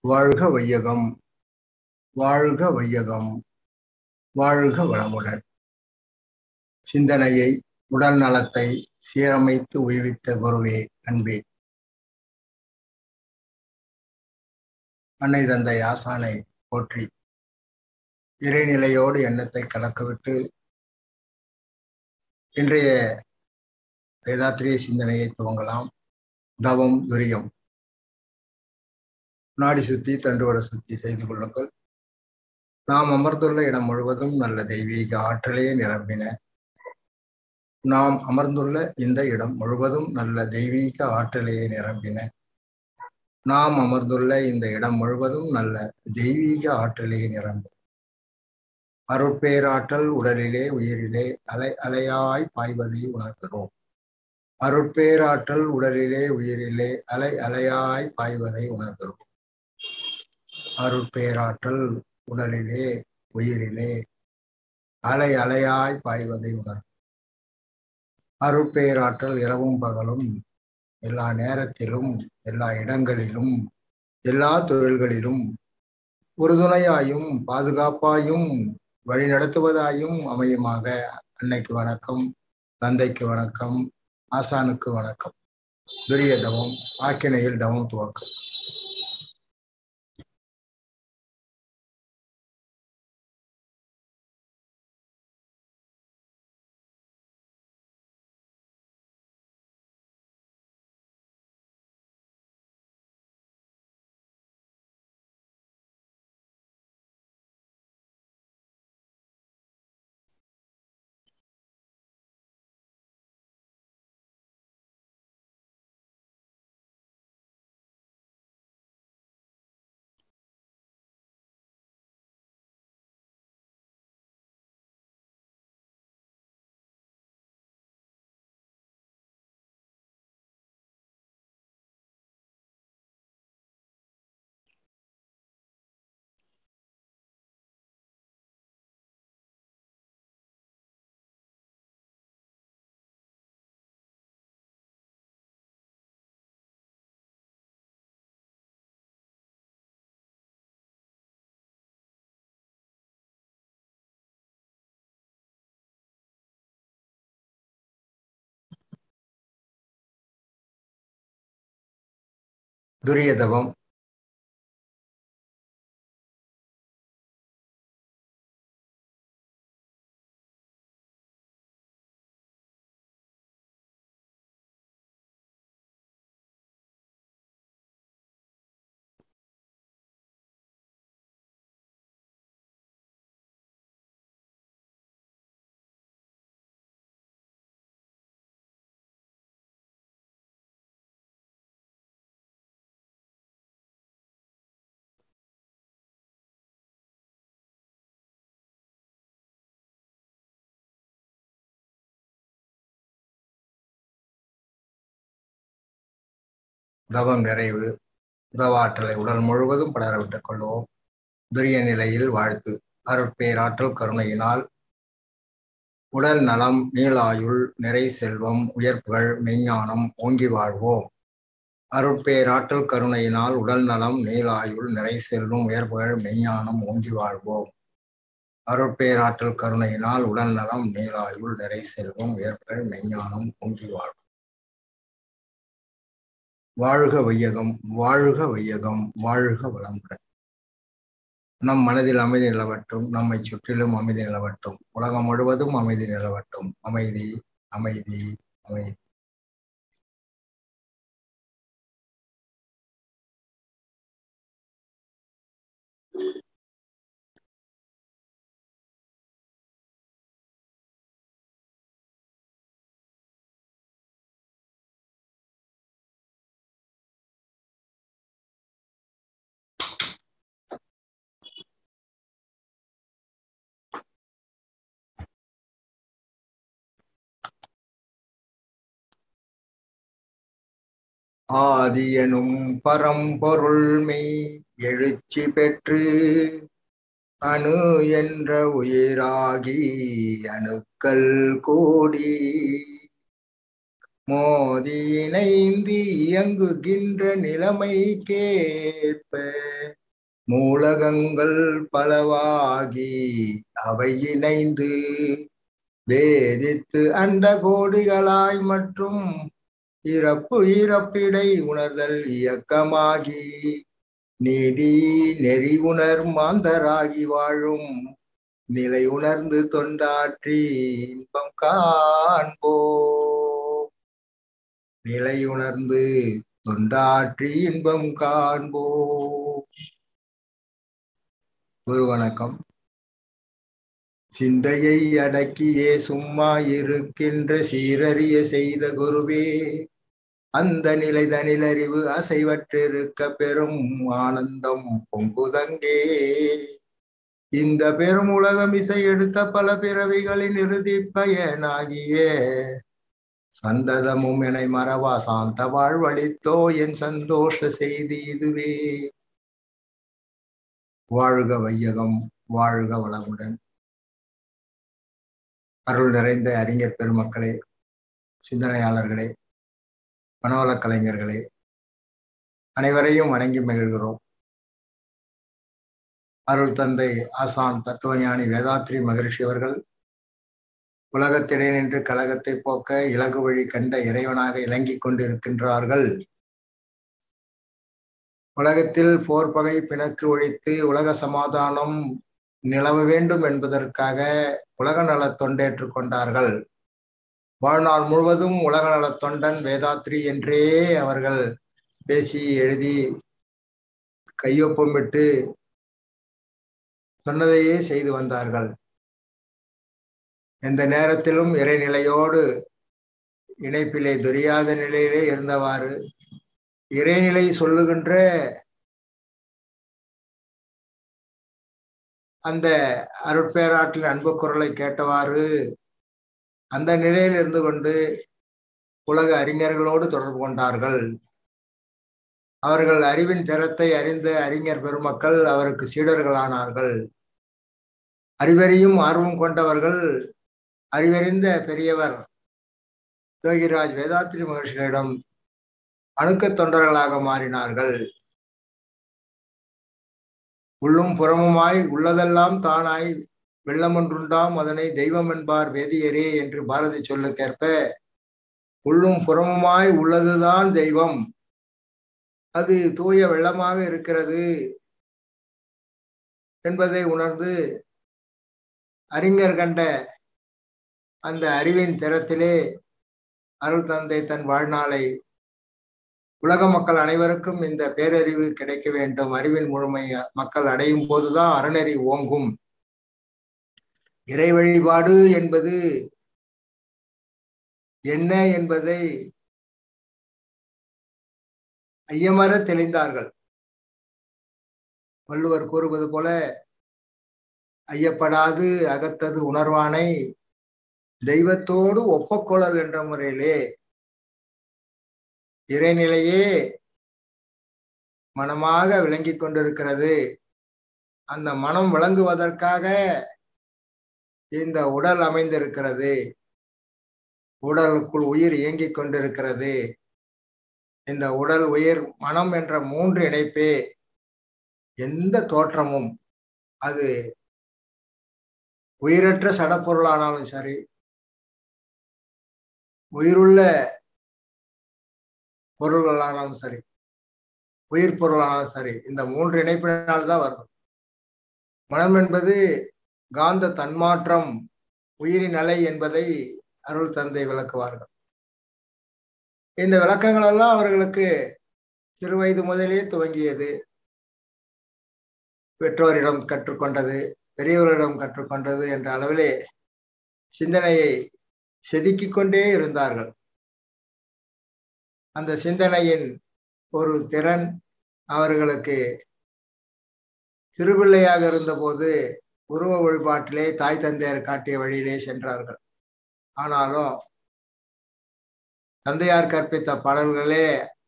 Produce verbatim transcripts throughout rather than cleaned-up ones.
வாழ்க வையகம், வாழ்க வையகம், வாழ்க வளமுடன். சிந்தனையை, உடல் நலத்தை சீரமைத்து உய்வித்த குருவே, அன்பே. அன்னை தந்தை ஆசானை போற்றி இறைநிலையோடு எண்ணத்தை கலக்கவிட்டு இன்றைய வேதாத்திரிய சிந்தனையை துவங்கலாம். தவம் துரியம். நாடி சுத்தி தண்டுவட சுத்தி செய்து கொள்ளுங்கள். நாம் அமர்ந்துள்ள இடம் முழுவதும் நல்ல தெய்வீக ஆற்றலே நிரம்பின. நாம் அமர்ந்துள்ள இந்த இடம் முழுவதும் நல்ல தெய்வீக ஆற்றலையே நிரம்பின. நாம் அமர்ந்துள்ள இந்த இடம் முழுவதும் நல்ல தெய்வீக ஆற்றலையே நிரம்பின. அருட்பேராற்றல் உடலிலே உயிரிலே அலை அலையாய் பாய்வதை உணர்கிறோம். அருட்பேராற்றல் உடலிலே உயிரிலே அலை அலையாய் பாய்வதை உணர்கிறோம். அருட்பேராற்றல் உடலிலே உயிரிலே அலை அலையாய் பாய்வதை உணர்கிறோம். அருட்பேராற்றல் இரவும் பகலும் எல்லா நேரத்திலும் எல்லா இடங்களிலும் எல்லா தொழில்களிலும் உறுதுணையாயும் பாதுகாப்பாயும் வழிநடத்துவதாயும் அமையுமாக. அன்னைக்கு வணக்கம், தந்தைக்கு வணக்கம், ஆசானுக்கு வணக்கம். துரிய தவம், ஆக்கினையில் தவம் துவக்கம். துரிய தவம். தவம் நிறைவு. உதவாற்றலை உடல் முழுவதும் படர விட்டுக் கொள்வோம். துரிய நிலையில் வாழ்த்து. அருட்பேராற்றல் கருணையினால் உடல் நலம், நீளாயுள், நிறை செல்வம், உயர்ப்புகள், மெஞ்ஞானம் ஓங்கி வாழ்வோம். அருட்பேராற்றல் கருணையினால் உடல் நலம், நீளாயுள், நிறை செல்வம், உயர்ப்புகள், மெஞ்ஞானம் ஓங்கி வாழ்வோம். அருட்பேராற்றல் கருணையினால் உடல் நலம், நீளாயுள், நிறை செல்வம், உயர்ப்புகள், மெஞ்ஞானம் ஓங்கி வாழ்வோம். வாழ்க வையகம், வாழ்க வையகம், வாழ்க வளமுடன். நம் மனதில் அமைதி நிலவட்டும், நம்மை சுற்றிலும் அமைதி நிலவட்டும், உலகம் முழுவதும் அமைதி நிலவட்டும். அமைதி, அமைதி, அமைதி. ஆதியனும் பரம்பொருள் மெய் எழுச்சி பெற்று அணு என்ற உயிராகி அணுக்கள் கூடி மோதி இணைந்து இயங்குகின்ற நிலைமைக்கேற்ப மூலகங்கள் பலவாகி அவை இணைந்து வேதித்து அண்ட கோடிகளாய் மற்றும் இறப்பு இறப்பிடை உணர்தல் இயக்கமாகி நீதி நெறி உணர் மாந்தராகி வாழும் நிலை உணர்ந்து தொண்டாற்றி இன்பம் காண்போ. நிலை உணர்ந்து தொண்டாற்றி இன்பம் காண்போ. குரு வணக்கம். சிந்தையை அடக்கியே சும்மா இருக்கின்ற சீரறிய செய்த குருவே, அந்த நிலை தனிலறிவு அசைவற்றிருக்க பெரும் ஆனந்தம் பொங்குதங்கே. இந்த பெரும் உலகம் இசை எடுத்த பல பிறவிகளின் இறுதி பயனாகிய சந்ததமும் என மறவா சாந்த வாழ்வழித்தோ என் சந்தோஷ செய்தி இதுவே. வாழ்க வையகம், வாழ்க வளமுடன். அருள் நிறைந்த அறிஞர் பெருமக்களே, சிந்தனையாளர்களே, மனோல கலைஞர்களே, அனைவரையும் வணங்கி மகிழ்கிறோம். அருள் தந்தை ஆசான் தத்துவஞானி வேதாத்ரி மகரிஷி அவர்கள் உலகத்திலே நின்று கலகத்தை போக்க இலகு வழி கண்ட இறைவனாக இலங்கிக் கொண்டிருக்கின்றார்கள். உலகத்தில் போர் பகை பிணக்கு ஒழித்து உலக சமாதானம் நிலவ வேண்டும் என்பதற்காக உலக நலத் தொண்டேற்றுக் கொண்டார்கள். வாழ்நாள் முழுவதும் உலக நலத் தொண்டன் வேதாத்ரி என்றே அவர்கள் பேசி எழுதி கையொப்பமிட்டு சொன்னதையே செய்து வந்தார்கள். எந்த நேரத்திலும் இறைநிலையோடு இணைப்பிலே தெரியாத நிலையிலே இருந்தவாறு இறைநிலை சொல்லுகின்ற அந்த அருட்பேராற்றின் அன்பு குரலை கேட்டவாறு அந்த நிலையில் இருந்து கொண்டு உலக அறிஞர்களோடு தொடர்பு கொண்டார்கள். அவர்கள் அறிவின் திறத்தை அறிந்த அறிஞர் பெருமக்கள் அவருக்கு சீடர்களானார்கள். அறிவறியும் ஆர்வம் கொண்டவர்கள் அறிவறிந்த பெரியவர் யோகிராஜ் வேதாத்ரி மகர்ஷிகளிடம் அணுக்க தொண்டர்களாக மாறினார்கள். உள்ளும் புறமுமாய் உள்ளதெல்லாம் தானாய் வெள்ளம் ஒன்றுண்டாம் அதனை தெய்வம் என்பார் வேதியரே என்று பாரதி சொல்லுக்கேற்ப உள்ளும் புறமுமாய் உள்ளதுதான் தெய்வம், அது தூய வெள்ளமாக இருக்கிறது என்பதை உணர்ந்து அறிஞர் கண்ட அந்த அறிவின் திறத்திலே அருள் தந்தை தன் வாழ்நாளை உலக மக்கள் அனைவருக்கும் இந்த பேரறிவு கிடைக்க வேண்டும், அறிவின் முழுமை மக்கள் அடையும் போதுதான் அறநெறி ஓங்கும், இறை வழிபாடு என்பது என்ன என்பதை ஐயமற தெளிந்தார்கள். வள்ளுவர் கூறுவது போல ஐயப்படாது அகத்தது உணர்வானை தெய்வத்தோடு ஒப்பக்கொள்ளல் என்ற முறையிலே இறைநிலையே மனமாக விளங்கி கொண்டிருக்கிறது. அந்த மனம் விளங்குவதற்காக இந்த உடல் அமைந்திருக்கிறது. உடலுக்குள் உயிர் இயங்கிக் கொண்டிருக்கிறது. இந்த உடல் உயிர் மனம் என்ற மூன்று இணைப்பே எந்த தோற்றமும் அது உயிரற்ற சடப்பொருளானாலும் சரி, உயிருள்ள பொருள்களானாலும் சரி, உயிர் பொருளானாலும் சரி, இந்த மூன்று இணைப்பினால்தான் வரும். மனம் என்பது காந்த தன்மாற்றம், உயிரின் அலை என்பதை அருள் தந்தை விளக்குவார்கள். இந்த விளக்கங்கள் எல்லாம் அவர்களுக்கு சிறு வயது முதலே துவங்கியது. பெற்றோரிடம் கற்றுக்கொண்டது, பெரியவரிடம் கற்றுக்கொண்டது என்ற அளவிலே சிந்தனையை செதுக்கிக் கொண்டே இருந்தார்கள். அந்த சிந்தனையின் ஒரு திறன் அவர்களுக்கு சிறுபிள்ளையாக இருந்தபோது உருவ வழிபாட்டிலே தாய் தந்தையர் காட்டிய வழியிலே சென்றார்கள். ஆனாலும் தந்தையார் கற்பித்த பாடல்களே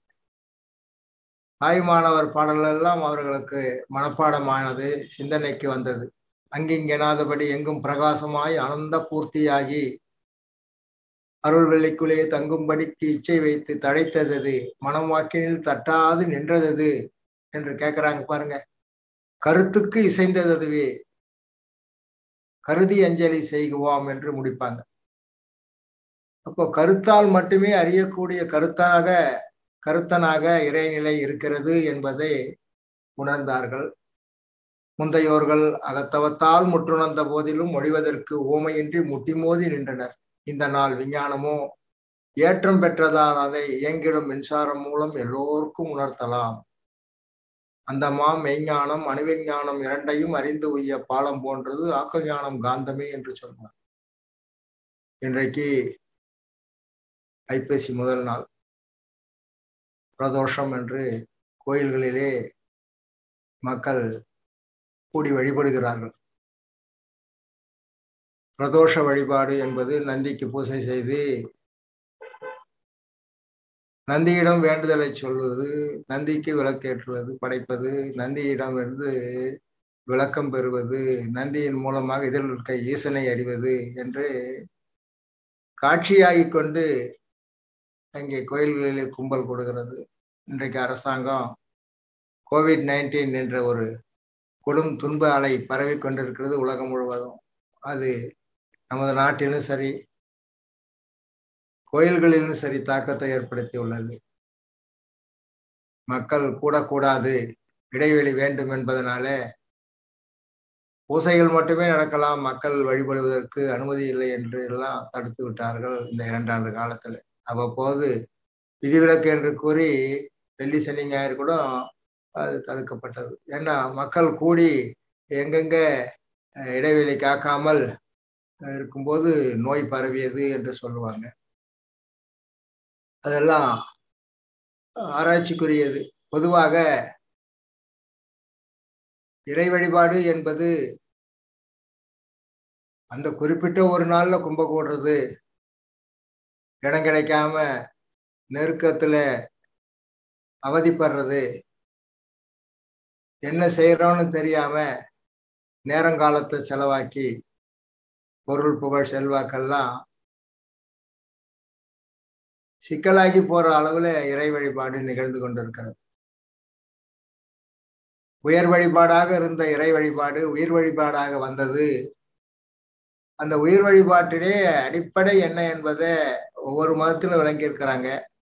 தாய்மானவர் பாடல்கள் எல்லாம் அவர்களுக்கு மனப்பாடமானது, சிந்தனைக்கு வந்தது. அங்கிங்கெனாதபடி எங்கும் பிரகாசமாய் ஆனந்த பூர்த்தியாகி அருள் வெள்ளைக்குள்ளே தங்கும்படிக்கு இச்சை வைத்து தழைத்தது, மனம் வாக்கினில் தட்டாது நின்றது என்று கேட்கிறாங்க பாருங்க. கருத்துக்கு இசைந்ததுவே கருதி அஞ்சலி செய்குவோம் என்று முடிப்பாங்க. அப்போ கருத்தால் மட்டுமே அறியக்கூடிய கருத்தாக கருத்தனாக இறைநிலை இருக்கிறது என்பதை உணர்ந்தார்கள். முந்தையோர்கள் அகத்தவத்தால் முற்றுணர்ந்த போதிலும் மொழிவதற்கு ஊமையின்றி முட்டிமோதி நின்றனர். இந்த நாள் விஞ்ஞானமோ ஏற்றம் பெற்றதால் அதை இயங்கிடும் மின்சாரம் மூலம் எல்லோருக்கும் உணர்த்தலாம். அந்த மாம் மெய்ஞானம் அணுவிஞ்ஞானம் இரண்டையும் அறிந்து உய்ய பாலம் போன்றது ஆக்கல் ஞானம் காந்தமே என்று சொல்வார். இன்றைக்கு ஐப்பசி முதல் நாள் பிரதோஷம் என்று கோயில்களிலே மக்கள் கூடி வழிபடுகிறார்கள். பிரதோஷ வழிபாடு என்பது நந்திக்கு பூசை செய்து நந்தியிடம் வேண்டுதலை சொல்வது, நந்திக்கு விளக்கேற்றுவது, படைப்பது, நந்தியிடம் இருந்து விளக்கம் பெறுவது, நந்தியின் மூலமாக இதில் இருக்க ஈசனை அறிவது என்று காட்சியாகி கொண்டு அங்கே கோயில்களிலே கும்பல் கொடுக்கிறது. இன்றைக்கு அரசாங்கம் கோவிட் நைன்டீன் என்ற ஒரு கொடும் துன்ப அலை பரவி கொண்டிருக்கிறது உலகம் முழுவதும். அது நமது நாட்டிலும் சரி கோயில்களிலும் சரி தாக்கத்தை ஏற்படுத்தி உள்ளது. மக்கள் கூடக்கூடாது, இடைவெளி வேண்டும் என்பதனால பூசைகள் மட்டுமே நடக்கலாம், மக்கள் வழிபடுவதற்கு அனுமதி இல்லை என்று எல்லாம் தடுத்து விட்டார்கள் இந்த இரண்டாண்டு காலத்துல. அவ்வப்போது விதிவிலக்கு என்று கூறி வெள்ளி சனி ஞாயிறு கூட அது தடுக்கப்பட்டது. ஏன்னா மக்கள் கூடி எங்கெங்க இடைவெளி காக்காமல் இருக்கும்போது நோய் பரவியது என்று சொல்லுவாங்க. அதெல்லாம் ஆராய்ச்சிக்குரியது. பொதுவாக இறை வழிபாடு என்பது அந்த குறிப்பிட்ட ஒரு நாள்ல கும்ப கூடுறது, இடம் கிடைக்காம நெருக்கத்துல அவதிப்படுறது, என்ன செய்யறோம்னு தெரியாம நேரங்காலத்தை செலவாக்கி பொருள் புகழ் செல்வாக்கெல்லாம் சிக்கலாகி போற அளவுல இறை வழிபாடு நிகழ்ந்து கொண்டிருக்கிறது. உயர் வழிபாடாக இருந்த இறை வழிபாடு உயிர் வழிபாடாக வந்தது. அந்த உயிர் வழிபாட்டிலே அடிப்படை என்ன என்பதை ஒவ்வொரு மதத்திலும் விளங்கி இருக்கிறாங்க.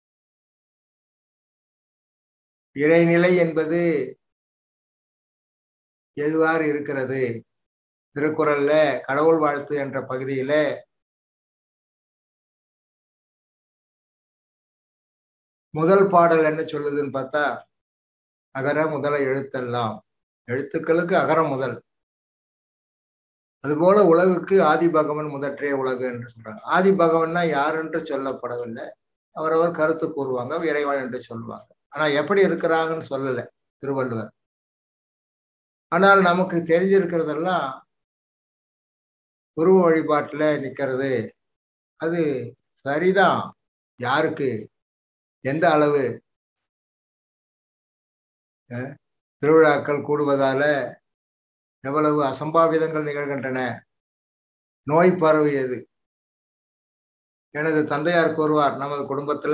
இறைநிலை என்பது எதுவாறு இருக்கிறது? திருக்குறள்ல கடவுள் வாழ்த்து என்ற பகுதியில முதல் பாடல் என்ன சொல்லுதுன்னு பார்த்தா, அகர முதல எழுத்தெல்லாம், எழுத்துக்களுக்கு அகரம் முதல். அதுபோல உலகுக்கு ஆதி பகவன் முதற்றே உலகு என்று சொல்றாங்க. ஆதி பகவன்னா யார் என்று சொல்லப்படவில்லை, அவரவர் கருத்து கூறுவாங்க, இறைவன் என்று சொல்லுவாங்க. ஆனா எப்படி இருக்கிறாங்கன்னு சொல்லல திருவள்ளுவர். ஆனால் நமக்கு தெரிஞ்சிருக்கிறதெல்லாம் உருவ வழிபாட்டுல நிக்கிறது. அது சரிதான். யாருக்கு எந்த அளவு திருவிழாக்கள் கூடுவதால எவ்வளவு அசம்பாவிதங்கள் நிகழ்கின்றன, நோய் பரவியது. எனது தந்தையார் கூறுவார், நமது குடும்பத்துல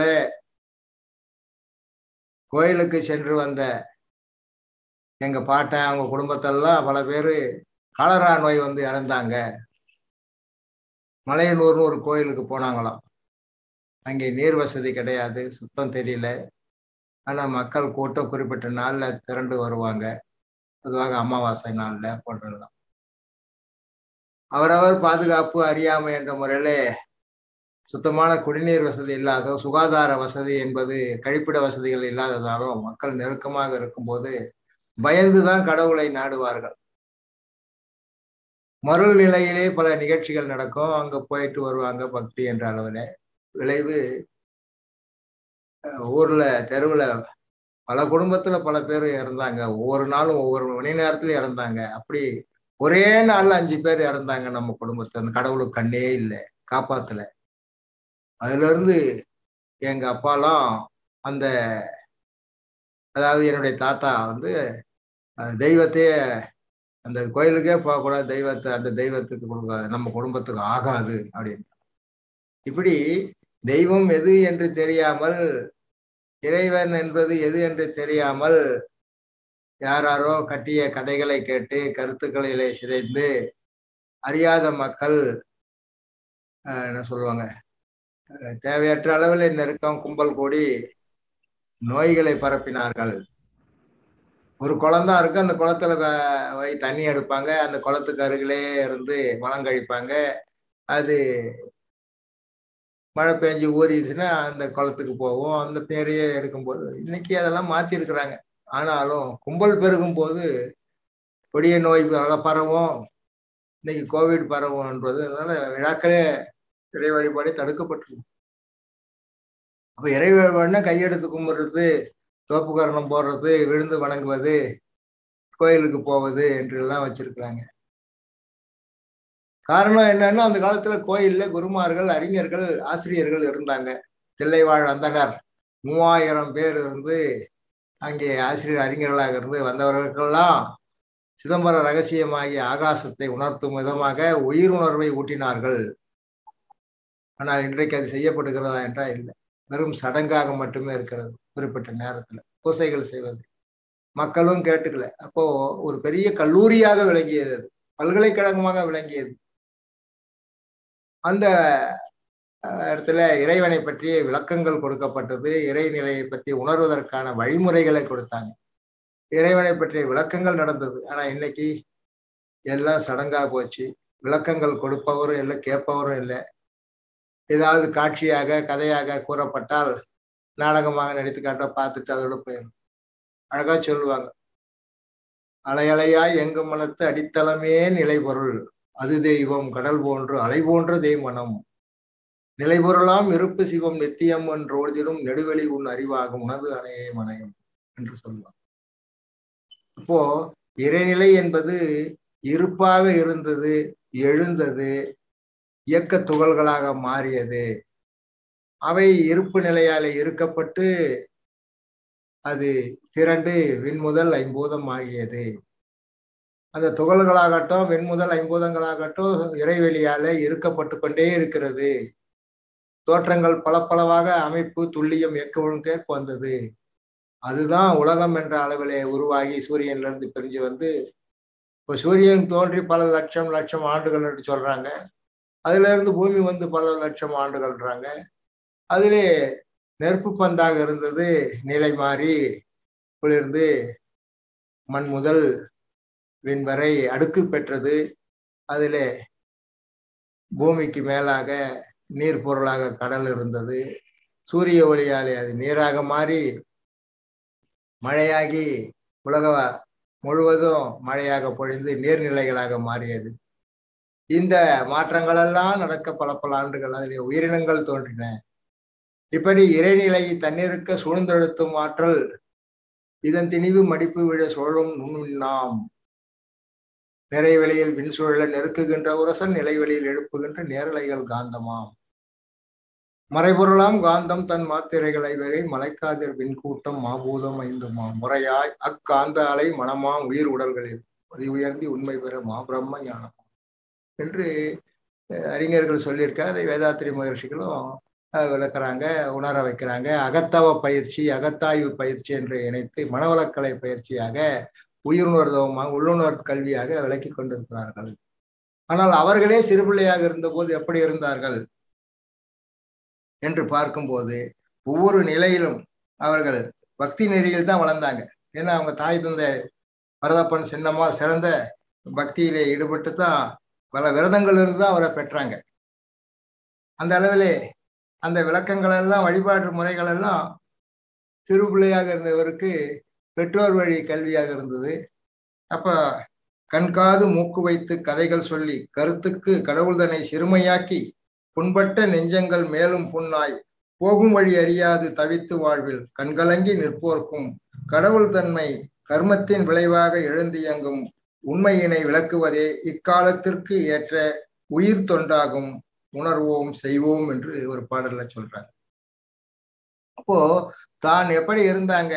கோயிலுக்கு சென்று வந்த எங்க பாட்டன் அவங்க குடும்பத்தெல்லாம் பல பேரு காலரா நோய் வந்து இறந்தாங்க. மலையனூர்னு ஒரு கோயிலுக்கு போனாங்களாம். அங்கே நீர் வசதி கிடையாது, சுத்தம் தெரியல. ஆனா மக்கள் கூட்டம் குறிப்பிட்ட நாள்ல திரண்டு வருவாங்க, பொதுவாக அமாவாசை நாள்ல போன்றலாம். அவரவர் பாதுகாப்பு அறியாமை என்ற முறையில சுத்தமான குடிநீர் வசதி இல்லாதோ, சுகாதார வசதி என்பது கழிப்பிட வசதிகள் இல்லாததாலும் மக்கள் நெருக்கமாக இருக்கும்போது பயந்துதான் கடவுளை நாடுவார்கள். மருள் நிலையிலே பல நிகழ்ச்சிகள் நடக்கும், அங்க போயிட்டு வருவாங்க பக்தி என்ற அளவுல. விளைவு ஊர்ல தெருவுல பல குடும்பத்துல பல பேர் இறந்தாங்க. ஒவ்வொரு நாளும் ஒவ்வொரு மணி நேரத்துல இறந்தாங்க. அப்படி ஒரே நாள்ல அஞ்சு பேர் இறந்தாங்க நம்ம குடும்பத்துல. அந்த கடவுளுக்கு கண்ணே இல்லை, காப்பாத்தல. அதுல இருந்து எங்க அப்பாலாம் அந்த அதாவது என்னுடைய தாத்தா வந்து தெய்வத்தையே அந்த கோயிலுக்கே போகக்கூடாது, தெய்வத்தை அந்த தெய்வத்துக்கு கொடுக்காது, நம்ம குடும்பத்துக்கு ஆகாது அப்படின்னு. இப்படி தெய்வம் எது என்று தெரியாமல், இறைவன் என்பது எது என்று தெரியாமல் யாராரோ கட்டிய கதைகளை கேட்டு கருத்துக்களிலே சிதைந்து அறியாத மக்கள் என்ன சொல்லுவாங்க, தேவையற்ற அளவில் நெருக்கம் கும்பல் கூடி நோய்களை பரப்பினார்கள். ஒரு குளம் தான் இருக்கு, அந்த குளத்துல வை தண்ணி எடுப்பாங்க, அந்த குளத்துக்கு அருகிலே இருந்து மலம் கழிப்பாங்க. அது மழை பெஞ்சு ஊறிடுச்சுன்னா அந்த குளத்துக்கு போவோம், அந்த தேரையே எடுக்கும்போது. இன்னைக்கு அதெல்லாம் மாத்தி இருக்கிறாங்க. ஆனாலும் கும்பல் பெருகும் போது கொடிய நோய் பரவும், இன்னைக்கு கோவிட் பரவும்ன்றது. அதனால விழாக்களே இறை வழிபாடு தடுக்கப்பட்டிருக்கு. அப்ப இறை வழிபாடுனா கையெடுத்து கும்பிடுறது, தோப்பு கரணம் போடுறது, விழுந்து வணங்குவது, கோயிலுக்கு போவது என்று எல்லாம் வச்சிருக்கிறாங்க. காரணம் என்னன்னா, அந்த காலத்துல கோயில்ல குருமார்கள், அறிஞர்கள், ஆசிரியர்கள் இருந்தாங்க. தில்லைவாழ் அந்தகர் மூவாயிரம் பேர் இருந்து அங்கே ஆசிரியர் அறிஞர்களாக இருந்து வந்தவர்களுக்கெல்லாம் சிதம்பர ரகசியமாகிய ஆகாசத்தை உணர்த்தும் விதமாக உயிர் உணர்வை ஊட்டினார்கள். ஆனால் இன்றைக்கு அது செய்யப்படுகிறதா என்றால் இல்லை, வெறும் சடங்காக மட்டுமே இருக்கிறது. குறிப்பிட்ட நேரத்துல பூசைகள் செய்வது மக்களும் கேட்டுக்கல. அப்போ ஒரு பெரிய கல்லூரியாக விளங்கியது, அது பல்கலைக்கழகமாக விளங்கியது. அந்த இடத்துல இறைவனை பற்றிய விளக்கங்கள் கொடுக்கப்பட்டது, இறைநிலையை பற்றி உணர்வதற்கான வழிமுறைகளை கொடுத்தாங்க, இறைவனை பற்றிய விளக்கங்கள் நடந்தது. ஆனா இன்னைக்கு எல்லாம் சடங்கா போச்சு. விளக்கங்கள் கொடுப்பவரும் இல்லை, கேட்பவரும் இல்லை. ஏதாவது காட்சியாக கதையாக கூறப்பட்டால் நாடகமாக நடித்து காட்ட பார்த்துட்டு அதோட போயிடும். அழகா சொல்லுவாங்க, அலையலையாய் எங்கு மனத்து அடித்தளமே நிலைபொருள், அது தெய்வம் கடல் போன்று அலை போன்ற தெய்வனம், நிலைபொருளாம் இருப்பு சிவம் நித்தியம் என்று ஓடிலும் நெடுவெளி உன் அறிவாகும் உனது அணையே மனையும் என்று சொல்லுவாங்க. அப்போ இறைநிலை என்பது இருப்பாக இருந்தது, எழுந்தது, இயக்க துகள்களாக மாறியது. அவை இருப்பு நிலையாலே இருக்கப்பட்டு அது திரண்டு விண்முதல் ஐம்பூதம் ஆகியது. அந்த துகள்களாகட்டும் வெண்முதல் ஐம்பூதங்களாகட்டும் இறைவெளியால இருக்கப்பட்டு கொண்டே இருக்கிறது. தோற்றங்கள் பல பலவாக அமைப்பு துல்லியம் இயக்க தேர்ப்பு வந்தது. அதுதான் உலகம் என்ற அளவிலே உருவாகி சூரியன்ல இருந்து பிரிஞ்சு வந்து இப்போ சூரியன் தோன்றி பல லட்சம் லட்சம் ஆண்டுகள் என்று சொல்றாங்க. அதுல இருந்து பூமி வந்து பல லட்சம் ஆண்டுகள்ன்றாங்க. அதிலே நெருப்பு பந்தாக இருந்தது, நிலை மாறி குளிர்ந்து மண் முதல் விண்வரை அடுக்கு பெற்றது. அதிலே பூமிக்கு மேலாக நீர் பொருளாக கடல் இருந்தது. சூரிய ஒளியாலே அது நீராக மாறி மழையாகி உலக முழுவதும் மழையாக பொழிந்து நீர்நிலைகளாக மாறியது. இந்த மாற்றங்கள் எல்லாம் நடக்க பல பல ஆண்டுகள் அதிலே உயிரினங்கள் தோன்றின. இப்படி இறைநிலை தண்ணீருக்க சூழ்ந்தெழுத்தும் ஆற்றல் இதன் திணிவு மடிப்பு விழ சோழும் நுண்ணுண்ணாம், நிறைவெளியில் விண்சூழல நெருக்குகின்ற உரசன் நிலைவெளியில் எழுப்புகின்ற நேரலைகள் காந்தமாம், மறைபொருளாம் காந்தம் தன் மாத்திரைகளை வகை மலைக்காதிர் விண்கூட்டம் மாபூதம் ஐந்துமாம், முறையாய் அக்காந்த அலை மனமாம் உயிர் உடல்களில் அதி உயர்ந்தி உண்மை பெற மா பிரம்ம ஞானம் என்று அறிஞர்கள் சொல்லியிருக்க. அதை வேதாத்திரி மகர்ஷிகளும் விளக்குறாங்க, உணர வைக்கிறாங்க. அகத்தவ பயிற்சி, அகத்தாய்வு பயிற்சி என்று இணைத்து மனவளக்கலை பயிற்சியாக உயிருணர்தவமாக உள்ளுணர் கல்வியாக விளக்கி கொண்டிருக்கிறார்கள். ஆனால் அவர்களே சிறுபிள்ளையாக இருந்த போது எப்படி இருந்தார்கள் என்று பார்க்கும்போது ஒவ்வொரு நிலையிலும் அவர்கள் பக்தி நெறியில் தான் வளர்ந்தாங்க. ஏன்னா அவங்க தாய் தந்தை பரதப்பன் சின்னமா சிறந்த பக்தியிலே ஈடுபட்டு தான் பல விரதங்கள் இருந்து தான் அவரை பெற்றாங்க. அந்த அளவிலே அந்த விளக்கங்கள் எல்லாம் வழிபாடு முறைகள் எல்லாம் சிறு பிள்ளையாக இருந்தவருக்கு பெற்றோர் வழி கல்வியாக இருந்தது. அப்ப கண்காது மூக்கு வைத்து கதைகள் சொல்லி கருத்துக்கு கடவுள் தன்னை சிறுமையாக்கி புண்பட்ட நெஞ்சங்கள் மேலும் புண்ணாய் போகும் வழி அறியாது தவித்து வாழ்வில் கண்கலங்கி நிற்போர்க்கும் கடவுள் தன்மை கர்மத்தின் விளைவாக எழுந்தியங்கும் உண்மையினை விளக்குவதே இக்காலத்திற்கு ஏற்ற உயிர் தொண்டாகும், உணர்வோம் செய்வோம் என்று ஒரு பாடல்ல சொல்றாங்க. அப்போ தான் எப்படி இருந்தாங்க,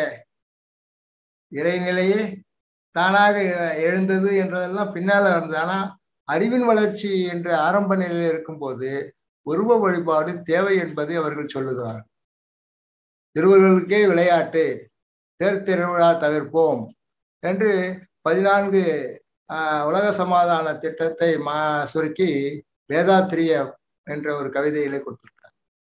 இறைநிலையே தானாக எழுந்தது என்றதெல்லாம் பின்னால இருந்தது. ஆனா அறிவின் வளர்ச்சி என்ற ஆரம்ப நிலையில இருக்கும்போது உருவ வழிபாடு தேவை என்பதை அவர்கள் சொல்லுகிறார். சிறுவர்களுக்கே விளையாட்டு, தேர் திருவிழா தவிர்ப்போம் என்று பதினான்கு ஆஹ் உலக சமாதான திட்டத்தை மா சுருக்கி வேதாத்திரிய என்ற ஒரு கவிதையிலே கொடுத்திருக்காங்க.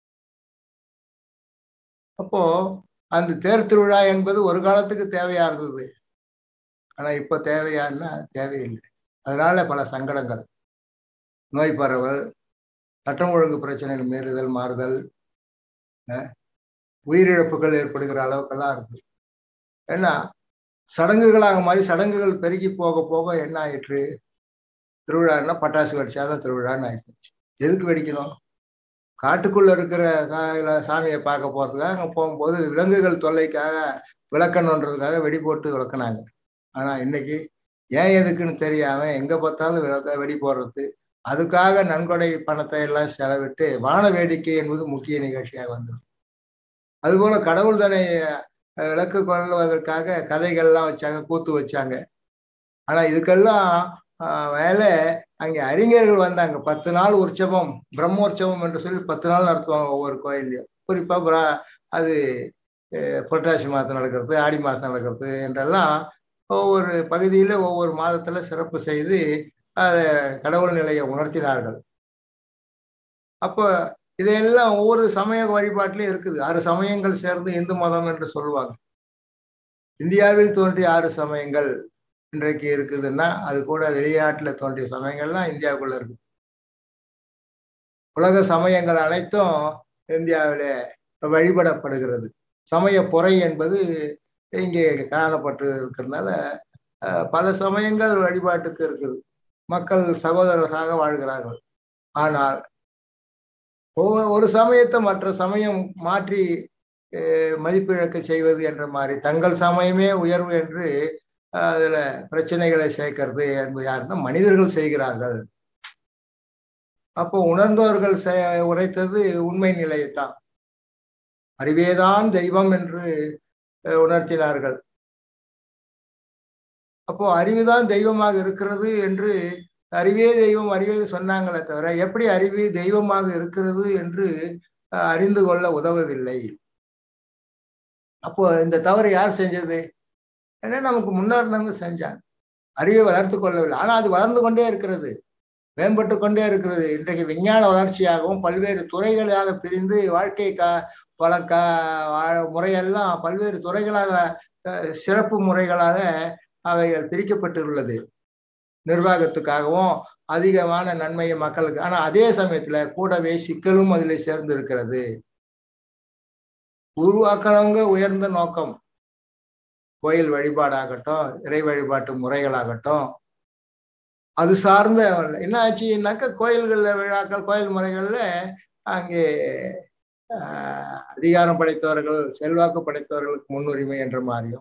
அப்போ அந்த தேர் திருவிழா என்பது ஒரு காலத்துக்கு தேவையா இருந்தது. ஆனா இப்ப தேவையான்னா தேவையில்லை. அதனால பல சங்கடங்கள், நோய் பரவல், சட்டம் ஒழுங்கு பிரச்சனைகள் மீறுதல் மாறுதல், உயிரிழப்புகள் ஏற்படுகிற அளவுக்கெல்லாம் இருக்கு. ஏன்னா சடங்குகளாக மாறி சடங்குகள் பெருகி போக போக என்ன ஆயிற்று, திருவிழான்னா பட்டாசு வெடிச்சாதான் திருவிழான்னு ஆயிடுச்சு. எதுக்கு வெடிக்கணும்? காட்டுக்குள்ள இருக்கிற சாமியை பார்க்க போறதுக்காக அங்க போகும்போது விலங்குகள் தொல்லைக்காக விளக்கணுன்றதுக்காக வெடி போட்டு விளக்குனாங்க. ஆனா இன்னைக்கு ஏன் எதுக்குன்னு தெரியாம எங்க பார்த்தாலும் விளக்க வெடி போடுறது, அதுக்காக நன்கொடை பணத்தை எல்லாம் செலவிட்டு வான வேடிக்கை என்பது முக்கிய நிகழ்ச்சியாக வந்தது. அதுபோல கடவுள் தானே விளக்கு கொள்வதற்காக கதைகள்லாம் வச்சாங்க, கூத்து வச்சாங்க. ஆனா இதுக்கெல்லாம் மேல அங்கே அறிஞர்கள் வந்தாங்க. பத்து நாள் உற்சவம், பிரம்மோற்சவம் என்று சொல்லி பத்து நாள் நடத்துவாங்க ஒவ்வொரு கோயிலையும். குறிப்பா அது புரட்டாசி மாதம் நடக்கிறது, ஆடி மாதம் நடக்கிறது என்றெல்லாம் ஒவ்வொரு பகுதியில ஒவ்வொரு மாதத்துல சிறப்பு செய்து அதை கடவுள் நிலையை உணர்த்தினார்கள். அப்ப இதையெல்லாம் ஒவ்வொரு சமய வழிபாட்டிலும் இருக்குது. ஆறு சமயங்கள் சேர்ந்து இந்து மதம் என்று சொல்லுவாங்க. இந்தியாவில் தோன்றிய ஆறு சமயங்கள் இன்றைக்கு இருக்குதுன்னா அது கூட வெளிநாட்டுல தோன்றிய சமயங்கள்லாம் இந்தியாவுக்குள்ள இருக்கு. உலக சமயங்கள் அனைத்தும் இந்தியாவில வழிபடப்படுகிறது. சமய பொறை என்பது இங்கே காணப்பட்டு இருக்கிறதுனால பல சமயங்கள் வழிபாட்டுக்கு இருக்குது. மக்கள் சகோதரர்களாக வாழ்கிறார்கள். ஆனால் ஒரு சமயத்தை மற்ற சமயம் மாற்றி மதிப்பிழக்க செய்வது என்ற மாதிரி தங்கள் சமயமே உயர்வு என்று அதுல பிரச்சனைகளை சேர்க்கிறது என்பது யாருன்னா மனிதர்கள் செய்கிறார்கள். அப்போ உணர்ந்தவர்கள் உரைத்தது உண்மை நிலையைத்தான். அறிவேதான் தெய்வம் என்று உணர்த்தினார்கள். அப்போ அறிவுதான் தெய்வமாக இருக்கிறது என்று அறிவே தெய்வம் அறிவே சொன்னாங்களே தவிர எப்படி அறிவு தெய்வமாக இருக்கிறது என்று அறிந்து கொள்ள உதவவில்லை. அப்போ இந்த தவறு யார் செஞ்சது? ஏன்னா நமக்கு முன்னாடி செஞ்சாங்க. அறிவை வளர்த்து கொள்ளவில்லை. ஆனா அது வளர்ந்து கொண்டே இருக்கிறது, மேம்பட்டு கொண்டே இருக்கிறது. இன்றைக்கு விஞ்ஞான வளர்ச்சியாகவும் பல்வேறு துறைகளாக பிரிந்து வாழ்க்கை கா பழக்க முறையெல்லாம் பல்வேறு துறைகளாக சிறப்பு முறைகளாக அவைகள் பிரிக்கப்பட்டுள்ளது. நிர்வாகத்துக்காகவும் அதிகமான நன்மையை மக்களுக்கு. ஆனா அதே சமயத்துல கூடவே சிக்கலும் அதில் சேர்ந்து இருக்கிறது. உருவாக்குறவங்க உயர்ந்த நோக்கம், கோயில் வழிபாடாகட்டும், இறை வழிபாட்டு முறைகளாகட்டும், அது சார்ந்த என்ன ஆச்சுன்னாக்க கோயில்கள்ல விழாக்கள் கோயில் முறைகள்ல அங்கே ஆஹ் அதிகாரம் படைத்தவர்கள் செல்வாக்கு படைத்தவர்களுக்கு முன்னுரிமை என்ற மாதிரியும்,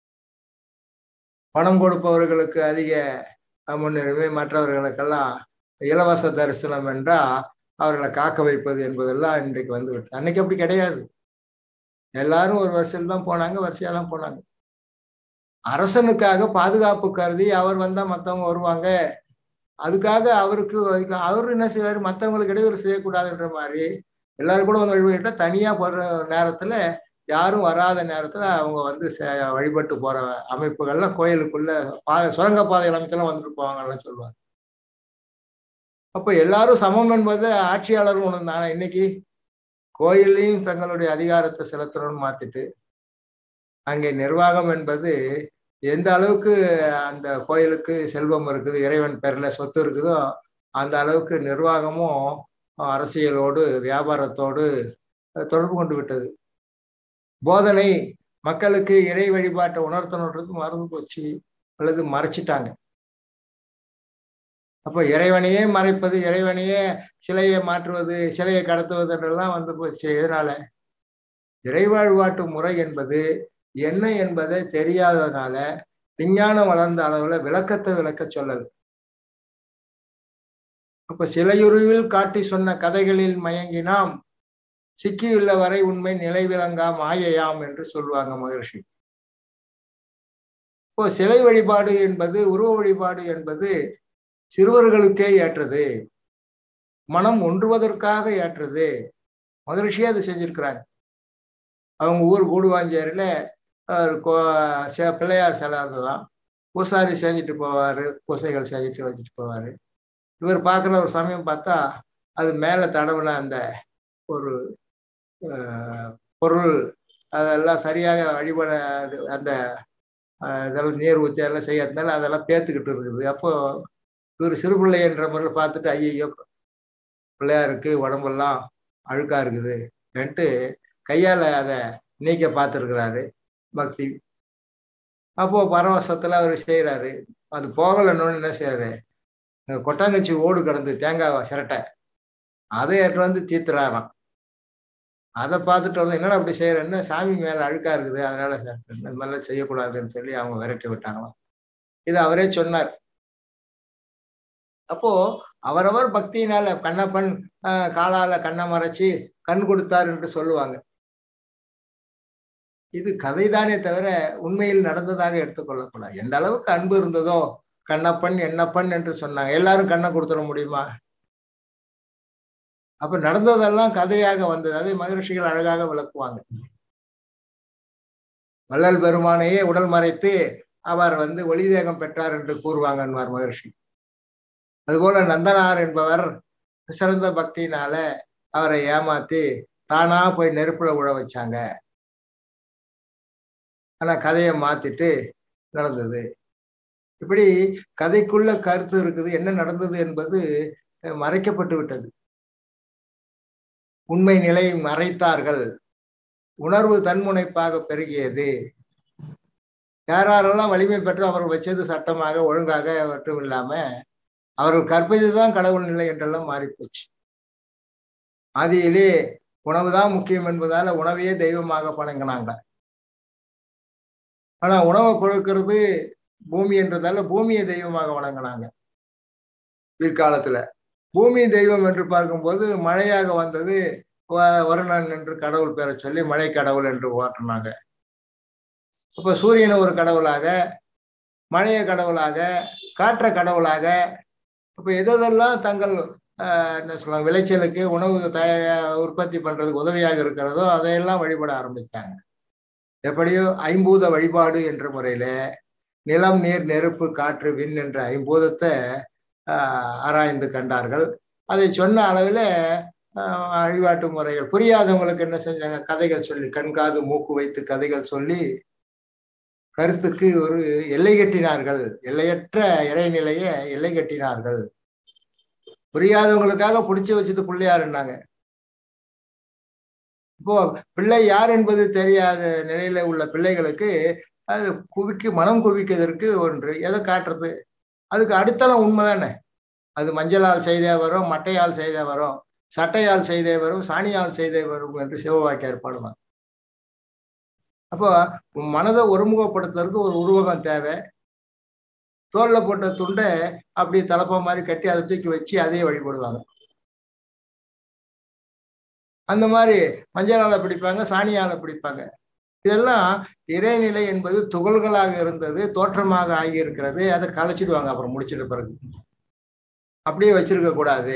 பணம் கொடுப்பவர்களுக்கு அதிக முன்னுரிமை, மற்றவர்களுக்கெல்லாம் இலவச தரிசனம் என்றா அவர்களை காக்க வைப்பது என்பதெல்லாம் இன்றைக்கு வந்து விட்டு. அன்னைக்கு அப்படி கிடையாது. எல்லாரும் ஒரு வரிசையில் தான் போனாங்க, வரிசையா தான் போனாங்க. அரசனுக்காக பாதுகாப்பு கருதி அவர் வந்தா மற்றவங்க வருவாங்க, அதுக்காக அவருக்கு அவரு என்ன செய்வாரு, மற்றவங்களுக்கு இடையூறு செய்யக்கூடாதுன்ற மாதிரி எல்லாரும் கூட வந்து வழிபட்டா தனியா போடுற நேரத்துல யாரும் வராத நேரத்துல அவங்க வந்து வழிபட்டு போற அமைப்புகள்லாம் கோயிலுக்குள்ள பாதை சுரங்க பாதை அமைச்செல்லாம் வந்துட்டு போவாங்கன்னு சொல்லுவாங்க. அப்ப எல்லாரும் சமம் என்பது ஆட்சியாளரும் உணர்ந்தாங்க. இன்னைக்கு கோயிலையும் தங்களுடைய அதிகாரத்தை செலுத்தணும்னு மாத்திட்டு அங்கே நிர்வாகம் என்பது எந்த அளவுக்கு அந்த கோயிலுக்கு செல்வம் இருக்குது, இறைவன் பேர்ல சொத்து இருக்குதோ அந்த அளவுக்கு நிர்வாகமும் அரசியலோடு வியாபாரத்தோடு தொடர்பு கொண்டு விட்டது. போதனை மக்களுக்கு இறை வழிபாட்டை உணர்த்தணுன்றது மறந்து போச்சு அல்லது மறைச்சிட்டாங்க. அப்போ இறைவனையே மறைப்பது, இறைவனையே சிலையை மாற்றுவது, சிலையை கடத்துவது என்றெல்லாம் வந்து போச்சு. எதனால? இறை வழிபாட்டு முறை என்பது என்ன என்பதை தெரியாததுனால விஞ்ஞானம் வளர்ந்த அளவுல விளக்கத்தை விளக்க சொல்லது. அப்ப சிலையுருவில் காட்டி சொன்ன கதைகளில் மயங்கினாம், சிக்கியுள்ள வரை உண்மை நிலை விளங்கா மாயையாம் என்று சொல்லுவாங்க மகர்ஷி. இப்போ சிலை வழிபாடு என்பது, உருவ வழிபாடு என்பது சிறுவர்களுக்கே ஏற்றது. மனம் ஒன்றுவதற்காக ஏற்றது. மகரிஷியே அதை செஞ்சிருக்கிறாங்க. அவங்க ஊர் கூடுவாஞ்சேரியில பிள்ளையார் சிலை இருந்ததான். பூசாரி செஞ்சுட்டு போவாரு, பூசைகள் செஞ்சுட்டு வச்சுட்டு போவாரு. இவர் பார்க்குற ஒரு சமயம் பார்த்தா அது மேலே தடவுன அந்த ஒரு பொருள் அதெல்லாம் சரியாக வழிபட அந்த இதெல்லாம் நீர் ஊற்றி அதெல்லாம் செய்யறதுனால அதெல்லாம் பேத்துக்கிட்டு இருக்குது. அப்போ இவர் சிறு பிள்ளை என்ற முறையில் பார்த்துட்டு ஐயோ பிள்ளையாருக்கு உடம்பெல்லாம் அழுக்கா இருக்குது என்றுட்டு கையால் அதை நீக்க பார்த்துருக்கிறாரு பக்தி. அப்போ பரவசத்துல அவர் செய்யறாரு. அது போகலன்னு என்ன செய்யறாரு, கொட்டாங்கச்சி ஓடு கிடந்து தேங்காய் சிரட்டை அதை ஏற்று வந்து தீத்துறாராம். அதை பார்த்துட்டு வந்து என்னடா அப்படி செய்யறேன்னு, சாமி மேல அழுக்கா இருக்குது அதனால இந்த மாதிரிலாம் செய்யக்கூடாதுன்னு சொல்லி அவங்க விரட்டி விட்டாங்களாம். இது அவரே சொன்னார். அப்போ அவரவர் பக்தியினால கண்ணப்பன் ஆஹ் காலால கண்ணை மறைச்சு கண் கொடுத்தார் என்று சொல்லுவாங்க. இது கதைதானே தவிர உண்மையில் நடந்ததாக எடுத்துக்கொள்ளக்கூடாது. எந்த அளவுக்கு அன்பு இருந்ததோ கண்ணப்பன் என்னப்பன் என்று சொன்னாங்க. எல்லாரும் கண்ணை கொடுத்துட முடியுமா? அப்ப நடந்ததெல்லாம் கதையாக வந்தது. அதை மகரிஷிகள் அழகாக விளக்குவாங்க. வள்ளல் பெருமானையே உடல் மறைத்து அவர் வந்து ஒளி தேகம் பெற்றார் என்று கூறுவாங்க என்பார் மகரிஷி. அதுபோல நந்தனார் என்பவர் சிறந்த பக்தியினால அவரை ஏமாத்தி தானா போய் நெருப்புல உழ வச்சாங்க. ஆனா கதையை மாத்திட்டு நடந்தது. இப்படி கதைக்குள்ள கருத்து இருக்குது. என்ன நடந்தது என்பது மறைக்கப்பட்டு விட்டது. உண்மை நிலை மறைத்தார்கள். உணர்வு தன்முனைப்பாக பெருகியது. யாரெல்லாம் வலிமை பெற்று அவர்கள் வச்சது சட்டமாக ஒழுங்காக மட்டும் இல்லாம அவர்கள் கற்பதுதான் கடவுள் நிலை என்றெல்லாம் மாறிப்போச்சு. ஆதியிலே உணவுதான் முக்கியம் என்பதால உணவையே தெய்வமாக பணங்கினாங்க. ஆனா உணவை கொடுக்கிறது பூமி என்றதால பூமியை தெய்வமாக வணங்கினாங்க. பிற்காலத்துல பூமி தெய்வம் என்று பார்க்கும்போது மழையாக வந்தது வருணன் என்று கடவுள் பேரை சொல்லி மழை கடவுள் என்று ஓட்டினாங்க. அப்ப சூரியனை ஒரு கடவுளாக, மழைய கடவுளாக, காற்ற கடவுளாக, அப்ப எதெல்லாம் தங்கள் ஆஹ் என்ன சொல்லலாம் விளைச்சலுக்கு உணவு தய உற்பத்தி பண்றதுக்கு உதவியாக இருக்கிறதோ அதையெல்லாம் வழிபட ஆரம்பித்தாங்க. எப்படியோ ஐம்பூத வழிபாடு என்ற முறையில நிலம், நீர், நெருப்பு, காற்று, விண் என்ற ஐம்பூதத்தை ஆஹ் ஆராய்ந்து கண்டார்கள். அதை சொன்ன அளவில் வழிபாட்டு முறைகள் புரியாதவங்களுக்கு என்ன செஞ்சாங்க, கதைகள் சொல்லி கண்காது மூக்கு வைத்து கதைகள் சொல்லி கருத்துக்கு ஒரு எல்லை கட்டினார்கள். எல்லையற்ற இறைநிலைய எல்லை கட்டினார்கள். புரியாதவங்களுக்காக பிடிச்சி வச்சது பிள்ளையாருன்னாங்க. இப்போ பிள்ளை யார் என்பது தெரியாத நிலையில உள்ள பிள்ளைகளுக்கு அது குவிக்கு மனம் குவிக்கிறதற்கு ஒன்று எதை காட்டுறது, அதுக்கு அடித்தளம் உண்மைதானே. அது மஞ்சளால் செய்தே வரும், மட்டையால் செய்தே வரும், சட்டையால் செய்தே வரும், சாணியால் செய்தே வரும் என்று சிவவாக்கியார் பாடுவாங்க. அப்போ மனதை ஒருமுகப்படுத்துறதுக்கு ஒரு உருவகம் தேவை. தோல்ல போட்ட துண்டை அப்படி தலப்பா மாதிரி கட்டி அதை தூக்கி வச்சு அதையே வழிபடுவாங்க. அந்த மாதிரி மஞ்சளால பிடிப்பாங்க, சாணியால பிடிப்பாங்க. இதெல்லாம் இறைநிலை என்பது துகள்களாக இருந்தது, தோற்றமாக ஆகி இருக்கிறது. அதை கலைச்சிடுவாங்க அப்புறம் முடிச்சிட்ட பிறகு. அப்படியே வச்சிருக்க கூடாது.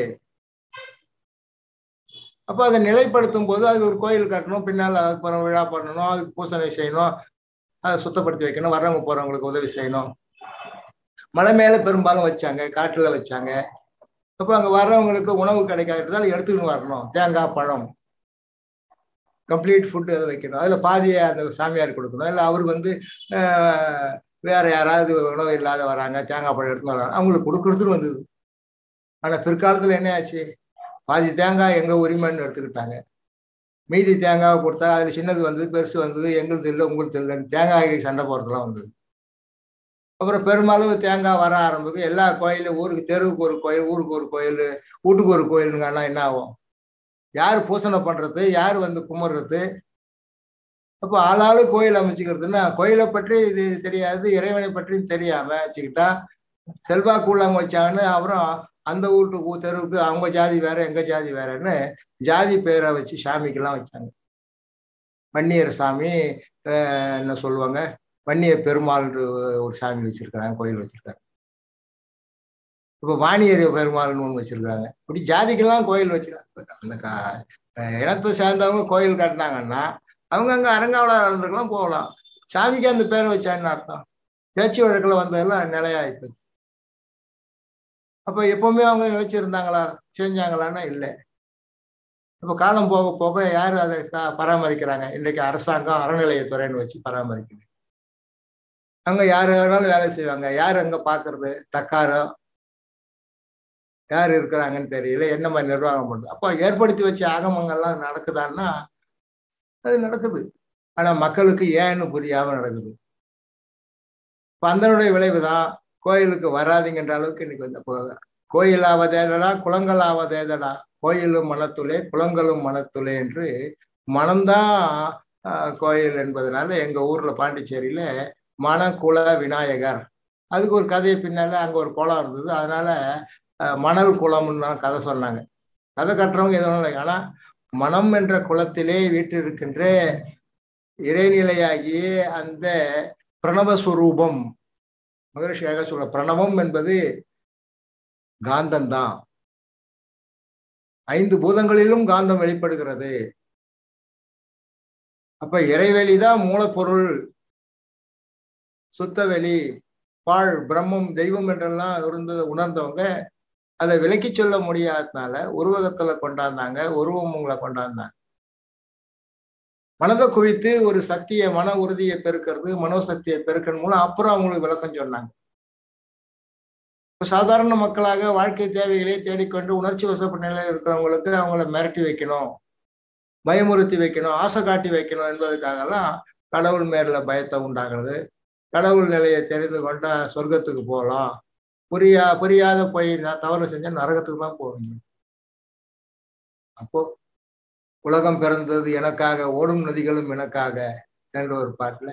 அப்போ அதை நிலைப்படுத்தும் போது அது ஒரு கோயில் கட்டணும், பின்னால் அதுக்கு விழா பண்ணணும், அதுக்கு பூசணை செய்யணும், அதை சுத்தப்படுத்தி வைக்கணும், வர்றவங்க போறவங்களுக்கு உதவி செய்யணும். மலை மேல பெரும்பாலும் வச்சாங்க, காட்டுல வச்சாங்க. அப்போ அங்க வர்றவங்களுக்கு உணவு கிடைக்காததால் எடுத்துக்கின்னு வரணும். தேங்காய், பழம், கம்ப்ளீட் ஃபுட்டு அதை வைக்கணும். அதில் பாதியை அந்த சாமியார் கொடுக்கணும். இல்லை அவருக்கு வந்து வேற யாராவது உணவு இல்லாத வராங்க, தேங்காய் பழம் எடுத்துன்னு வராங்க, அவங்களுக்கு கொடுக்கறதுன்னு வந்தது. ஆனால் பிற்காலத்தில் என்ன ஆச்சு, பாதி தேங்காய் எங்கள் உரிமைன்னு எடுத்துக்கிட்டாங்க. மீதி தேங்காவை கொடுத்தா அதில் சின்னது வந்தது, பெருசு வந்தது, எங்களுக்கு இல்லை உங்களுக்கு இல்லை, தேங்காய்க்கு சண்டை போடுறதுலாம் வந்தது. அப்புறம் பெருமளவு தேங்காய் வர ஆரம்பிக்கு. எல்லா கோயிலும் ஊருக்கு தெருவுக்கு ஒரு கோயில், ஊருக்கு ஒரு கோயில், வீட்டுக்கு ஒரு கோயிலுங்கன்னா என்ன ஆகும், யார் பூசணை பண்றது, யார் வந்து கும்பிட்றது. அப்போ ஆளாளு கோயில் அமைச்சுக்கிறதுன்னா கோயிலை பற்றி இது தெரியாது, இறைவனை பற்றியும் தெரியாம வச்சுக்கிட்டா செல்வாக்கு உள்ளவங்க வச்சாங்கன்னு அப்புறம் அந்த வீட்டுக்கு தெருவுக்கு அவங்க ஜாதி வேற எங்க ஜாதி வேறன்னு ஜாதி பேரை வச்சு சாமிக்கெல்லாம் வச்சாங்க. வன்னியர் சாமி என்ன சொல்லுவாங்க, வன்னிய பெருமாள் ஒரு சாமி வச்சிருக்காங்க, கோயில் வச்சிருக்காங்க. இப்போ வாணியர் பெருமாள்னு ஒன்று வச்சிருக்காங்க. இப்படி ஜாதிக்கெல்லாம் கோயில் வச்சிருக்காங்க. அந்த இனத்தை சேர்ந்தவங்க கோயில் கட்டினாங்கன்னா அவங்க அங்கே அரங்காவலர் இருந்துக்கலாம் போகலாம். சாமிக்கு அந்த பேரை வச்சான்னு அர்த்தம். பேச்சு வழக்கில் வந்ததெல்லாம் நிலையாயிட்டு. அப்போ எப்பவுமே அவங்க நிலைச்சிருந்தாங்களா, செஞ்சாங்களான்னா இல்லை. இப்போ காலம் போக போக யார் அதை பராமரிக்கிறாங்க? இன்றைக்கு அரசாங்கம் அறநிலையத்துறைன்னு வச்சு பராமரிக்குது. அங்க யாரு வேணாலும் வேலை செய்வாங்க. யார் அங்க பாக்குறது? தக்காரோ யார் இருக்கிறாங்கன்னு தெரியல. என்ன மாதிரி நிர்வாகம் பண்ணுது? அப்போ ஏற்படுத்தி வச்ச ஆகமங்கள்லாம் நடக்குதான்னா அது நடக்குது. ஆனா மக்களுக்கு ஏன்னு புரியாம நடக்குது. இப்ப அதனுடைய விளைவுதான் கோயிலுக்கு வராதிங்கன்ற அளவுக்கு இன்னைக்கு வந்து போக கோயில் ஆவதேதடா குளங்கள் ஆவதேதடா, கோயிலும் மனத்துளே குளங்களும் மனத்துளே என்று மனம்தான் கோயில் என்பதனால எங்க ஊர்ல பாண்டிச்சேரியில மணக்குள விநாயகர், அதுக்கு ஒரு கதையை பின்னால அங்க ஒரு குளம் இருந்தது, அதனால மணல் குளம்னு கதை சொன்னாங்க. கதை கட்டுறவங்க எதுவும் இல்லை. ஆனா மனம் என்ற குளத்திலே வீற்றிருக்கின்ற இறைநிலையாகிய அந்த பிரணவஸ்வரூபம் மகரிஷியாக சொல்ல, பிரணவம் என்பது காந்தம்தான். ஐந்து பூதங்களிலும் காந்தம் வெளிப்படுகிறது. அப்ப இறைவெளிதான் மூலப்பொருள், சுத்தவெளி, பாழ், பிரம்மம், தெய்வம் என்றெல்லாம் இருந்ததை உணர்ந்தவங்க அதை விலக்கி சொல்ல முடியாததுனால உருவகத்துல கொண்டாந்தாங்க, உருவங்களை கொண்டாந்தாங்க. மனதை குவித்து ஒரு சக்தியை, மன உறுதியை பெருக்கிறது, மனோசக்தியை பெருக்கிறது மூலம் அப்புறம் அவங்களுக்கு விளக்கம் சொன்னாங்க. இப்போ சாதாரண மக்களாக வாழ்க்கை தேவைகளை தேடிக்கொண்டு உணர்ச்சி வசப்பட்ட நிலையில் இருக்கிறவங்களுக்கு அவங்கள மிரட்டி வைக்கணும், பயமுறுத்தி வைக்கணும், ஆசை காட்டி வைக்கணும் என்பதுக்காகலாம் கடவுள் மேல பயத்தை உண்டாகிறது. கடவுள் நிலையை தெரிந்து கொண்டா சொர்க்கத்துக்கு போகலாம், புரியா புரியாத போய் தவறு செஞ்சா நரகத்துக்கு தான் போவீங்க. அப்போ உலகம் பிறந்தது எனக்காக, ஓடும் நதிகளும் எனக்காக என்ற ஒரு பாட்டுல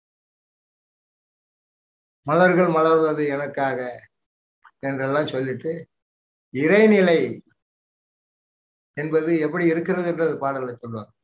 மலர்கள் மலர்வது எனக்காக என்றெல்லாம் சொல்லிட்டு இறைநிலை என்பது எப்படி இருக்கிறது என்றது பாடலை சொல்லுவாங்க.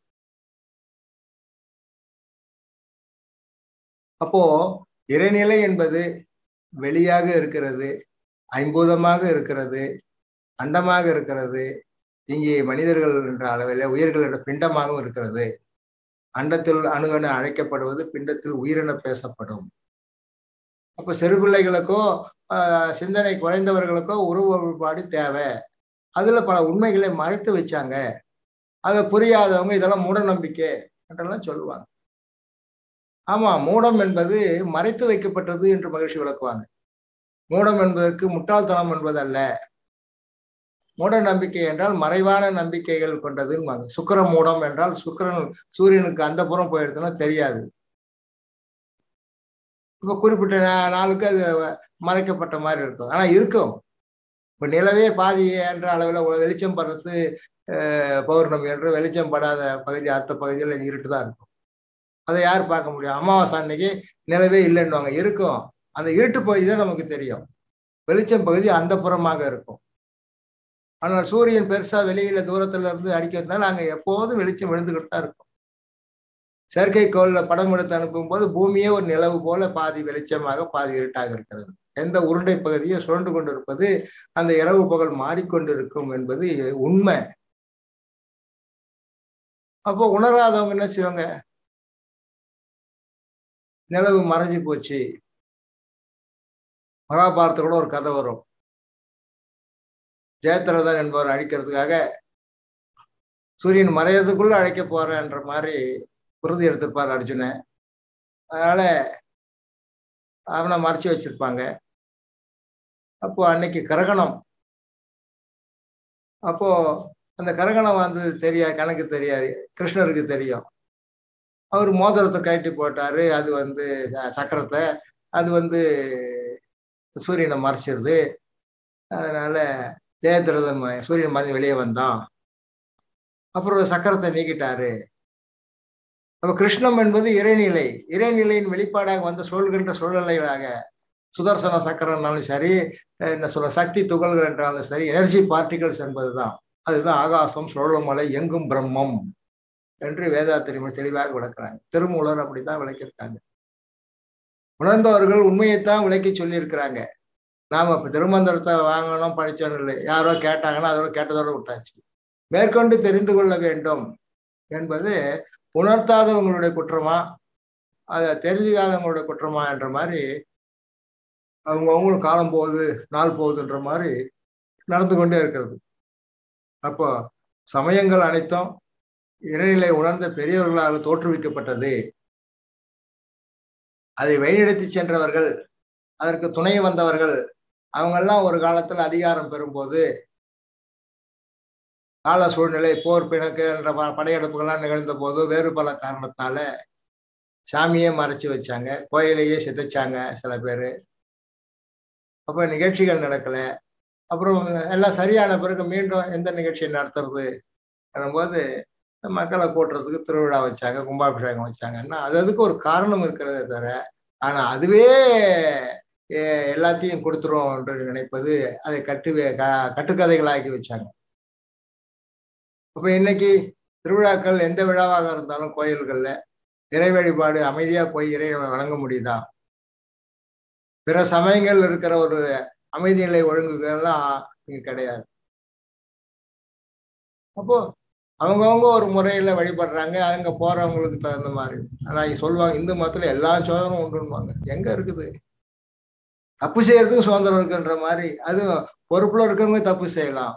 அப்போ இறைநிலை என்பது வெளியாக இருக்கிறது, ஐம்பூதமாக இருக்கிறது, அண்டமாக இருக்கிறது, இங்கே மனிதர்கள் என்ற அளவில் உயிர்கள் என்ற பிண்டமாகவும் இருக்கிறது. அண்டத்தில் அணுகென அழைக்கப்படுவது, பிண்டத்தில் உயிரென பேசப்படும். அப்ப சிறு பிள்ளைகளுக்கோ ஆஹ் சிந்தனை குறைந்தவர்களுக்கோ உருவ வழிபாடு தேவை. அதுல பல உண்மைகளை மறைத்து வச்சாங்க. அதை புரியாதவங்க இதெல்லாம் மூட நம்பிக்கை என்றெல்லாம் சொல்லுவாங்க. ஆமா, மூடம் என்பது மறைத்து வைக்கப்பட்டது என்று மகிழ்ச்சி விளக்குவாங்க. மூடம் என்பதற்கு முட்டாள்தனம் என்பது அல்ல. மூட நம்பிக்கை என்றால் மறைவான நம்பிக்கைகள் கொண்டதுன்னு. சுக்கிர மூடம் என்றால் சுக்கிரன் சூரியனுக்கு அந்த புறம் போயிடுதுன்னா தெரியாது. இப்ப குறிப்பிட்ட நாளுக்கு அது மறைக்கப்பட்ட மாதிரி இருக்கும். ஆனா இருக்கும். இப்ப நிலவே பாதி என்ற அளவுல வெளிச்சம் படுறது அஹ் பௌர்ணமி என்று வெளிச்சம் படாத பகுதி அடுத்த பகுதியில் இருட்டு தான் இருக்கும். அதை யார் பார்க்க முடியும்? அமாவாசை அன்னைக்கு நிலவே இல்லைன்னுவாங்க. இருக்கும். அந்த இருட்டு பகுதி தான் நமக்கு தெரியும். வெளிச்சம் பகுதி அந்த புறமாக இருக்கும். ஆனால் சூரியன் பெருசா வெளியில தூரத்துல இருந்து அடிக்கிறதுனால அங்க எப்போதும் வெளிச்சம் விழுந்துகிட்டு தான் இருக்கும். செயற்கைக்கோள்ல படம் எடுத்து அனுப்பும் போது பூமியே ஒரு நிலவு போல பாதி வெளிச்சமாக பாதி இருட்டாக இருக்கிறது. எந்த உருண்டை பகுதியை சுழண்டு கொண்டிருப்பது அந்த இரவு பகல் மாறிக்கொண்டிருக்கும் என்பது உண்மை. அப்போ உணராதவங்க என்ன செய்வாங்க? நிலவு மறைஞ்சு போச்சு. மகாபாரத கூட ஒரு கதை வரும். ஜெயத்ரதன் என்பவர் அழிக்கிறதுக்காக சூரியன் மறையறதுக்குள்ள அழைக்க போறேன்ற மாதிரி உறுதி எடுத்திருப்பார் அர்ஜுனன். அதனால அவனை மறைச்சு வச்சிருப்பாங்க. அப்போ அன்னைக்கு கிரகணம். அப்போ அந்த கிரகணம் வந்து தெரியாது, கணக்கு தெரியாது. கிருஷ்ணருக்கு தெரியும். அவர் மோதிரத்தை கழட்டி போட்டாரு. அது வந்து சக்கரத்தை, அது வந்து சூரியனை மறைச்சிருது. அதனால ஜெயத்ரதன் சூரியன் மாதிரி வெளியே வந்தான். அப்புறம் சக்கரத்தை நீக்கிட்டாரு. அப்ப கிருஷ்ணம் என்பது இறைநிலை, இறைநிலையின் வெளிப்பாடாக வந்த சொல்கின்ற சூழ்நிலைகளாக சுதர்சன சக்கரம்னாலும் சரி, என்ன சொல்ற சக்தி துகள்கள் என்றாலும் சரி, எனர்ஜி பார்ட்டிகல்ஸ் என்பதுதான். அதுதான் ஆகாசம், சோழமலை, எங்கும் பிரம்மம் என்று வேதாத்திரி தெளிவாக விளக்குறாங்க. திருமூலர் அப்படித்தான் விளக்கியிருக்காங்க. உணர்ந்தவர்கள் உண்மையைத்தான் விளக்கி சொல்லி இருக்கிறாங்க. நாம இப்ப திருமந்திரத்தை வாங்கணும் படிச்சோம் இல்லை, யாரோ கேட்டாங்கன்னா அதோட கேட்டதோட விட்டாச்சு. மேற்கொண்டு தெரிந்து கொள்ள வேண்டும் என்பது உணர்த்தாதவங்களுடைய குற்றமா, அதை தெரிஞ்சுக்காதவங்களுடைய குற்றமா என்ற மாதிரி அவங்க அவங்களும் காலம் போகுது நாள் போகுதுன்ற மாதிரி நடந்து கொண்டே இருக்கிறது. அப்போ சமயங்கள் அனைத்தும் இறைநிலை உணர்ந்த பெரியவர்களால் தோற்றுவிக்கப்பட்டது. அதை வழிநடத்தி சென்றவர்கள், அதற்கு துணை வந்தவர்கள், அவங்கெல்லாம் ஒரு காலத்துல அதிகாரம் பெறும்போது கால சூழ்நிலை, போர் பிணக்கு என்ற படையெடுப்புகள்லாம் நிகழ்ந்த போது வேறு பல காரணத்தால சாமியே மறைச்சு வச்சாங்க, கோயிலையே சிதைச்சாங்க சில பேரு. அப்ப நிகழ்ச்சிகள் நடக்கல. அப்புறம் எல்லாம் சரியான பிறகு மீண்டும் எந்த நிகழ்ச்சியை நடத்துறது போது மக்களை கூட்டுறதுக்கு திருவிழா வச்சாங்க, கும்பாபிஷேகம் வச்சாங்கன்னா அது அதுக்கு ஒரு காரணம் இருக்கிறதே தவிர, ஆனா அதுவே எல்லாத்தையும் கொடுத்துரும் என்று நினைப்பது அதை கட்டு கட்டுக்கதைகளாக்கி வச்சாங்க. அப்ப இன்னைக்கு திருவிழாக்கள் எந்த விழாவாக இருந்தாலும் கோயில்கள்ல இறை வழிபாடு அமைதியா போய் இறைவனை வணங்க முடியுதா? பிற சமயங்கள் இருக்கிற ஒரு அமைதி நிலை ஒழுங்குகள்லாம் இங்க கிடையாது. அப்போ அவங்கவுங்க ஒரு முறையில வழிபடுறாங்க, அங்க போறவங்களுக்கு தகுந்த மாதிரி. ஆனா சொல்லுவாங்க இந்து மதத்துல எல்லா சோதனும் உண்டுன்னுவாங்க. எங்க இருக்குது? தப்பு செய்யறதுக்கும் சுதந்திரம் இருக்குன்ற மாதிரி, அதுவும் பொறுப்புல இருக்கவங்க தப்பு செய்யலாம்.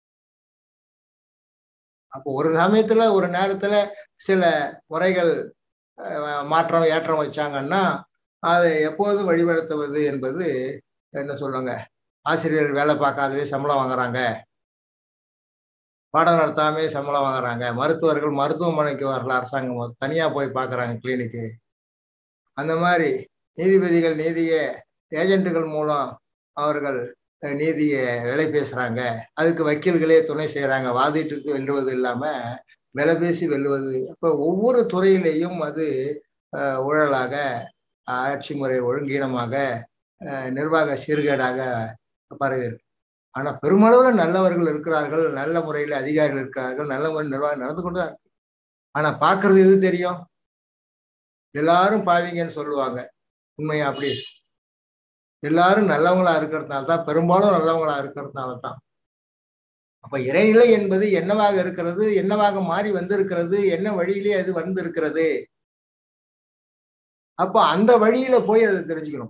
அப்போ ஒரு சமயத்துல ஒரு நேரத்துல சில முறைகள் மாற்றம் ஏற்றம் வச்சாங்கன்னா அதை எப்போதும் வழிபடுத்துவது என்பது என்ன சொல்லுவாங்க, ஆசிரியர் வேலை பார்க்காதவே சம்பளம் வாங்குறாங்க, பாடம் நடத்தாமே சம்பளம் வாங்குறாங்க, மருத்துவர்கள் மருத்துவமனைக்கு வரல, அரசாங்கம் தனியா போய் பார்க்குறாங்க கிளினிக்கு. அந்த மாதிரி நீதிபதிகள் நீதியை ஏஜென்ட்டுகள் மூலம் அவர்கள் நீதியை விலை பேசுறாங்க, அதுக்கு வக்கீல்களே துணை செய்யறாங்க, வாதிட்டு வெல்லுவது இல்லாம விலை பேசி வெல்லுவது. அப்போ ஒவ்வொரு துறையிலையும் அது ஊழலாக, ஆட்சி முறை ஒழுங்கீனமாக, நிர்வாக சீர்கேடாக பரவி இருக்கு. ஆனா பெருமளவுல நல்லவர்கள் இருக்கிறார்கள், நல்ல முறையில அதிகாரிகள் இருக்கிறார்கள், நல்ல முறையில் நிர்வாகம் நடந்து கொண்டுதான் இருக்கு. ஆனா பாக்குறது எது தெரியும்? எல்லாரும் பாவிங்கன்னு சொல்லுவாங்க. உண்மையா அப்படி? எல்லாரும் நல்லவங்களா இருக்கிறதுனால தான், பெரும்பாலும் நல்லவங்களா இருக்கிறதுனால தான். அப்ப இறைநிலை என்பது என்னவாக இருக்கிறது, என்னவாக மாறி வந்திருக்கிறது, என்ன வழியிலே அது வந்திருக்கிறது. அப்ப அந்த வழியில போய் அதை தெரிஞ்சுக்கணும்.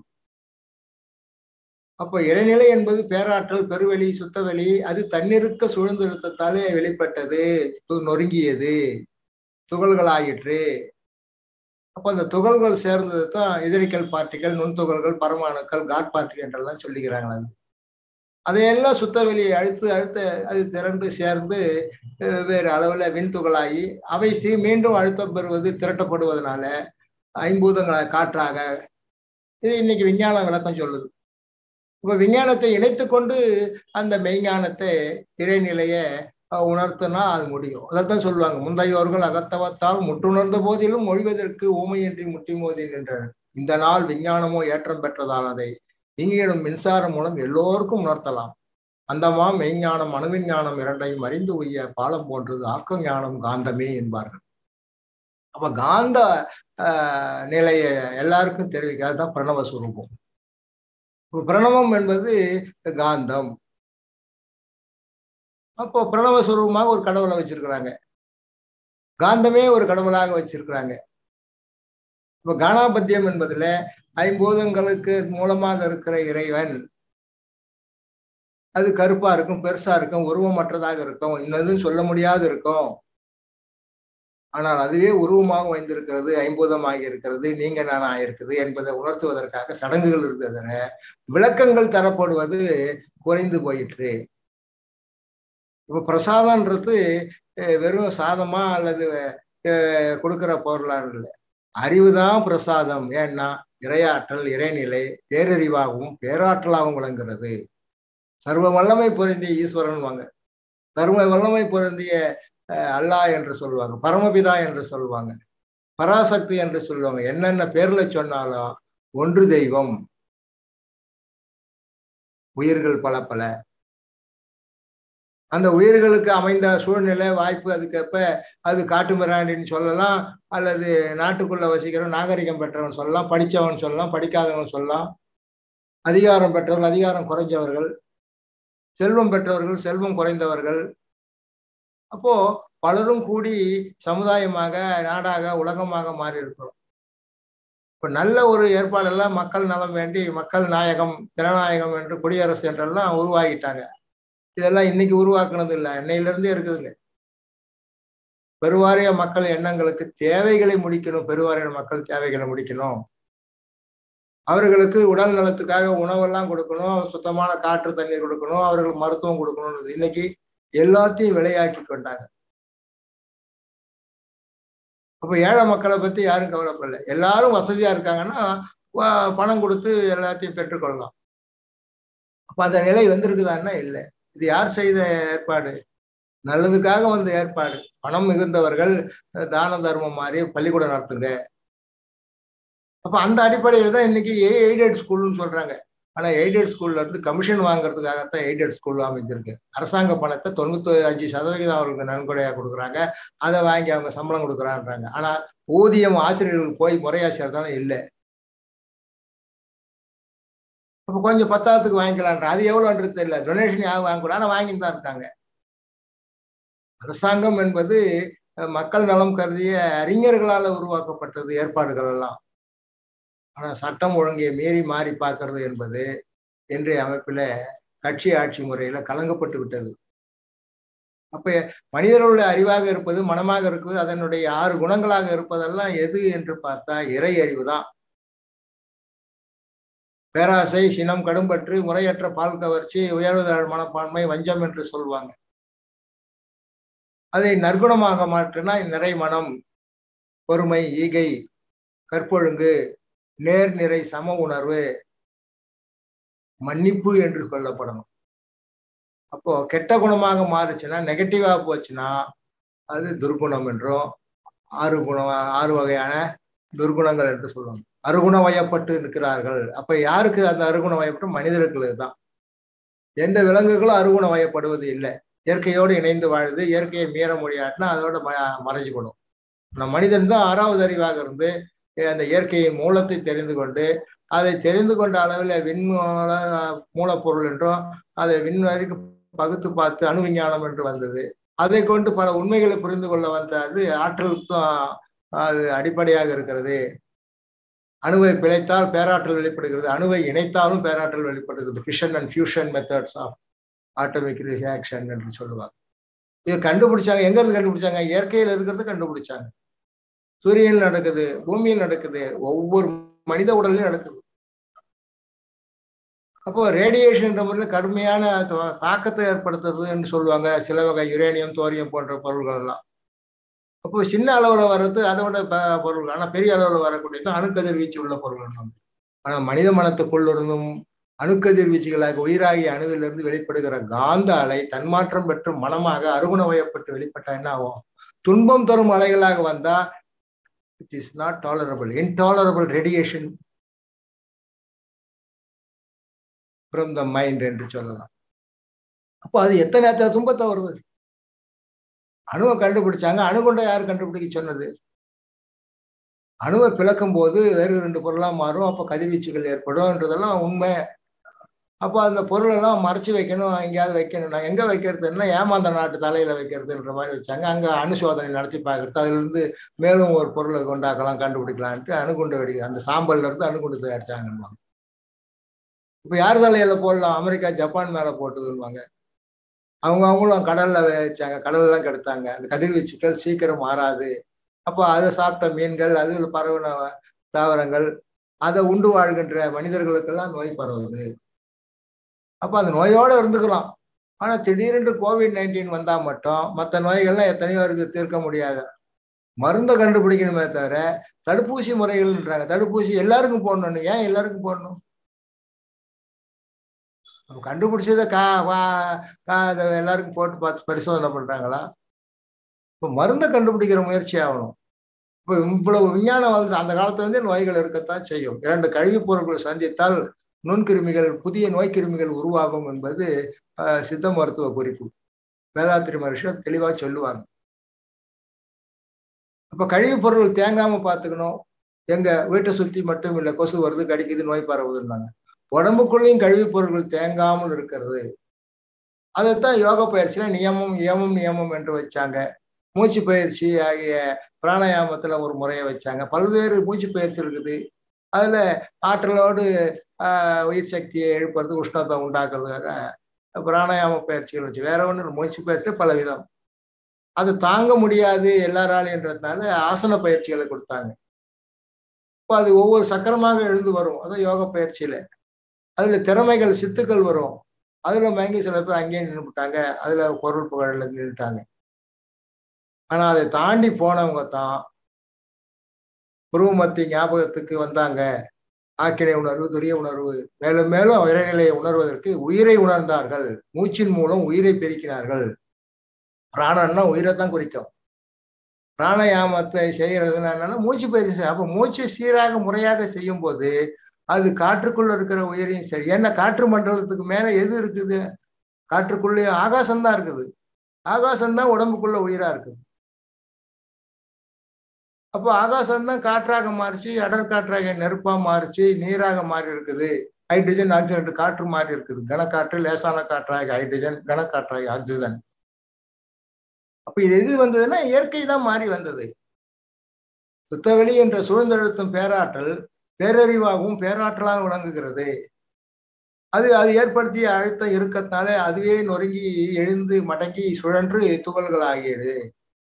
அப்ப இறைநிலை என்பது பேராற்றல், பெருவெளி, சுத்தவெளி, அது தன்னிருக்க சூழ்ந்திருத்தத்தாலே வெளிப்பட்டது, நொறுங்கியது, துகள்களாயிற்று. அப்ப அந்த துகள்கள் சேர்ந்தது தான் எதிரிக்கல் பார்ட்டிகள், நுண்துகள்கள், பரமாணுக்கள், காட் பார்ட்டிகள் என்றெல்லாம் சொல்லிக்கிறாங்க. அது அதையெல்லாம் சுத்த வெளியை அழுத்து அழுத்த அது திரண்டு சேர்ந்து வேறு அளவுல விண்துகளாகி அவை மீண்டும் அழுத்தம் பெறுவது, திரட்டப்படுவதனால ஐம்பூதங்களை காற்றாக, இது இன்னைக்கு விஞ்ஞான விளக்கம் சொல்லுது. இப்ப விஞ்ஞானத்தை இணைத்து கொண்டு அந்த மெய்ஞானத்தை இறைநிலைய உணர்த்தினா அது முடியும். அதைத்தான் சொல்லுவாங்க, முந்தையோர்கள் அகத்தவத்தால் முற்றுணர்ந்த போதிலும் மொழிவதற்கு ஊமையின்றி முட்டி மோதி நின்றனர். இந்த நாள் விஞ்ஞானமோ ஏற்றம் பெற்றதால் அதை இங்கிடும் மின்சாரம் மூலம் எல்லோருக்கும் உணர்த்தலாம். அந்தமா மெய்ஞானம் அணுவிஞ்ஞானம் இரண்டையும் அறிந்து உய்ய பாலம் போன்றது ஆக்க ஞானம் காந்தமே என்பார்கள். அப்ப காந்த ஆஹ் நிலைய எல்லாருக்கும் தெரிவிக்காதுதான் பிரணவ சுரூபம். பிரணவம் என்பது காந்தம். அப்போ பிரணவ சுரூபமாக ஒரு கடவுளை வச்சிருக்கிறாங்க, காந்தமே ஒரு கடவுளாக வச்சிருக்கிறாங்க. இப்ப கானாபத்தியம் என்பதுல ஐம்பூதங்களுக்கு மூலமாக இருக்கிற இறைவன் அது கருப்பா இருக்கும், பெருசா இருக்கும், உருவமற்றதாக இருக்கும், இன்னதும் சொல்ல முடியாது இருக்கும். ஆனால் அதுவே உருவமாக வைந்திருக்கிறது, ஐம்பூதமாக இருக்கிறது, நீங்க நான் ஆயிருக்குது என்பதை உணர்த்துவதற்காக சடங்குகள் இருக்கிறதுல விளக்கங்கள் தரப்படுவது குறைந்து போயிற்று. இப்ப பிரசாதம்ன்றது வெறும் சாதமா அல்லது கொடுக்கிற பொருளான் இல்லை, அறிவுதான் பிரசாதம். ஏன்னா இறையாற்றல், இறைநிலை பேரறிவாகவும் பேராற்றலாகவும் விளங்குகிறது. சர்வ வல்லமை பொருந்திய ஈஸ்வரன் வாங்க, சர்வ வல்லமை பொருந்திய அல்லாஹ் என்று சொல்லுவாங்க, பரமபிதா என்று சொல்லுவாங்க, பராசக்தி என்று சொல்லுவாங்க. என்னென்ன பேர்ல சொன்னாலும் ஒன்று தெய்வம். உயிர்கள் பல பல, அந்த உயிர்களுக்கு அமைந்த சூழ்நிலை வாய்ப்பு அதுக்கப்ப அது காட்டு மிராண்டின்னு சொல்லலாம், அல்லது நாட்டுக்குள்ள வசிக்கிறவன் நாகரிகம் பெற்றவன் சொல்லலாம், படித்தவன் சொல்லலாம், படிக்காதவன் சொல்லலாம். அதிகாரம் பெற்றவர்கள், அதிகாரம் குறைஞ்சவர்கள், செல்வம் பெற்றவர்கள், செல்வம் குறைந்தவர்கள். அப்போ பலரும் கூடி சமுதாயமாக, நாடாக, உலகமாக மாறி இருக்கிறோம். இப்ப நல்ல ஒரு ஏற்பாடெல்லாம் மக்கள் நலம் வேண்டி மக்கள் நாயகம், ஜனநாயகம் என்று குடியரசு என்றெல்லாம் உருவாகிட்டாங்க. இதெல்லாம் இன்னைக்கு உருவாக்குனது இல்லை, அன்னையிலிருந்தே இருக்குதுங்க. பெருவாரிய மக்கள் எண்ணங்களுக்கு தேவைகளை முடிக்கணும், பெருவாரிய மக்கள் தேவைகளை முடிக்கணும். அவர்களுக்கு உடல் நலத்துக்காக உணவெல்லாம் கொடுக்கணும், சுத்தமான காற்று தண்ணீர் கொடுக்கணும், அவர்களுக்கு மருத்துவம் கொடுக்கணும். இன்னைக்கு எல்லாத்தையும் விலையாக்கி கொண்டாங்க. அப்ப ஏழை மக்களை பத்தி யாரும் கவலைப்படல. எல்லாரும் வசதியா இருக்காங்கன்னா பணம் கொடுத்து எல்லாத்தையும் பெற்றுக்கொள்ளலாம். அப்ப அந்த நிலை வந்திருக்குதான்னா இல்லை. இது யார் செய்த ஏற்பாடு? நல்லதுக்காக வந்த ஏற்பாடு. பணம் மிகுந்தவர்கள் தான தர்மம் மாதிரி பள்ளிக்கூடம் நடத்துங்க. அப்ப அந்த அடிப்படையில் தான் இன்னைக்கு எய்டட் ஸ்கூல்னு சொல்றாங்க. ஆனா எய்டட் ஸ்கூல்ல இருந்து கமிஷன் வாங்குறதுக்காகத்தான் எய்டட் ஸ்கூல் அமைஞ்சிருக்கு. அரசாங்க பணத்தை தொண்ணூத்தி அஞ்சு சதவீதம் அவர்களுக்கு நன்கொடையா கொடுக்குறாங்க. அதை வாங்கி அவங்க சம்பளம் கொடுக்குறான்றாங்க. ஆனா ஊதியம் ஆசிரியர்களுக்கு போய் முறையா சேர்த்தானே இல்லை. அப்ப கொஞ்சம் பத்தாயிரத்துக்கு வாங்கிக்கலான்ற, அது எவ்வளோன்றது தெரியல. டொனேஷன் யாரும் வாங்கக்கூடாது, ஆனா வாங்கிட்டு தான் இருக்காங்க. அரசாங்கம் என்பது மக்கள் நலம் கருதிய அறிஞர்களால உருவாக்கப்பட்டது ஏற்பாடுகள் எல்லாம். ஆனா சட்டம் ஒழுங்கை மீறி மாறி பார்க்கறது என்பது இன்றைய அமைப்புல கட்சி ஆட்சி முறையில கலங்கப்பட்டு விட்டது. அப்ப மனிதர்களுடைய அறிவாக இருப்பது, மனமாக இருப்பது, அதனுடைய ஆறு குணங்களாக இருப்பதெல்லாம் எது என்று பார்த்தா இறை அறிவு தான். பேராசை, சினம், கடும்பற்று, முறையற்ற பால் கவர்ச்சி, உயர்வுதாழ் மனப்பான்மை, வஞ்சம் என்று சொல்லுவாங்க. அதை நற்குணமாக மாற்றினா நிறை மனம், பொறுமை, ஈகை, கற்பொழுங்கு, நேர் நிறை, சம உணர்வு, மன்னிப்பு என்று கொள்ளப்படணும். அப்போ கெட்ட குணமாக மாறுச்சுன்னா, நெகட்டிவா போச்சுன்னா அது துர்குணம் என்றும், ஆறு குணம் ஆறு வகையான துர்குணங்கள் என்று சொல்லுவாங்க. அருகுண வயப்பட்டு இருக்கிறார்கள். அப்ப யாருக்கு அந்த அருகுண வயப்பட்டு? மனிதர்களுக்கு தான். எந்த விலங்குகளும் அருகுண வயப்படுவது இல்லை. இயற்கையோடு இணைந்து வாழுது. இயற்கையை மீற முடியாட்டினா அதோட ம மறைஞ்சுக்கணும். ஆனா மனிதன் தான் ஆறாவது அறிவாக இருந்து அந்த இயற்கையின் மூலத்தை தெரிந்து கொண்டு, அதை தெரிந்து கொண்ட அளவில் விண் மூலப்பொருள் என்றும் அதை விண் வரைக்கும் பகுத்து பார்த்து அணு விஞ்ஞானம் என்று வந்தது. அதை கொண்டு பல உண்மைகளை புரிந்து கொள்ள வந்த அது ஆற்றலுக்கும் அது அடிப்படையாக இருக்கிறது. அணுவை பிழைத்தால் பேராற்றல் வெளிப்படுகிறது, அணுவை இணைத்தாலும் பேராற்றல் வெளிப்படுகிறது. Fission and fusion methods of atomic reaction என்று சொல்லுவாங்க. இதை கண்டுபிடிச்சாங்க. எங்க இருந்து கண்டுபிடிச்சாங்க? இயற்கையில் இருக்கிறது கண்டுபிடிச்சாங்க. சூரியனில் நடக்குது, பூமியில் நடக்குது, ஒவ்வொரு மனித உடலையும் நடக்குது. அப்போ ரேடியேஷன் என்ற முறையில் கடுமையான தாக்கத்தை ஏற்படுத்துறது என்று சொல்லுவாங்க. சில வகை யுரேனியம், தோரியம் போன்ற பொருள்கள் எல்லாம். அப்போ சின்ன அளவுல வர்றது அதோட பொருள். ஆனா பெரிய அளவுல வரக்கூடியது அணுக்கதிர்வீச்சு உள்ள பொருள்கள். ஆனா மனித மனத்துக்குள்ளிருந்தும் அணுக்கதிர்வீச்சுகளாக உயிராகிய அணுவிலிருந்து வெளிப்படுகிற காந்த அலை தன்மாற்றம் பெற்று மனமாக அருகுண வயப்பட்டு வெளிப்பட்டா என்ன ஆகும்? துன்பம் தரும் அலைகளாக வந்தா it is not tolerable, intolerable radiation from the mind என்று சொல்லலாம். அப்போ அது எத்தனை எத்தனை துன்பத்தை வருது. அணுவை கண்டுபிடிச்சாங்க. அணுகுண்டை யார் கண்டுபிடிக்க சொன்னது? அணுவை பிளக்கும் போது வேறு ரெண்டு பொருளா மாறும். அப்போ கதிர்வீச்சுகள் ஏற்படும்ன்றதெல்லாம் உண்மை. அப்போ அந்த பொருளெல்லாம் மறைச்சு வைக்கணும், எங்கேயாவது வைக்கணும். நான் எங்க வைக்கிறதுன்னா ஏமாந்த நாட்டு தலையில வைக்கிறதுன்ற மாதிரி வச்சாங்க. அங்க அணு சோதனை நடத்தி பார்க்கறது. அதுல இருந்து மேலும் ஒரு பொருளை கொண்டாக்கலாம், கண்டுபிடிக்கலான்ட்டு அணுகுண்டு வெடி அந்த சாம்பல்ல இருந்து அணுகுண்டு தயாரிச்சாங்க. இப்ப யார் தலையில போடலாம்? அமெரிக்கா, ஜப்பான் மேல போட்டுதுன்னுவாங்க. அவங்க அவங்களும் கடல்ல வச்சாங்க, கடல்லாம் கெடுத்தாங்க. அந்த கதிர்வீச்சுக்கள் சீக்கிரம் மாறாது. அப்போ அதை சாப்பிட்ட மீன்கள், அதில் பரவின தாவரங்கள், அதை உண்டு வாழ்கின்ற மனிதர்களுக்கெல்லாம் நோய் பரவுது. அப்ப அந்த நோயோட இருந்துக்கலாம். ஆனா திடீரென்று கோவிட் நைன்டீன் வந்தா மட்டும் மற்ற நோய்கள்லாம் எத்தனையோ இருக்கு, தீர்க்க முடியாத. மருந்தை கண்டுபிடிக்கணுமே தவிர தடுப்பூசி முறைகள்ன்றாங்க. தடுப்பூசி எல்லாருக்கும் போடணும். ஏன் எல்லாருக்கும் போடணும்? கண்டுபிடிச்சதை கா எல்லாருக்கும் போட்டு பார்த்து பரிசோதனை பண்றாங்களா? இப்ப மருந்தை கண்டுபிடிக்கிற முயற்சி ஆகணும். இப்ப இவ்வளவு விஞ்ஞானம் வளர்ந்து அந்த காலத்துல இருந்தே நோய்கள் இருக்கத்தான் செய்யும். இரண்டு கழிவுப் பொருட்கள் சந்தித்தால் நுண்கிருமிகள், புதிய நோய்க்கிருமிகள் உருவாகும் என்பது சித்த மருத்துவ குறிப்பு. வேதாத்திரி மகரிஷி தெளிவா சொல்லுவாங்க. அப்ப கழிவுப் பொருட்கள் தேங்காம பார்த்துக்கணும். எங்க வீட்டை சுத்தி மட்டும் இல்லை, கொசு வருது, கடிக்குது, நோய் பரவுதுன்னாங்க. உடம்புக்குள்ளேயும் கழிவுப் பொருட்கள் தேங்காமல் இருக்கிறது. அதைத்தான் யோக பயிற்சியில நியமம் ஏமம் நியமம் என்று வச்சாங்க. மூச்சு பயிற்சி ஆகிய பிராணாயாமத்துல ஒரு முறையை வச்சாங்க. பல்வேறு மூச்சு பயிற்சி இருக்குது. அதுல ஆற்றலோடு ஆஹ் உயிர் சக்தியை எழுப்புறது, உஷ்ணத்தை உண்டாக்குறதுக்காக பிராணாயாம பயிற்சிகள் வச்சு, வேற ஒன்று மூச்சு பயிற்சி பல விதம். அது தாங்க முடியாது எல்லாராலைன்றதுனால ஆசன பயிற்சிகளை கொடுத்தாங்க. இப்போ அது ஒவ்வொரு சக்கரமாக எழுந்து வரும். அதான் யோக பயிற்சியில அதுல திறமைகள் சித்துக்கள் வரும். அதுல மயங்கி சில பேர் அங்கேயே நின்றுட்டாங்க. அதுல பொருள் புகழ்ல நின்றுட்டாங்க. ஆனா அதை தாண்டி போனவங்க தான் புருவமத்தி ஞாபகத்துக்கு வந்தாங்க. ஆக்கினை உணர்வு, துரிய உணர்வு, மேலும் மேலும் இறைநிலையை உணர்வதற்கு உயிரை உணர்ந்தார்கள். மூச்சின் மூலம் உயிரை பெருக்கினார்கள். பிராணன்னா உயிரைத்தான் குறிக்கும். பிராணயாமத்தை செய்யறதுன்னா என்னன்னா மூச்சு பயிற்சி. அப்ப மூச்சு சீராக முறையாக செய்யும் போது அது காற்றுக்குள்ள இருக்கிற உயிரையும் சரி. ஏன்னா காற்று மண்டலத்துக்கு மேல எது இருக்குது? காற்றுக்குள்ளே ஆகாசம்தான் இருக்குது. ஆகாசம்தான் உடம்புக்குள்ள உயிரா இருக்குது. அப்போ ஆகாசம்தான் காற்றாக மாறிச்சு, அடர் காற்றாக நெருப்பா மாறிச்சு, நீராக மாறி இருக்குது. ஹைட்ரஜன் ஆக்சிஜன் காற்று மாறி இருக்குது. கனக்காற்று லேசான காற்றாக ஹைட்ரஜன், கனக்காற்றாக ஆக்சிஜன். அப்ப இது எது வந்ததுன்னா இயற்கை தான் மாறி வந்தது. சுத்தவெளி என்ற சூழ்ந்தெழுத்தும் பேராற்றல் பேரறிவாகவும் பேராற்றலாக விளங்குகிறது. அது அது ஏற்படுத்திய அழுத்தம் இருக்கத்தால அதுவே நொறுங்கி எழுந்து மடங்கி சுழன்று துகள்கள் ஆகியது.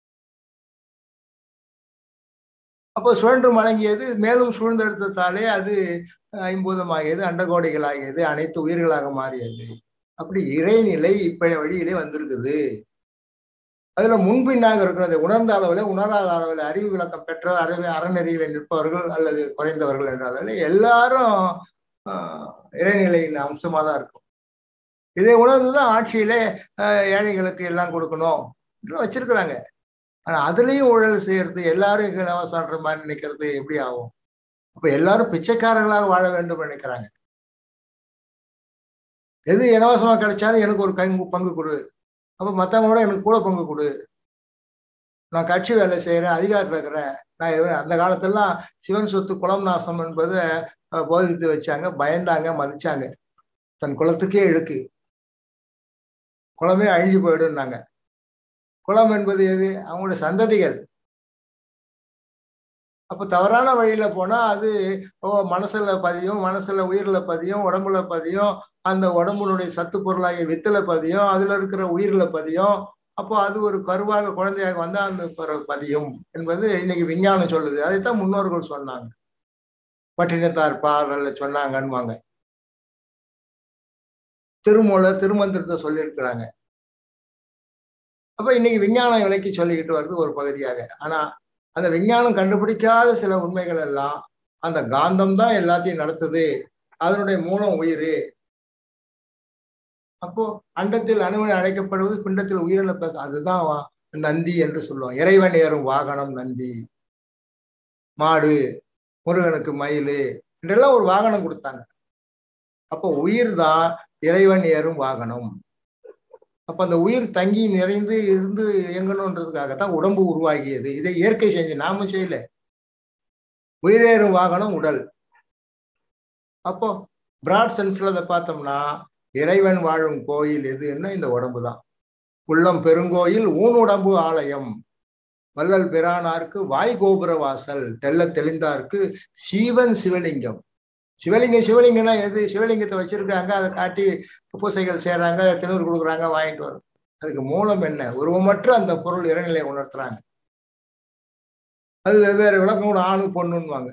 அப்போ சுழன்று மடங்கியது மேலும் சூழ்ந்தெழுத்தத்தாலே அது ஐம்பூதமாகியது, அண்டகோடைகள் ஆகியது, அனைத்து உயிர்களாக மாறியது. அப்படி இறைநிலை இப்ப வழியிலே வந்திருக்குது. அதுல முன்பின்னாக இருக்கிறது உணர்ந்த அளவில் உணராத அளவில் அறிவு விளக்கம் பெற்ற அறிவு அறநெறிகளை நிற்பவர்கள் அல்லது குறைந்தவர்கள் என்ற அளவில் எல்லாரும் ஆஹ் இறைநிலையின் அம்சமா தான் இருக்கும். இதை உணர்ந்துதான் ஆட்சியிலே ஏழைகளுக்கு எல்லாம் கொடுக்கணும் வச்சிருக்கிறாங்க. ஆனா அதுலயும் ஊழல் செய்யறது, எல்லாரும் இலவசன்ற மாதிரி நினைக்கிறது எப்படி ஆகும்? அப்ப எல்லாரும் பிச்சைக்காரர்களாக வாழ வேண்டும் நினைக்கிறாங்க. எது இலவசமா கிடைச்சாலும் எனக்கு ஒரு கை பங்கு கொடு, அப்ப மற்றவங்களோட எனக்கு கூட பங்கு கொடு, நான் கட்சி வேலை செய்யறேன், அதிகாரத்தில் இருக்கிறேன். நான் அந்த காலத்திலாம் சிவன் சொத்து குலம் நாசம் என்பதை போதித்து வச்சாங்க, பயந்தாங்க, மதிச்சாங்க. தன் குலத்துக்கே இழுக்கு, குலமே அழிஞ்சு போயிடுன்னாங்க. குலம் என்பது எது? அவங்களுடைய சந்ததிகள். அப்ப தவறான வழியில போனா அது ஓ மனசுல பதியும், மனசுல உயிர்ல பதியும், உடம்புல பதியும், அந்த உடம்புடைய சத்து பொருளாகிய வித்துல பதியும், அதுல இருக்கிற உயிர்ல பதியும். அப்போ அது ஒரு கருவாக குழந்தையாக வந்தா அந்த பதியும் என்பது இன்னைக்கு விஞ்ஞானம் சொல்லுது. அதைத்தான் முன்னோர்கள் சொன்னாங்க, பட்டினத்தார் பாடல்ல சொன்னாங்கன்னுவாங்க. திருமூல திருமந்திரத்தை சொல்லியிருக்கிறாங்க. அப்ப இன்னைக்கு விஞ்ஞானம் விலைக்கு சொல்லிக்கிட்டு வருது ஒரு பகுதியாக. ஆனா அந்த விஞ்ஞானம் கண்டுபிடிக்காத சில உண்மைகள் எல்லாம் அந்த காந்தம் தான் எல்லாத்தையும் நடத்துது, அதனுடைய மூலம் உயிர். அப்போ அண்டத்தில் அணுவன் அழைக்கப்படுவது, பிண்டத்தில் உயிரின பேச, அதுதான் நந்தி என்று சொல்லுவோம். இறைவன் ஏறும் வாகனம் நந்தி, மாடு, முருகனுக்கு மயில் என்றெல்லாம் ஒரு வாகனம் கொடுத்தாங்க. அப்போ உயிர் தான் இறைவன் ஏறும் வாகனம். அப்ப அந்த உயிர் தங்கி நிறைந்து இருந்து இயங்கணுன்றதுக்காகத்தான் உடம்பு உருவாகியது. இதை இயற்கை செஞ்சு நாம செய்யல. உயிரேறும் வாகனம் உடல். அப்போ பிராட் சென்ஸ்ல அதை பார்த்தோம்னா இறைவன் வாழும் கோயில் எதுன்னா இந்த உடம்பு தான். உள்ளம் பெருங்கோயில் ஊனுடம்பு ஆலயம், வள்ளல் பிரானாருக்கு வாய் கோபுர வாசல், தெல்ல தெளிந்தாருக்கு சீவன் சிவலிங்கம். சிவலிங்கம் சிவலிங்கம்னா எது? சிவலிங்கத்தை வச்சிருக்காங்க, அதை காட்டி பூசைகள் செய்யறாங்க, திணறு கொடுக்குறாங்க, வாங்கிட்டு வரும். அதுக்கு மூலம் என்ன? உருவமற்ற அந்த பொருள் இறைநிலையை உணர்த்துறாங்க. அது வெவ்வேறு விளக்கம் கூட ஆணு பொண்ணுன்னுவாங்க.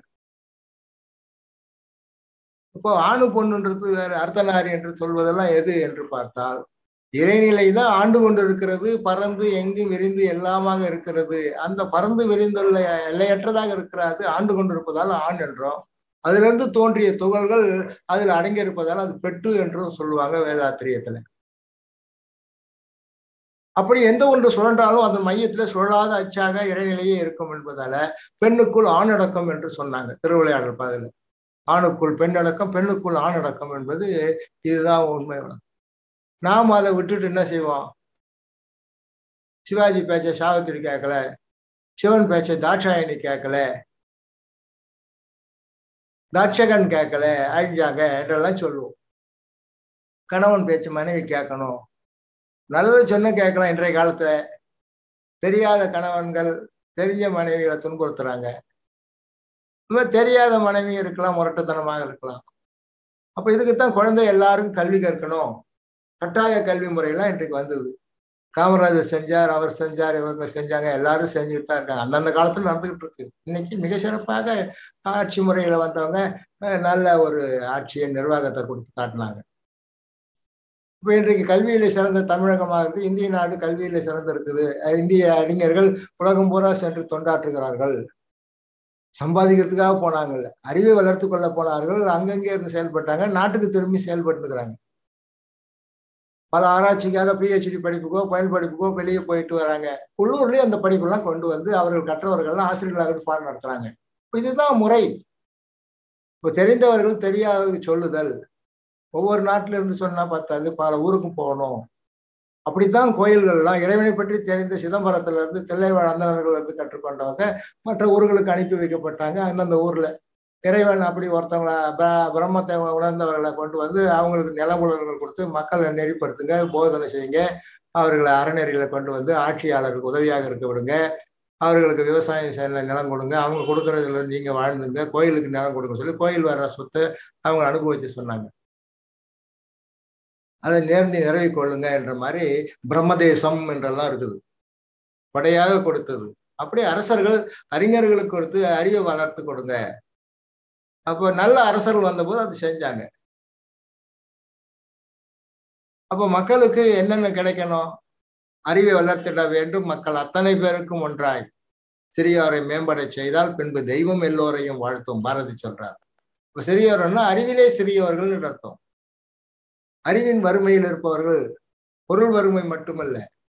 இப்போ ஆணு பொண்ணுன்றது வேற, அர்த்தநாரி என்று சொல்வதெல்லாம் எது என்று பார்த்தால் இறைநிலை தான் ஆண்டு கொண்டு இருக்கிறது, பறந்து எங்கும் விரிந்து எல்லாமாக இருக்கிறது. அந்த பறந்து விரிந்துள்ள எல்லையற்றதாக இருக்கிறது ஆண்டு கொண்டு இருப்பதால் ஆண் என்றோம். அதுல இருந்து தோன்றிய துகள்கள் அதில் அடங்கி இருப்பதால் அது பெட்டு என்றும் சொல்லுவாங்க வேதாத்திரியத்துல. அப்படி எந்த ஒன்று சுழன்றாலும் அந்த மையத்துல சுழலாத அச்சாக இறைநிலையே இருக்கும் என்பதால பெண்ணுக்குள் ஆணடக்கம் என்று சொன்னாங்க திருவிளையாடல் பதில. ஆணுக்குள் பெண்ணடக்கம், பெண்ணுக்குள் ஆணடக்கம் என்பது இதுதான் உண்மை. நாம் அதை விட்டுட்டு என்ன செய்வோம்? சிவாஜி பேச்ச சாவித்திரி கேட்கல, சிவன் பேச்ச தாட்சாயணி கேட்கல, தட்சகன் கேட்கல அழிஞ்சாங்க என்றெல்லாம் சொல்லுவோம். கணவன் பேச்சு மனைவி கேட்கணும், நல்லது சொன்ன கேட்கலாம். இன்றைய காலத்துல தெரியாத கணவன்கள் தெரிஞ்ச மனைவிகளை துன்புறுத்துறாங்க. தெரியாத மனைவி இருக்கலாம், முரட்டுத்தனமாக இருக்கலாம். அப்ப இதுக்குத்தான் குழந்தை எல்லாரும் கல்வி கற்கணும், கட்டாய கல்வி முறையெல்லாம் இன்றைக்கு வந்தது. காமராஜர் செஞ்சார், அவர் செஞ்சார், இவங்க செஞ்சாங்க, எல்லாரும் செஞ்சுட்டு தான் இருக்காங்க. அந்தந்த காலத்துல நடந்துகிட்டு இருக்கு. இன்னைக்கு மிக சிறப்பாக ஆட்சி முறையில வந்தவங்க நல்ல ஒரு ஆட்சியை நிர்வாகத்தை கொடுத்து காட்டினாங்க. இப்ப இன்றைக்கு கல்வியில சிறந்த தமிழகமாக இருக்கு. இந்திய நாடு கல்வியில சிறந்து இருக்குது. இந்திய அறிஞர்கள் உலகம் பூரா சென்று தொண்டாற்றுகிறார்கள். சம்பாதிக்கிறதுக்காக போனாங்கல்ல, அறிவை வளர்த்து கொள்ள போனார்கள். அங்கங்கே இருந்து செயல்பட்டாங்க, நாட்டுக்கு திரும்பி செயல்பட்டு இருக்கிறாங்க. பல ஆராய்ச்சிக்காக பிஹெச்டி படிப்புக்கோ பயன் படிப்புக்கோ வெளியே போயிட்டு வராங்க. உள்ளூர்லயே அந்த படிப்பெல்லாம் கொண்டு வந்து அவர்கள் கற்றவர்கள்லாம் ஆசிரியர்களாக பாடம் நடத்துறாங்க. இதுதான் முறை. இப்போ தெரிந்தவர்கள் தெரியாதவர்கள் சொல்லுதல். ஒவ்வொரு நாட்டில இருந்து சொன்னா பார்த்தாது, பல ஊருக்கும் போகணும். அப்படித்தான் கோயில்கள்லாம் இறைவனை பற்றி தெரிந்த சிதம்பரத்துல இருந்து தில்லைவாழ் அந்தணர்கள் இருந்து கற்றுக்கொண்டவங்க மற்ற ஊர்களுக்கு அனுப்பி வைக்கப்பட்டாங்க. அந்தந்த ஊர்ல இறைவன் அப்படி ஒருத்தவங்கள பிரம்மத்தை உணர்ந்தவர்களை கொண்டு வந்து அவங்களுக்கு நிலமுலர்கள் கொடுத்து மக்களை நெறிப்படுத்துங்க, போதனை செய்யுங்க, அவர்களை அறநெறியில கொண்டு வந்து ஆட்சியாளருக்கு உதவியாக இருக்க விடுங்க, அவர்களுக்கு விவசாயம் செய்ய நிலம் கொடுங்க, அவங்க கொடுக்கறதுல நீங்க வாழ்ந்துங்க, கோயிலுக்கு நிலம் கொடுங்க சொல்லி கோயில் வர்ற சொத்தை அவங்க அனுபவிச்சு சொன்னாங்க. அதை நேர்ந்து நிறைவி கொள்ளுங்க என்ற மாதிரி பிரம்மதேசம் என்றெல்லாம் இருக்குது, படையாக கொடுத்தது. அப்படி அரசர்கள் அறிஞர்களுக்கு கொடுத்து அறிவை வளர்த்து கொடுங்க. அப்போ நல்ல அரசர்கள் வந்தபோது அது செஞ்சாங்க. அப்போ மக்களுக்கு என்னென்ன கிடைக்கணும்? அறிவை வளர்த்திட வேண்டும். மக்கள் அத்தனை பேருக்கும் ஒன்றாய் சிறியோரை மேம்பட செய்தால் பின்பு தெய்வம் எல்லோரையும் வாழ்த்தும் பாரதி சொல்றார். இப்ப சிறியோர்னா அறிவிலே சிறியவர்கள் அர்த்தம். அறிவின் வறுமையில் இருப்பவர்கள், பொருள் வறுமை மட்டுமல்ல,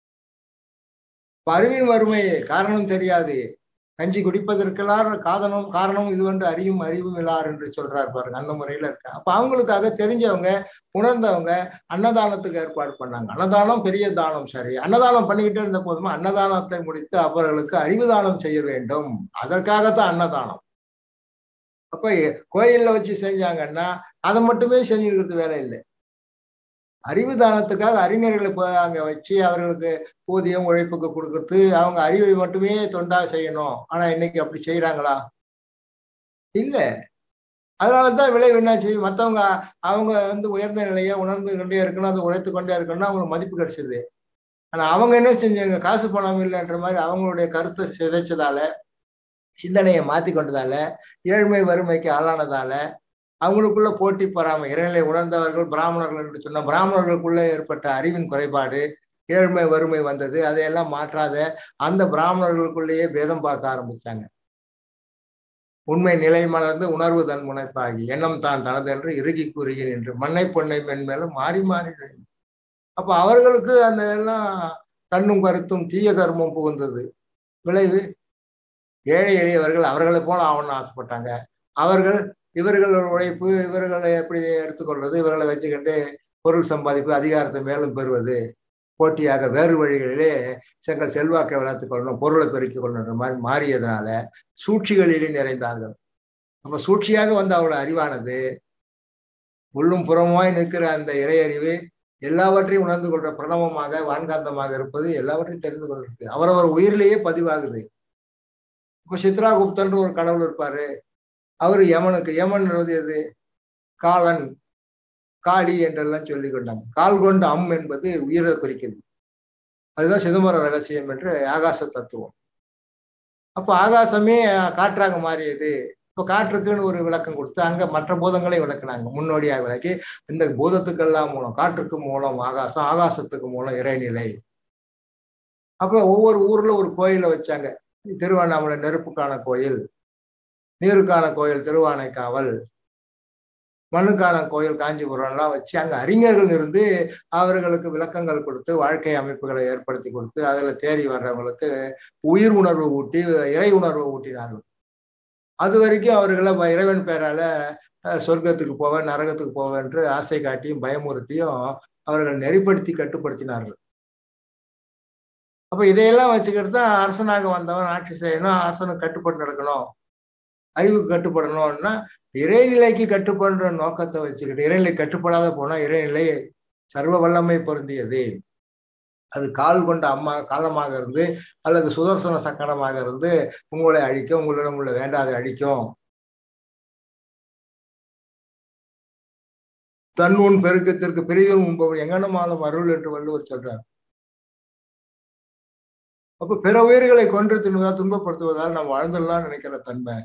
அறிவின் வறுமை காரணம் தெரியாது, கஞ்சி குடிப்பதற்கெல்லாம் காதனும் காரணம் இது வந்து அறியும் அறிவும் இல்லார் என்று சொல்றாரு பாருங்க. அந்த முறையில இருக்க. அப்ப அவங்களுக்காக தெரிஞ்சவங்க உணர்ந்தவங்க அன்னதானத்துக்கு ஏற்பாடு பண்ணாங்க. அன்னதானம் பெரிய தானம். சரி, அன்னதானம் பண்ணிக்கிட்டே இருந்த போதுமா அன்னதானத்தை முடித்து அவர்களுக்கு அறிவு தானம் செய்ய வேண்டும். அதற்காகத்தான் அன்னதானம். அப்ப கோயில்ல வச்சு செஞ்சாங்கன்னா அதை மட்டுமே செஞ்சிருக்கிறது வேலை இல்லை. அறிவு தானத்துக்காக அறிஞர்களை அங்க வச்சு அவர்களுக்கு ஊதியம் உழைப்புக்கு கொடுக்கறது, அவங்க அறிவை மட்டுமே தொண்டா செய்யணும். ஆனா இன்னைக்கு அப்படி செய்யறாங்களா? இல்ல. அதனாலதான் விளைவு என்ன செய்யும்? மற்றவங்க அவங்க வந்து உயர்ந்த நிலையை உணர்ந்து கொண்டே இருக்கணும், அதை உழைத்து கொண்டே இருக்கணும்னா அவங்களுக்கு மதிப்பு கிடைச்சது. ஆனா அவங்க என்ன செஞ்சாங்க? காசு பணம் இல்லைன்ற மாதிரி அவங்களுடைய கருத்தை சிதைச்சதால, சிந்தனையை மாத்தி கொண்டதால, ஏழ்மை வறுமைக்கு ஆளானதால, அவங்களுக்குள்ள போட்டி பொறாமை, இறைநிலை உணர்ந்தவர்கள் பிராமணர்கள் என்று சொன்ன பிராமணர்களுக்குள்ள ஏற்பட்ட அறிவின் குறைபாடு, ஏழ்மை வறுமை வந்தது. அதையெல்லாம் மாற்றாத அந்த பிராமணர்களுக்குள்ளேயே பேதம் பார்க்க ஆரம்பிச்சாங்க. உண்மை நிலை மலர்ந்து உணர்வு தன் முனைப்பாகி எண்ணம் தான் தனது என்று இறுகி கூறுகிறேன் என்று மண்ணை பொண்ணை மென்மேலும் மாறி மாறி. அப்ப அவர்களுக்கு அந்த எல்லாம் கண்ணும் கருத்தும் தீய கர்மம் புகுந்தது. விளைவு ஏழை எளியவர்கள் அவர்களை போல ஆகணும்னு ஆசைப்பட்டாங்க. அவர்கள் இவர்களோட உழைப்பு, இவர்களை எப்படி எடுத்துக்கொள்வது, இவர்களை வச்சுக்கிட்டு பொருள் சம்பாதிப்பு, அதிகாரத்தை மேலும் பெறுவது, போட்டியாக வேறு வழிகளிலே செங்கள் செல்வாக்கை வளர்த்து கொள்ளணும், பொருளை பெருக்கிக் கொள்ளணுன்ற மாதிரி மாறியதுனால சூழ்ச்சிகளிலே நிறைந்தார்கள். அப்ப சூழ்ச்சியாக வந்து அவளோட அறிவானது உள்ளும் புறமாய் நிற்கிற அந்த இறையறிவு எல்லாவற்றையும் உணர்ந்து கொள்ற பிரணவமாக வான்காந்தமாக இருப்பது எல்லாவற்றையும் தெரிந்து கொள்றது அவரவர் உயிரிலேயே பதிவாகுது. இப்ப சித்ராகுப்தன்ற ஒரு கடவுள் இருப்பாரு. அவரு யமனுக்கு, யமன் எது காலன் காளி என்றெல்லாம் சொல்லி கொண்டாங்க. கால் கொண்ட அம் என்பது உயிரை குறிக்கிறது. அதுதான் சிதம்பர ரகசியம் என்று ஆகாச தத்துவம். அப்ப ஆகாசமே காற்றாக மாறியது. இப்ப காற்றுக்குன்னு ஒரு விளக்கம் கொடுத்து அங்க மற்ற பூதங்களை விளக்குனாங்க. முன்னோடியாக விளக்கி இந்த பூதத்துக்கெல்லாம் மூலம், காற்றுக்கு மூலம் ஆகாசம், ஆகாசத்துக்கு மூலம் இறைநிலை. அப்ப ஒவ்வொரு ஊர்ல ஒரு கோயிலை வச்சாங்க. திருவண்ணாமலை நெருப்புக்கான கோயில், நீருக்கான கோயில் திருவானைக்காவல், மண்ணுக்கான கோயில் காஞ்சிபுரம்லாம் வச்சு அங்க அறிஞர்கள் இருந்து அவர்களுக்கு விளக்கங்கள் கொடுத்து வாழ்க்கை அமைப்புகளை ஏற்படுத்தி கொடுத்து அதுல தேடி வர்றவங்களுக்கு உயிர் உணர்வு ஊட்டி இறை உணர்வு ஊட்டினார்கள். அது வரைக்கும் அவர்களை இறைவன் பேரால சொர்க்கத்துக்கு போவேன் நரகத்துக்கு போவேன் என்று ஆசை காட்டியும் பயமுறுத்தியும் அவர்கள் நெறிப்படுத்தி கட்டுப்படுத்தினார்கள். அப்ப இதையெல்லாம் வச்சுக்கிட்டு தான் அரசனாக வந்தவன் ஆட்சி செய்யணும், அரசனுக்கு கட்டுப்பட்டு நடக்கணும், அறிவுக்கு கட்டுப்படணும்னா இறைநிலைக்கு கட்டுப்படுற நோக்கத்தை வச்சுக்கிட்டு இறைநிலை கட்டுப்படாத போனா இறைநிலை சர்வ வல்லமை பொருந்தியது. அது கால் கொண்ட அம்மா காலமாக இருந்து அல்லது சுதர்சன சக்கரமாக இருந்து உங்களை அழிக்கும், உங்களிடம் உள்ள வேண்டாதை அழிக்கும். தன் உன் பெருக்கத்திற்கு பெரிதும் உண்பவன் எங்கனமாலும் அருள் என்று வள்ளுவர் சொல்றார். அப்ப பிற உயிர்களை கொன்று தின்னுவதால் துன்பப்படுத்துவதால் நாம் வாழ்ந்துடலாம் நினைக்கிற தன்மை.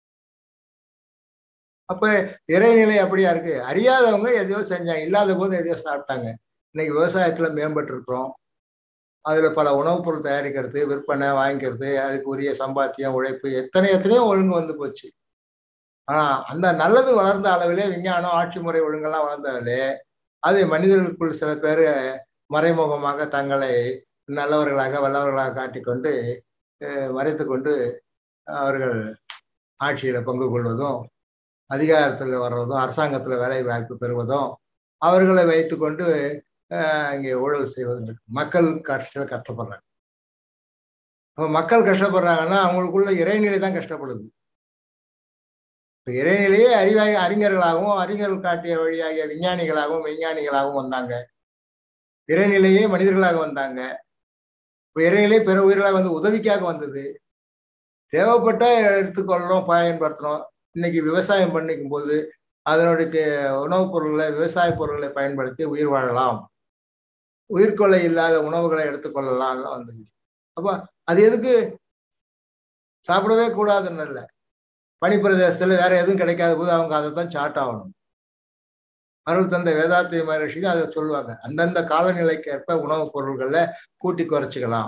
அப்ப இறைநிலை அப்படியா இருக்கு. அறியாதவங்க எதையோ செஞ்சாங்க, இல்லாத போது எதையோ சாப்பிட்டாங்க. இன்னைக்கு விவசாயத்துல மேம்பட்டு இருக்கிறோம். அதுல பல உணவுப் பொருள் தயாரிக்கிறது, விற்பனை, வாங்கிக்கிறது, அதுக்கு உரிய சம்பாத்தியம், உழைப்பு, எத்தனை எத்தனையோ ஒழுங்கு வந்து போச்சு. ஆனா அந்த நல்லது வளர்ந்த அளவிலே விஞ்ஞானம், ஆட்சி முறை ஒழுங்கெல்லாம் வளர்ந்தாலே அது மனிதர்களுக்குள் சில பேர் மறைமுகமாக தங்களை நல்லவர்களாக வல்லவர்களாக காட்டிக்கொண்டு மறைத்து கொண்டு அவர்கள் ஆட்சியில பங்கு கொள்வதும், அதிகாரத்தில் வர்றதும், அரசாங்கத்துல வேலை வாய்ப்பு பெறுவதும், அவர்களை வைத்து கொண்டு இங்கே ஊழல் செய்வதும் இருக்கு. மக்கள் கஷ்ட கஷ்டப்படுறாங்க. அப்ப மக்கள் கஷ்டப்படுறாங்கன்னா அவங்களுக்குள்ள இறைநிலை தான் கஷ்டப்படுது. இறைநிலையே அறிவாக அறிஞர்களாகவும் அறிஞர்கள் காட்டிய வழியாகிய விஞ்ஞானிகளாகவும் விஞ்ஞானிகளாகவும் வந்தாங்க. இறைநிலையே மனிதர்களாக வந்தாங்க. இப்ப இறைநிலை பிற உயிர்களாக வந்து உதவிக்காக வந்தது. தேவைப்பட்டா எடுத்துக்கொள்ளணும், பயன்படுத்தணும். இன்னைக்கு விவசாயம் பண்ணிக்கும் போது அதனுடைய உணவுப் பொருள்களை, விவசாய பொருட்களை பயன்படுத்தி உயிர் வாழலாம், உயிர்கொலை இல்லாத உணவுகளை எடுத்துக்கொள்ளலாம் வந்தது. அப்ப அது எதுக்கு? சாப்பிடவே கூடாதுன்னு இல்லை. பனிப்பிரதேசத்துல வேற எதுவும் கிடைக்காத போது அவங்க அதை தான் சாட்டாகணும். அருள் தந்தை வேதாத்திரி மகரிஷிக்கு அதை சொல்லுவாங்க. அந்தந்த காலநிலைக்கு ஏற்ப உணவுப் பொருள்கள்ல கூட்டி குறைச்சிக்கலாம்.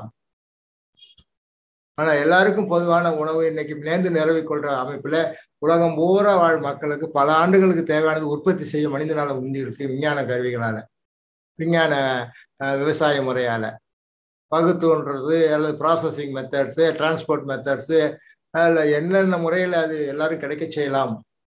ஆனா எல்லாருக்கும் பொதுவான உணவு இன்னைக்கு நேர்ந்து நிறவி கொள்ற அமைப்புல உலகம் பூரா வாழ் மக்களுக்கு பல ஆண்டுகளுக்கு தேவையானது உற்பத்தி செய்ய மனிதனால உண்டி இருக்கு. விஞ்ஞான கருவிகளால, விஞ்ஞான விவசாய முறையால பகுத்துன்றது அல்லது ப்ராசஸிங் மெத்தட்ஸு, டிரான்ஸ்போர்ட் மெத்தட்ஸு, அதுல என்னென்ன முறையில அது எல்லாரும் கிடைக்க செய்யலாம்.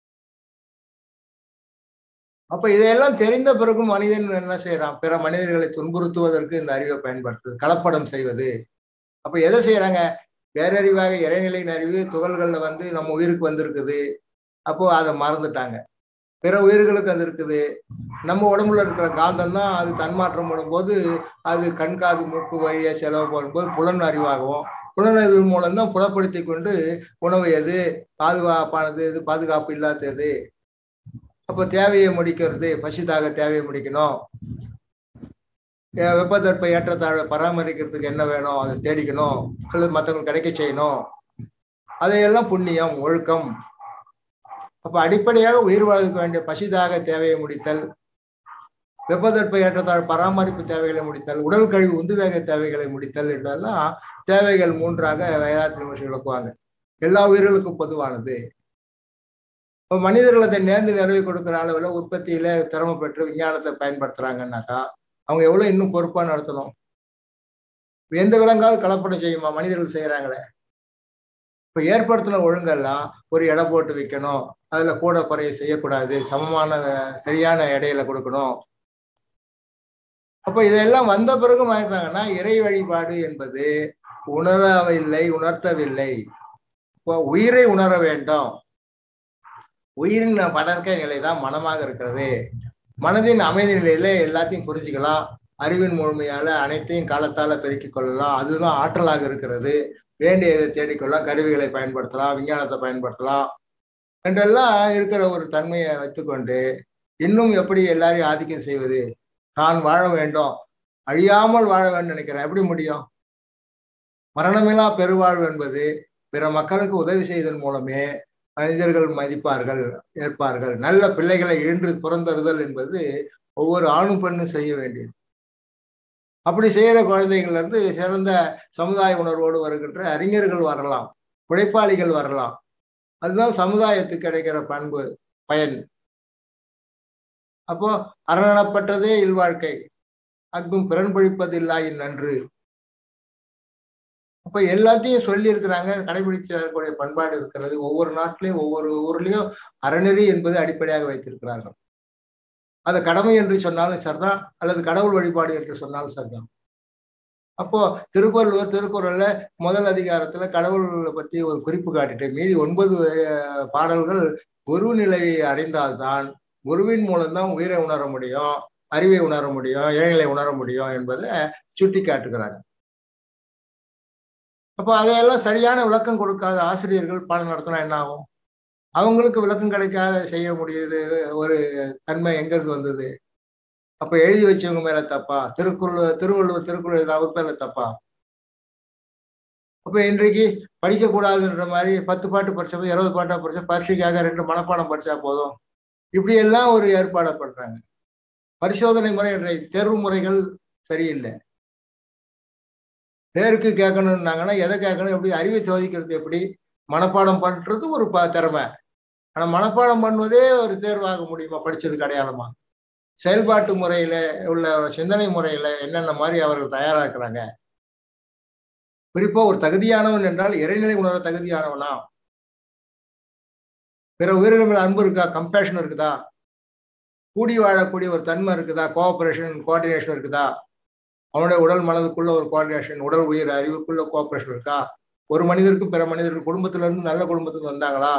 அப்ப இதையெல்லாம் தெரிந்த பிறகும் மனிதன் என்ன செய்யறான்? பிற மனிதர்களை துன்புறுத்துவதற்கு இந்த அறிவை பயன்படுத்துது, கலப்படம் செய்வது. அப்ப எதை செய்யறாங்க? பேரறிவாக இறைநிலையின் அறிவு துகள்கள்ல வந்து நம்ம உயிருக்கு வந்திருக்குது. அப்போ அதை மறந்துட்டாங்க. பிற உயிர்களுக்கு அது இருக்குது. நம்ம உடம்புல இருக்கிற காந்தம் தான் அது தன்மாற்றம் பண்ணும்போது அது கண்காது மூக்கு வழியா செலவு பண்ணும்போது புலன் அறிவாகவும், புலனறிவு மூலம் தான் புலப்படுத்தி கொண்டு உணவு எது பாதுகாப்பானது, எது பாதுகாப்பு இல்லாதது, அப்ப தேவையை முடிக்கிறது, பசிதாக தேவையை முடிக்கணும், வெப்பத்தட்ப ஏற்றத்தாழ்வை பராமரிக்கிறதுக்கு என்ன வேணும் அதை தேடிக்கணும், அல்லது மற்றவங்களுக்கு கிடைக்க செய்யணும். அதையெல்லாம் புண்ணியம், ஒழுக்கம். அப்ப அடிப்படையாக உயிர் வாழ்க்க வேண்டிய பசிதாக தேவையை முடித்தல், வெப்பத்தட்ப ஏற்றத்தாழ் பராமரிப்பு தேவைகளை முடித்தல், உடல் கழிவு உந்துவேக தேவைகளை முடித்தல் என்றெல்லாம் தேவைகள் மூன்றாக வேதாத்திரி மகரிஷி விளக்குவாங்க. எல்லா உயிர்களுக்கும் பொதுவானது. இப்போ மனிதர்கள் அதை நேர்ந்து நிறைவு கொடுக்குற அளவில் உற்பத்தியில திறமை பெற்று விஞ்ஞானத்தை பயன்படுத்துறாங்கன்னாக்கா அவங்க எவ்வளவு இன்னும் பொறுப்பா நடத்தணும். எந்த விலங்காவது கலப்படம் செய்யுமா? மனிதர்கள் செய்யறாங்களே. இப்ப ஏற்படுத்தின ஒழுங்கெல்லாம் ஒரு எடை போட்டு வைக்கணும், அதுல கூட குறைய செய்யக்கூடாது, சமமான சரியான எடையில கொடுக்கணும். அப்ப இதெல்லாம் வந்த பிறகு மாறிட்டாங்கன்னா இறை வழிபாடு என்பது உணரவில்லை, உணர்த்தவில்லை. இப்போ உயிரை உணர வேண்டும். உயிரின் படர்க்க நிலைதான் மனமாக இருக்கிறது. மனதின் அமைதி நிலையில எல்லாத்தையும் புரிஞ்சுக்கலாம். அறிவின் முழுமையால அனைத்தையும் காலத்தால பெருக்கிக் கொள்ளலாம். அதுதான் ஆற்றலாக இருக்கிறது. வேண்டியதை தேடிக்கொள்ளலாம், கருவிகளை பயன்படுத்தலாம், விஞ்ஞானத்தை பயன்படுத்தலாம் என்றெல்லாம் இருக்கிற ஒரு தன்மையை வைத்துக்கொண்டு இன்னும் எப்படி எல்லாரையும் ஆதிக்கம் செய்வது? தான் வாழ வேண்டும், அழியாமல் வாழ வேண்டும் நினைக்கிறேன். எப்படி முடியும்? மரணமில்லா பெருவாழ்வு என்பது பிற மக்களுக்கு உதவி செய்தல் மூலமே மனிதர்கள் மதிப்பார்கள், ஏற்பார்கள். நல்ல பிள்ளைகளை ஈன்று புறந்தறுதல் என்பது ஒவ்வொரு ஆணும் பெண்ணும் செய்ய வேண்டியது. அப்படி செய்யற குழந்தைகள் இருந்து சிறந்த சமுதாய உணர்வோடு வருகின்ற அறிஞர்கள் வரலாம், உழைப்பாளிகள் வரலாம். அதுதான் சமுதாயத்துக்கு கிடைக்கிற பண்பு, பயன். அப்போ அரணப்பட்டதே இல்வாழ்க்கை, அங்கும் பிறன் பழிப்பது இல்லாயின் நன்று. அப்ப எல்லாத்தையும் சொல்லி இருக்கிறாங்க, கடைபிடிச்சு வரக்கூடிய பண்பாடு இருக்கிறது. ஒவ்வொரு நாட்டிலையும் ஒவ்வொரு ஊர்லயும் அறநெறி என்பது அடிப்படையாக வைத்திருக்கிறார்கள். அதை கடமை என்று சொன்னாலும் சரிதான், அல்லது கடவுள் வழிபாடு என்று சொன்னாலும் சரிதான். அப்போ திருக்குறள் திருக்குறள்ல முதல் அதிகாரத்துல கடவுளை பத்தி ஒரு குறிப்பு காட்டிட்டு மீதி ஒன்பது பாடல்கள் குரு நிலையை அடைந்தால்தான் குருவின் மூலம்தான் உயிரை உணர முடியும், அறிவை உணர முடியும், இறைநிலை உணர முடியும் என்பதை சுட்டி காட்டுகிறாங்க. அப்போ அதையெல்லாம் சரியான விளக்கம் கொடுக்காத ஆசிரியர்கள் பாடம் நடத்தினா என்ன ஆகும்? அவங்களுக்கு விளக்கம் கிடைக்காத செய்ய முடியுது ஒரு தன்மை எங்கிருந்து வந்தது? அப்ப எழுதி வச்சவங்க மேல தப்பா? திருக்குறள் திருவள்ளுவர் திருக்குறள் அவர் மேல தப்பா? அப்ப இன்றைக்கு படிக்க கூடாதுன்ற மாதிரி பத்து பாட்டு படிச்சப்போ இருபது பாட்டா படிச்சா பரீட்சைக்காக ரெண்டு மனப்பாடம் படிச்சா போதும், இப்படி எல்லாம் ஒரு ஏற்பாடை பண்றாங்க. பரிசோதனை முறை என்ற தேர்வு முறைகள் சரியில்லை. பேருக்கு கேட்கணும்னாங்கன்னா எதை கேட்கணும், எப்படி அறிவை சோதிக்கிறது, எப்படி மனப்பாடம் பண்றது ஒரு ப திறமை. ஆனா மனப்பாடம் பண்ணுவதே ஒரு தேர்வாக முடியுமா படிச்சதுக்கு அடையாளமா? செயல்பாட்டு முறையில உள்ள சிந்தனை முறையில என்னென்ன மாதிரி அவர்கள் தயாராக்குறாங்க? குறிப்பா ஒரு தகுதியானவன் என்றால் இறைநிலை உணர தகுதியானவனா? பிற உயிரினங்கள் மேல அன்பு இருக்கா, கம்பேஷன் இருக்குதா, கூடி வாழக்கூடிய ஒரு தன்மை இருக்குதா, கோஆபரேஷன் கோஆர்டினேஷன் இருக்குதா, அவனுடைய உடல் மனதுக்குள்ள ஒரு கோஆர்டினேஷன், உடல் உயிர் அறிவுக்குள்ள கோஆபரேஷன் இருக்கா, ஒரு மனிதருக்கும் பிற மனிதர்கள் குடும்பத்துல இருந்து நல்ல குடும்பத்துக்கு வந்தாங்களா?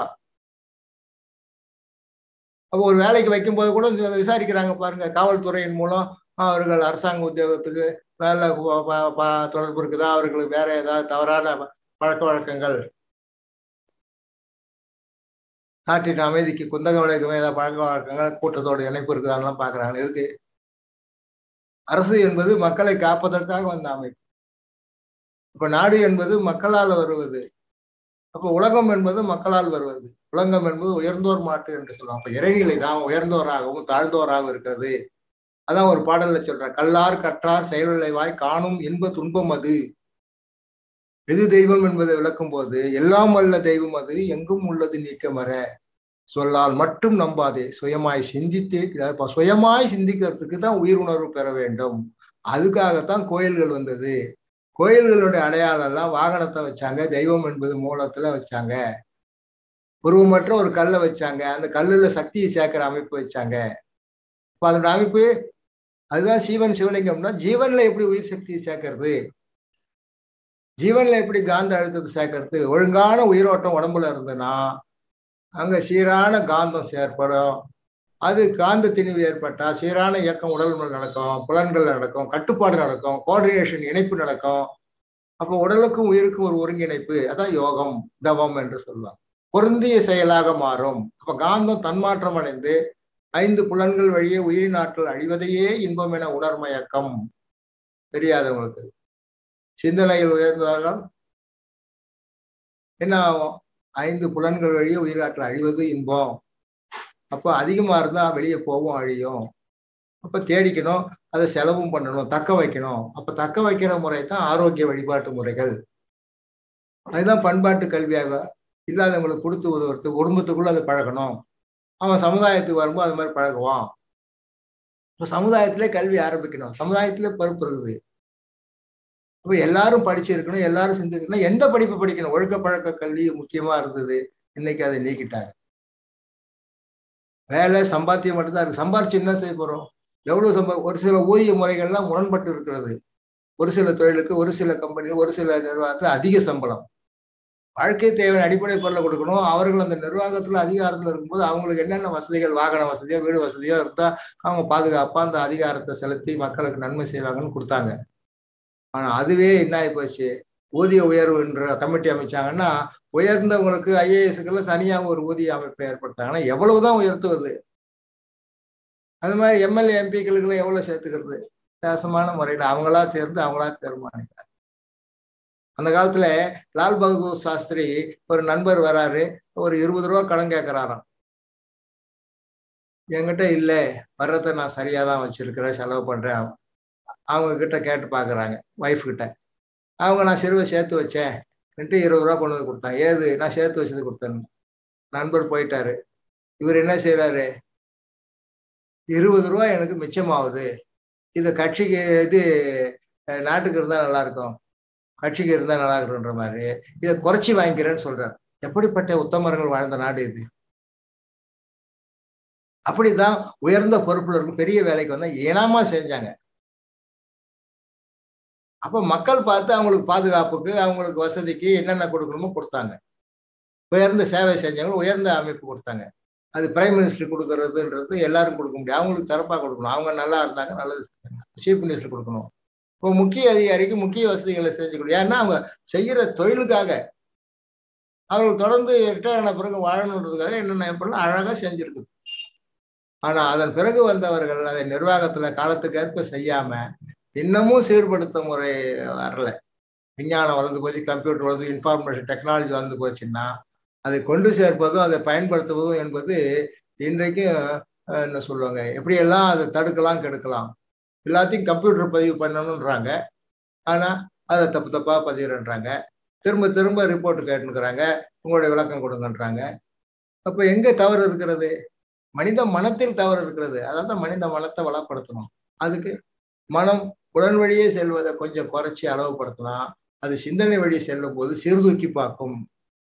அப்போ ஒரு வேலைக்கு வைக்கும் போது கூட விசாரிக்கிறாங்க பாருங்க, காவல்துறையின் மூலம் அவர்கள் அரசாங்க உத்தியோகத்துக்கு நல்ல தொடர்பு இருக்குதா, அவர்களுக்கு வேற ஏதாவது தவறான பழக்க வழக்கங்கள், நாட்டின் அமைதிக்கு குந்தகம் விளைவிக்குமே ஏதாவது பழக்க வழக்கங்கள், கூட்டத்தோட இணைப்பு இருக்குதான்லாம் பாக்குறாங்க. இதுக்கு அரசு என்பது மக்களை காப்பதற்காக வந்த அமைப்பு. இப்ப நாடு என்பது மக்களால் வருவது, அப்ப உலகம் என்பது மக்களால் வருவது. உலகம் என்பது உயர்ந்தோர் மாட்டு என்று சொல்லுவாங்க. அப்ப இறைநிலை தான் உயர்ந்தோராகவும் தாழ்ந்தோராகவும் இருக்கிறது. அதான் ஒரு பாடல்ல சொல்ற, கல்லார் கற்றார் செயலுழைவாய் காணும் இன்ப துன்பம் அது. எது தெய்வம் என்பதை விளக்கும் போது எல்லாம் வல்ல தெய்வம் அது, எங்கும் உள்ளது நீக்கமற, சொல்லால் மட்டும் நம்பாதே, சுயமாய் சிந்தித்தே. சுயமாய் சிந்திக்கிறதுக்கு தான் உயிர் உணர்வு பெற வேண்டும். அதுக்காகத்தான் கோயில்கள் வந்தது. கோயில்களுடைய அடையாளம் எல்லாம் வாகனத்தை வச்சாங்க, தெய்வம் என்பது மூலத்துல வச்சாங்க, உருவமற்ற ஒரு கல்லை வச்சாங்க, அந்த கல்லுல சக்தியை சேர்க்கிற அமைப்பு வச்சாங்க. இப்ப அதோட அமைப்பு அதுதான் சீவன் சிவலிங்கம்னா, ஜீவன்ல எப்படி உயிர் சக்தியை சேர்க்கறது, ஜீவன்ல எப்படி காந்த அழுத்தத்தை சேர்க்கறது? ஒழுங்கான உயிரோட்டம் உடம்புல இருந்ததுன்னா அங்க சீரான காந்தம் செயற்படும். அது காந்த திணிவு ஏற்பட்டா சீரான இயக்கம் உடல் நடக்கும், புலன்கள் நடக்கும், கட்டுப்பாடு நடக்கும், கோஆர்டினேஷன் இணைப்பு நடக்கும். அப்போ உடலுக்கும் உயிருக்கும் ஒரு ஒருங்கிணைப்பு, அதான் யோகம் தவம் என்று சொல்லுவாங்க. பொருந்திய செயலாக மாறும். அப்ப காந்தம் தன்மாற்றம் அடைந்து ஐந்து புலன்கள் வழியே உயிரின் ஆற்றல் அழிவதையே இன்பம் என உணர்மயக்கம். தெரியாதவங்களுக்கு சிந்தனைகள் உயர்ந்தாலும் என்ன ஆகும்? ஐந்து புலன்கள் வழியே உயிராற்றல் அழிவது இன்பம். அப்ப அதிகமா இருந்தா வெளியே போவோம், அழியும். அப்ப தேடிக்கணும், அதை செலவும் பண்ணணும், தக்க வைக்கணும். அப்ப தக்க வைக்கிற முறை தான் ஆரோக்கிய வழிபாட்டு முறைகள். அதுதான் பண்பாட்டு கல்வியாக இல்லாதவங்களுக்கு கொடுத்து உதவுறது. குடும்பத்துக்குள்ள அதை பழகணும், அவன் சமுதாயத்துக்கு வரும்போது அது மாதிரி பழகுவான். இப்ப சமுதாயத்திலே கல்வி ஆரம்பிக்கணும், சமுதாயத்திலே பொறுப்பு இருக்குது. அப்ப எல்லாரும் படிச்சிருக்கணும், எல்லாரும் சிந்திக்கணும். எந்த படிப்பு படிக்கணும்? ஒழுக்க பழக்க கல்வி முக்கியமா இருந்தது, இன்னைக்கு அதை நீக்கிட்டாங்க. வேலை சம்பாத்தியம் மட்டும்தான் இருக்கு. சம்பாரிச்சு என்ன செய்ய போறோம்? எவ்வளவு சம்பா ஒரு சில ஊதிய முறைகள்லாம் முரண்பட்டு இருக்கிறது. ஒரு சில தொழிலுக்கு, ஒரு சில கம்பெனிகள், ஒரு சில நிர்வாகத்துல அதிக சம்பளம். வாழ்க்கை தேவையான அடிப்படை பொருளை கொடுக்கணும். அவர்கள் அந்த நிர்வாகத்துல அதிகாரத்துல இருக்கும்போது அவங்களுக்கு என்னென்ன வசதிகள், வாகன வசதியோ வீடு வசதியோ இருந்தா அவங்க பாதுகாப்பா அந்த அதிகாரத்தை செலுத்தி மக்களுக்கு நன்மை செய்வாங்கன்னு கொடுத்தாங்க. ஆனா அதுவே என்ன ஆகி போச்சு, ஊதிய உயர்வு என்ற கமிட்டி அமைச்சாங்கன்னா உயர்ந்தவங்களுக்கு ஐஏஎஸ்க்குள்ள தனியாக ஒரு ஊதிய அமைப்பை ஏற்படுத்தாங்கன்னா எவ்வளவுதான் உயர்த்துவது? அது மாதிரி எம்எல்ஏ எம்பிக்களுக்குள்ள எவ்வளவு சேர்த்துக்கிறது? வித்தியாசமான முறையில அவங்களா தேர்ந்து அவங்களா தீர்மானிக்கிறாங்க. அந்த காலத்துல லால் பகதூர் சாஸ்திரி ஒரு நண்பர் வராரு, ஒரு இருபது ரூபா கடன் கேட்கிறாராம். என்கிட்ட இல்ல, வர்றதை நான் சரியாதான் வச்சிருக்கிறேன், செலவு பண்றேன். அவங்க கிட்ட கேட்டு பாக்குறாங்க, ஒய்ஃப் கிட்ட. அவங்க நான் சிறுவை சேர்த்து வச்சேன் இருபது ரூபா கொண்டு வந்து கொடுத்தாங்க. ஏது? நான் சேர்த்து வச்சது கொடுத்தேன்னு. நண்பர் போயிட்டாரு. இவர் என்ன செய்யறாரு, இருபது ரூபா எனக்கு மிச்சமாகுது, இது கட்சிக்கு இது நாட்டுக்கு இருந்தா நல்லா இருக்கும், கட்சிக்கு இருந்தா நல்லா இருக்குன்ற மாதிரி இதை குறைச்சி வாங்கிக்கிறேன்னு சொல்றாரு. எப்படிப்பட்ட உத்தமர்கள் வாழ்ந்த நாடு இது? அப்படிதான் உயர்ந்த பொறுப்புல இருக்கும் பெரிய வேலைக்கு வந்தா ஏனாமா செஞ்சாங்க. அப்ப மக்கள் பார்த்து அவங்களுக்கு பாதுகாப்புக்கு அவங்களுக்கு வசதிக்கு என்னென்ன கொடுக்கணுமோ கொடுத்தாங்க. உயர்ந்த சேவை செஞ்சவங்க உயர்ந்த அமைப்பு கொடுத்தாங்க. அது பிரைம் மினிஸ்டர் கொடுக்கறதுன்றது எல்லாரும் கொடுக்க முடியும். அவங்களுக்கு சிறப்பா கொடுக்கணும். அவங்க நல்லா இருந்தாங்க, நல்லது சீஃப் மினிஸ்டர் கொடுக்கணும். இப்போ முக்கிய அதிகாரிக்கு முக்கிய வசதிகளை செஞ்சு கொடு. ஏன்னா அவங்க செய்யற தொழிலுக்காக அவர்கள் தொடர்ந்து ரிட்டையர் ஆன பிறகு வாழணுன்றதுக்காக என்னென்ன அழகா செஞ்சிருக்குது. ஆனா அதன் பிறகு வந்தவர்கள் அதை நிர்வாகத்துல காலத்துக்கு ஏற்ப செய்யாம இன்னமும் சீர்படுத்த முறை வரல. விஞ்ஞானம் வளர்ந்து போச்சு, கம்ப்யூட்டர் வளர்ந்து, இன்ஃபார்மேஷன் டெக்னாலஜி வளர்ந்து போச்சுன்னா அதை கொண்டு சேர்ப்பதும் அதை பயன்படுத்துவதும் என்பது இன்றைக்கும் என்ன சொல்லுவாங்க, எப்படியெல்லாம் அதை தடுக்கலாம் கெடுக்கலாம். எல்லாத்தையும் கம்ப்யூட்டர் பதிவு பண்ணணுன்றாங்க, ஆனா அதை தப்பு தப்பா பதிவுன்றாங்க. திரும்ப திரும்ப ரிப்போர்ட் கேட்டுக்கிறாங்க, உங்களுடைய விளக்கம் கொடுங்கன்றாங்க. அப்ப எங்க தவறு இருக்கிறது? மனித மனத்தில் தவறு இருக்கிறது. அதான் மனித மனத்தை வளப்படுத்தணும். அதுக்கு மனம் உடன் வழியே செல்வதை கொஞ்சம் குறைச்சி அளவுபடுத்தினா அது சிந்தனை வழி செல்லும் போது சீர்தூக்கி பார்க்கும்.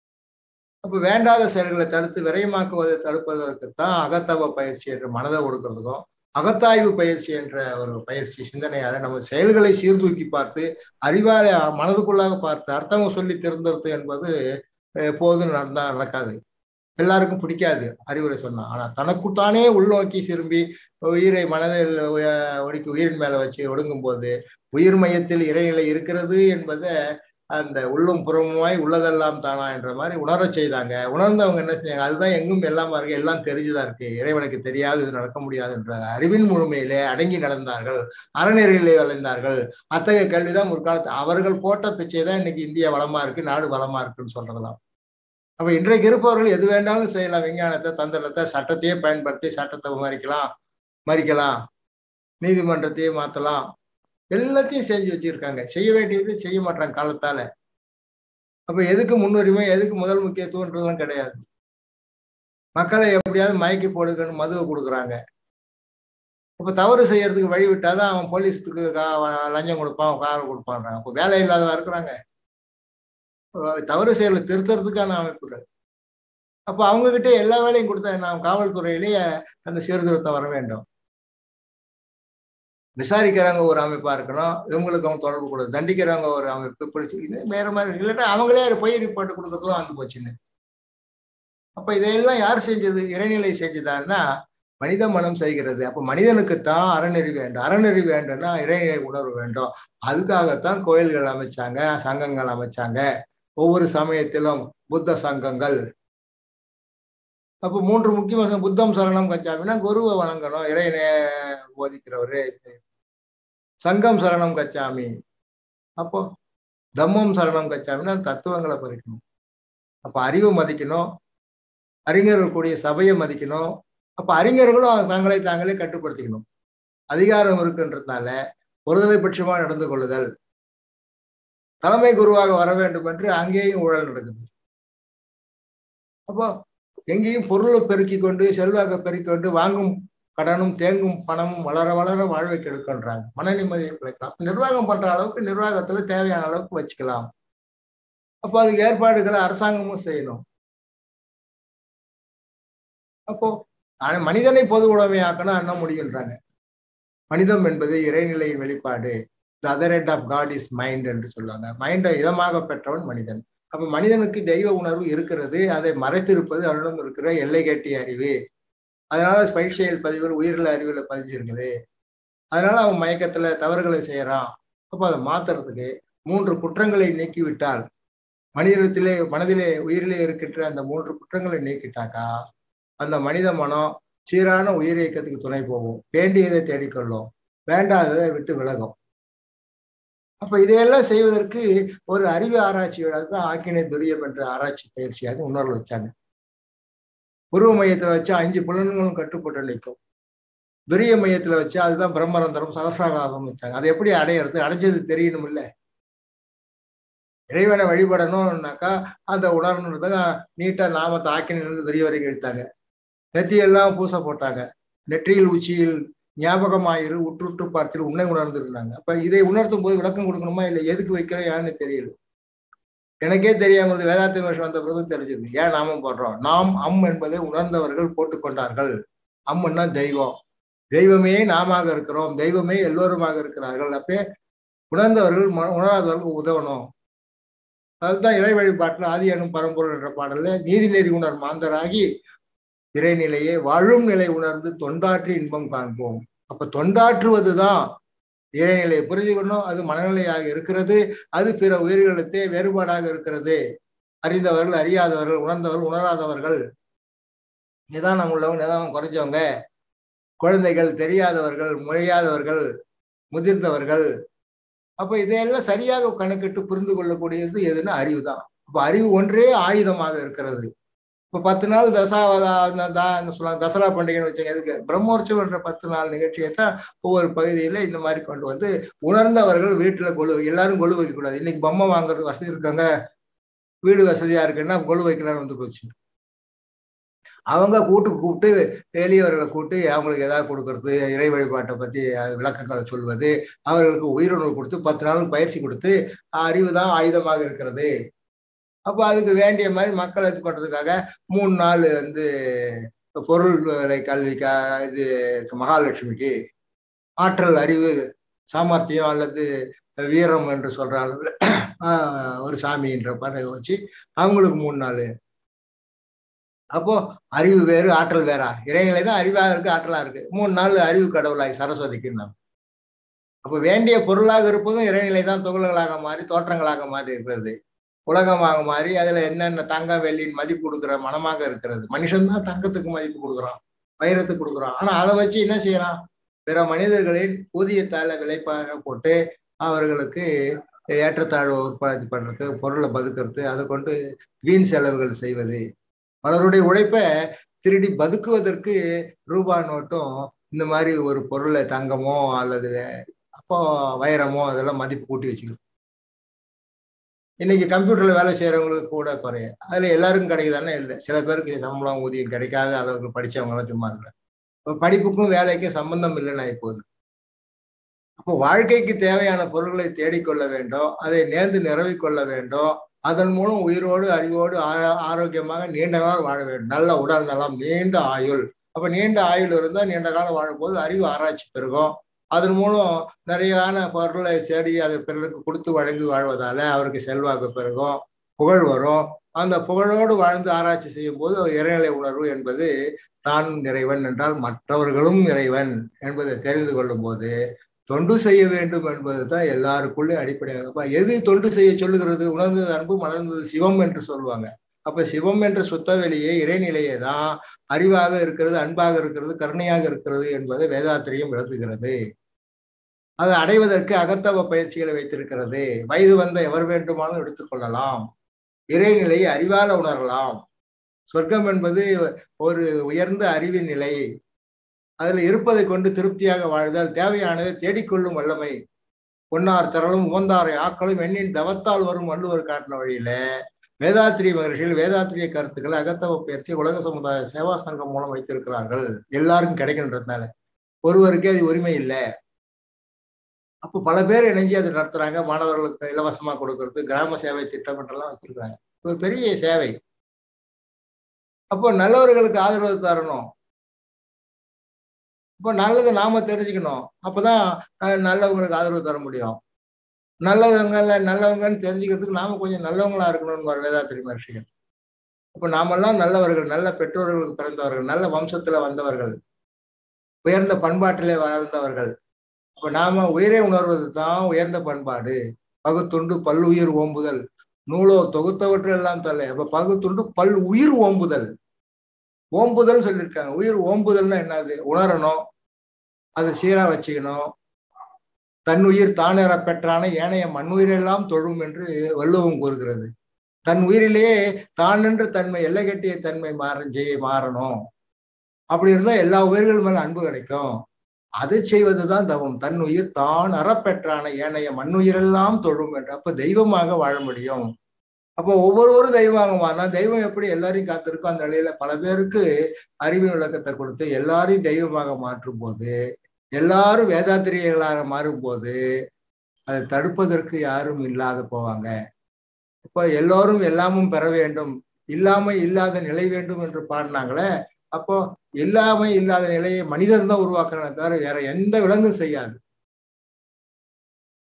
அப்ப வேண்டாத செயல்களை தடுத்து விரயமாக்குவதை தடுப்பதற்குத்தான் அகத்தவ பயிற்சி என்ற மனதை ஒடுக்கிறதுக்கும் அகத்தாய்வு பயிற்சி என்ற ஒரு பயிற்சி சிந்தனையால நம்ம செயல்களை சீர்தூக்கி பார்த்து அறிவால மனதுக்குள்ளாக பார்த்து அர்த்தம் சொல்லி திருந்தது என்பது எப்போதும் நடந்தா நடக்காது. எல்லாருக்கும் பிடிக்காது அறிவுரை சொன்னா. ஆனா தனக்குத்தானே உள்நோக்கி திரும்பி உயிரை மனதில் ஒடுக்கி உயிரின் மேல வச்சு ஒடுங்கும் போது உயிர் மையத்தில் இறைநிலை இருக்கிறது என்பதை அந்த உள்ளும் புறமுமாய் உள்ளதெல்லாம் தானா என்ற மாதிரி உணர செய்தாங்க. உணர்ந்தவங்க என்ன செஞ்சாங்க, அதுதான் எங்கும் எல்லாமா இருக்கு, எல்லாம் தெரிஞ்சுதான் இருக்கு, இறைவனுக்கு தெரியாது, இது நடக்க முடியாது என்ற அறிவின் முழுமையிலே அடங்கி நடந்தார்கள், அறநெறியிலே வளைந்தார்கள். அத்தகைய கேள்விதான் முற்காலத்து அவர்கள் போட்ட பிச்சை தான் இன்னைக்கு இந்தியா வளமா இருக்கு, நாடு வளமா இருக்குன்னு சொல்றதெல்லாம். அப்ப இன்றைக்கு இருப்பவர்கள் எது வேண்டாலும் செய்யலாம். விஞ்ஞானத்தை, தந்திரத்தை, சட்டத்தையே பயன்படுத்தி சட்டத்தை மறிக்கலாம் மறிக்கலாம் நீதிமன்றத்தையே மாத்தலாம், எல்லாத்தையும் செஞ்சு வச்சிருக்காங்க. செய்ய வேண்டியது செய்ய மாட்டாங்க காலத்தால. அப்ப எதுக்கு முன்னுரிமை, எதுக்கு முதல் முக்கியத்துவன்றதுலாம் கிடையாது. மக்களை எப்படியாவது மயக்கி போடுக்கன்னு மதுவை கொடுக்குறாங்க. அப்ப தவறு செய்யறதுக்கு வழி விட்டாதான் அவன் போலீஸுக்கு லஞ்சம் கொடுப்பான், காரை கொடுப்பான்றாங்க. அப்போ வேலை இல்லாதவா இருக்கிறாங்க. தவறு செயலை திருத்துறதுக்கான அமைப்புகள். அப்ப அவங்க கிட்ட எல்லா வேலையும் கொடுத்தா நாம் காவல்துறையிலேயே அந்த சீர்திருத்தம் வர வேண்டும். விசாரிக்கிறவங்க ஒரு அமைப்பா இருக்கணும், இவங்களுக்கு அவங்க தொடர்பு கொடுது. தண்டிக்கிறவங்க ஒரு அமைப்பு, பிடிச்சி வேற மாதிரி இல்லாட்டா அவங்களே பொய் ரிப்போர்ட் கொடுக்கறதும் வந்து போச்சுன்னு. அப்ப இதையெல்லாம் யார் செஞ்சது? இறைநிலை செஞ்சுதான்னா மனித மனம் செய்கிறது. அப்ப மனிதனுக்குத்தான் அறநெறி வேண்டும். அறநெறி வேண்டும்னா இறைநிலை உணர்வு வேண்டும். அதுக்காகத்தான் கோயில்கள் அமைச்சாங்க, சங்கங்கள் அமைச்சாங்க. ஒவ்வொரு சமயத்திலும் புத்த சங்கங்கள். அப்போ மூன்று முக்கியமான புத்தம் சரணம் கச்சாமின்னா குருவை வணங்கணும், இறைநே போதிக்கிறவரு. சங்கம் சரணம் கச்சாமி, அப்போ தம்மம் சரணம் கச்சாமின்னா தத்துவங்களை பறிக்கணும். அப்ப அறிவை மதிக்கணும், அறிஞர்கள் கூடிய சபையை மதிக்கணும். அப்ப அறிஞர்களும் தங்களை தாங்களே கட்டுப்படுத்திக்கணும். அதிகாரம் இருக்குன்றதுனால ஒருதலை பட்சமா நடந்து கொள்ளுதல், தலைமை குருவாக வர வேண்டும் என்று அங்கேயும் ஊழல் நடக்குது. அப்போ எங்கேயும் பொருளை பெருக்கி கொண்டு செல்வாக்க பெருக்கி கொண்டு வாங்கும் கடனும் தேங்கும் பணமும் வளர வளர வாழ்வை கெடுக்கின்றாங்க. மன நிம்மதியை பிழைக்கலாம். நிர்வாகம் பண்ற அளவுக்கு நிர்வாகத்துல தேவையான அளவுக்கு வச்சுக்கலாம். அப்போ அதுக்கு ஏற்பாடுகளை அரசாங்கமும் செய்யணும். அப்போ மனிதனை பொது உடைமையாக்கணும் என்ன முடிகின்றாங்க. மனிதம் என்பது இறைநிலையின் வெளிப்பாடு. The other end of God is mind என்று சொல்லுவாங்க. மைண்டை இதமாக பெற்றவன் மனிதன். அப்ப மனிதனுக்கு தெய்வ உணர்வு இருக்கிறது. அதை மறைத்திருப்பது அவனிடம் இருக்கிற எல்லை கட்டிய அறிவு. அதனால பயிற்சியல் பதிவுகள் உயிரில் அறிவுல பதிஞ்சிருக்குது. அதனால அவன் மயக்கத்துல தவறுகளை செய்யறான். அப்போ அதை மாத்துறதுக்கு மூன்று குற்றங்களை நீக்கிவிட்டால், மனிதத்திலே மனதிலே உயிரிலே இருக்கின்ற அந்த மூன்று குற்றங்களை நீக்கிட்டாக்கா அந்த மனித மனம் சீரான உயிர் இயக்கத்துக்கு துணை போகும். வேண்டியதை தேடிக்கொள்ளும், வேண்டாததை விட்டு விலகும். அப்ப இதையெல்லாம் செய்வதற்கு ஒரு அறிவு ஆராய்ச்சி, அதுதான் ஆக்கினை துரியம் என்ற ஆராய்ச்சி பயிற்சியாக உணர்வு வச்சாங்க. உருவ மையத்துல வச்சா அஞ்சு புலன்களும் கட்டுப்பட்டு நிற்கும். துரிய மையத்துல வச்சா அதுதான் பிரம்மரந்தரம் சகசிராகாரம் வச்சாங்க. அதை எப்படி அடையிறது? அடைஞ்சது தெரியணும் இல்ல. இறைவனை வழிபடணும்னாக்கா அந்த உணர்வுன்றத நீட்டா நாமத்தை ஆக்கினிலிருந்து துரிய வரைக்கும் இழுத்தாங்க. நெத்தியெல்லாம் பூசை போட்டாங்க. நெற்றியில் உச்சியில் ஞாபகமாயிரு உற்றுற்று பார்த்து உன்னை உணர்ந்துருந்தாங்க. அப்ப இதை உணர்த்தும் போது விளக்கம் கொடுக்கணுமா இல்லை, எதுக்கு வைக்கிறோம் யாருன்னு தெரியல. எனக்கே தெரியாமல் வேதாந்த வருஷம் வந்த பிறகு தெரிஞ்சது ஏன் நாமம் போடுறோம். நாம் அம் என்பதை உணர்ந்தவர்கள் போட்டுக்கொண்டார்கள். அம்முன்னா தெய்வம், தெய்வமே நாம இருக்கிறோம், தெய்வமே எல்லோருமாக இருக்கிறார்கள். அப்பே உணர்ந்தவர்கள் உணராதவர்கள் உதவணும். அதுதான் இறை வழிபாட்டில் ஆதி எனும் பரம்பொருள் என்ற பாடல்ல நீதி நெறி உணர் மாந்தராகி இறைநிலையே வாழும் நிலை உணர்ந்து தொண்டாற்றி இன்பம் காண்போம். அப்ப தொண்டாற்றுவதுதான் இறைநிலையை புரிஞ்சுக்கணும். அது மனநிலையாக இருக்கிறது. அது பிற உயிர்களுக்கே வேறுபாடாக இருக்கிறது. அறிந்தவர்கள், அறியாதவர்கள், உணர்ந்தவர்கள், உணராதவர்கள், நிதானம் உள்ளவங்க, நிதானம் குறைஞ்சவங்க, குழந்தைகள், தெரியாதவர்கள், முறையாதவர்கள், முதிர்ந்தவர்கள். அப்ப இதையெல்லாம் சரியாக கணக்கிட்டு புரிந்து கொள்ளக்கூடியது எதுன்னா அறிவு தான். அப்ப அறிவு ஒன்றே ஆயுதமாக இருக்கிறது. இப்ப பத்து நாள் தசாவதா சொல்லுவாங்க, தசரா பண்டிகைன்னு வச்சுங்க. எதுக்கு? பிரம்மோற்சவம் என்ற பத்து நாள் நிகழ்ச்சியை தான் ஒவ்வொரு பகுதியில இந்த மாதிரி கொண்டு வந்து உணர்ந்தவர்கள் வீட்டுல கொலு எல்லாரும் கொலு வைக்க கூடாது. இன்னைக்கு பொம்மை வாங்குறது வசதி இருக்காங்க, வீடு வசதியா இருக்குன்னா கொலு வைக்கலாம்னு வந்து போச்சு. அவங்க கூட்டு கூப்பிட்டு எளியவர்களை கூப்பிட்டு அவங்களுக்கு ஏதாவது கொடுக்கறது, இறை வழிபாட்டை பத்தி விளக்கங்களை சொல்வது, அவர்களுக்கு உயிரிழவு கொடுத்து பத்து நாள் பயிற்சி கொடுத்து அறிவு தான் ஆயுதமாக இருக்கிறது. அப்போ அதுக்கு வேண்டிய மாதிரி மக்கள் இது பண்றதுக்காக மூணு நாள் வந்து பொருள் விலை கல்விக்கா இது மகாலட்சுமிக்கு ஆற்றல், அறிவு, சாமர்த்தியம் அல்லது வீரம் என்று சொல்றாங்க ஒரு சாமின்ற பதவி வச்சு அவங்களுக்கு மூணு நாள். அப்போ அறிவு வேறு ஆற்றல் வேறா? இறைநிலை தான் அறிவாக இருக்கு, ஆற்றலா இருக்கு. மூணு நாள் அறிவு கடவுளாகி சரஸ்வதிக்கு. அப்போ வேண்டிய பொருளாக இருப்பதும் இறைநிலை தான் துகள்களாக மாறி தோற்றங்களாக மாறி இருக்கிறது, உலகமாக மாறி அதுல என்னென்ன தங்கம் வெள்ளியின் மதிப்பு கொடுக்குற மனமாக இருக்கிறது. மனுஷன் தான் தங்கத்துக்கு மதிப்பு கொடுக்குறான், வைரத்துக்கு கொடுக்குறான். ஆனா அதை வச்சு என்ன செய்யறான்? பிற மனிதர்களின் ஊதியத்தால விலைப்பாக போட்டு அவர்களுக்கு ஏற்றத்தாழ்வு உற்பத்தி பண்றது, பொருளை பதுக்கிறது, அதை கொண்டு வீண் செலவுகள் செய்வது, பலருடைய உழைப்பை திருடி பதுக்குவதற்கு ரூபா நோட்டும் இந்த மாதிரி ஒரு பொருளை தங்கமோ அல்லது அப்போ வைரமோ அதெல்லாம் மதிப்பு கூட்டி வச்சுக்கணும். இன்னைக்கு கம்ப்யூட்டர்ல வேலை செய்யறவங்களுக்கு கூட குறைய, அதுல எல்லாருக்கும் கிடைக்குதானே? இல்லை, சில பேருக்கு சம்பளம் ஊதியம் கிடைக்காத அளவுக்கு படிச்சவங்க எல்லாம் சும்மா இல்லை. படிப்புக்கும் வேலைக்கும் சம்பந்தம் இல்லைன்னா இப்போது. அப்போ வாழ்க்கைக்கு தேவையான பொருட்களை தேடிக்கொள்ள வேண்டும், அதை நேர்ந்து நிறவிக்கொள்ள வேண்டும். அதன் மூலம் உயிரோடு அறிவோடு ஆரோக்கியமாக நீண்ட நாள் வாழ வேண்டும். நல்ல உடல் நலம், நீண்ட ஆயுள். அப்ப நீண்ட ஆயுள் இருந்தால் நீண்ட காலம் வாழும்போது அறிவு ஆராய்ச்சி பெருகும். அதன் மூலம் நிறையான பொருளை தேடி அதை பிறருக்கு கொடுத்து வழங்கி வாழ்வதால அவருக்கு செல்வாக்கு பெருகும், புகழ் வரும். அந்த புகழோடு வாழ்ந்து ஆராய்ச்சி செய்யும் போது இறைநிலை உணர்வு என்பது தான் இறைவன் என்றால் மற்றவர்களும் இறைவன் என்பதை தெரிந்து கொள்ளும் போது தொண்டு செய்ய வேண்டும் என்பது தான் எல்லாருக்குள்ளே அடிப்படையாக. எது தொண்டு செய்ய சொல்லுகிறது? உணர்ந்தது அன்பு, மலர்ந்தது சிவம் என்று சொல்லுவாங்க. அப்ப சிவம் என்ற சுத்த வெளியே இறைநிலையே தான் அறிவாக இருக்கிறது, அன்பாக இருக்கிறது, கருணையாக இருக்கிறது என்பதை வேதாத்திரியம் விளக்குகிறது. அதை அடைவதற்கு அகத்தவ பயிற்சிகளை வைத்திருக்கிறது. வயது வந்த எவர் வேண்டுமானும் எடுத்துக்கொள்ளலாம். இறைநிலையை அறிவால உணரலாம். சொர்க்கம் என்பது ஒரு உயர்ந்த அறிவின் நிலை. அதுல இருப்பதை கொண்டு திருப்தியாக வாழ்தல், தேவையானதை தேடிக்கொள்ளும் வல்லமை, பொன்னார் தரலும் உவந்தாரை ஆக்களும் எண்ணின் தவத்தால் வரும் வள்ளுவர் காட்டின வழியில வேதாத்திரிய மகர்ஷிகள் வேதாத்திரிய கருத்துக்களை அகத்தவ பயிற்சி உலக சமுதாய சேவா சங்கம் மூலம் வைத்திருக்கிறார்கள். எல்லாருக்கும் கிடைக்கின்றதுனால ஒருவருக்கே அது உரிமை இல்லை. அப்போ பல பேர் இணைஞ்சி அதை நடத்துறாங்க. மாணவர்களுக்கு இலவசமா கொடுக்கறது, கிராம சேவை திட்டம் என்றெல்லாம் வச்சிருக்காங்க. ஒரு பெரிய சேவை. அப்போ நல்லவர்களுக்கு ஆதரவு தரணும். இப்போ நல்லதை நாம தெரிஞ்சுக்கணும். அப்பதான் நல்லவங்களுக்கு ஆதரவு தர முடியும். நல்லவங்கள நல்லவங்கன்னு தெரிஞ்சுக்கிறதுக்கு நாம கொஞ்சம் நல்லவங்களா இருக்கணும்னு வேதாத்திரி மகர்ஷிகள். அப்ப நாமெல்லாம் நல்லவர்கள், நல்ல பெற்றோர்களுக்கு பிறந்தவர்கள், நல்ல வம்சத்துல வந்தவர்கள், உயர்ந்த பண்பாட்டிலே வாழ்ந்தவர்கள். அப்ப நாம உயிரை உணர்வது தான் உயர்ந்த பண்பாடு. பகுத்துண்டு பல் உயிர் ஓம்புதல், நூலோ தொகுத்தவற்று எல்லாம் தலை. அப்ப பகுத்துண்டு பல் உயிர் ஓம்புதல், ஓம்புதல் சொல்லியிருக்காங்க. உயிர் ஓம்புதல்னா என்னது? உணரணும், அதை சீரா வச்சுக்கணும். தன் உயிர் தானேற பெற்றான ஏனைய மண்ணுயிரெல்லாம் தொழும் என்று வள்ளுவம் கூறுகிறது. தன் உயிரிலேயே தான் என்ற தன்மை, எல்லை கட்டிய தன்மை மாறஞ்சே மாறணும். அப்படி இருந்தா எல்லா உயிர்கள் மேல அன்பு கிடைக்கும். அதை செய்வதுதான் தவம். தன் உயிர் தான் அறப்பெற்றான ஏனைய மண்ணுயிரெல்லாம் தொழும் என்று. அப்ப தெய்வமாக வாழ முடியும். அப்போ ஒவ்வொருவரும் தெய்வமாக மாறினா தெய்வம் எப்படி எல்லாரையும் காத்திருக்கோம். அந்த நிலையில பல பேருக்கு அறிவின் விளக்கத்தை கொடுத்து எல்லாரையும் தெய்வமாக மாற்றும் போது, எல்லாரும் வேதாத்திரியர்களாக மாறும் போது அதை தடுப்பதற்கு யாரும் இல்லாத போவாங்க. இப்போ எல்லோரும் எல்லாமும் பெற வேண்டும், இல்லாம இல்லாத நிலை வேண்டும் என்று பாடினாங்களே. அப்போ இல்லாம இல்லாத நிலையை மனிதன் தான் உருவாக்குறானே தவிர வேற எந்த விலங்கும் செய்யாது.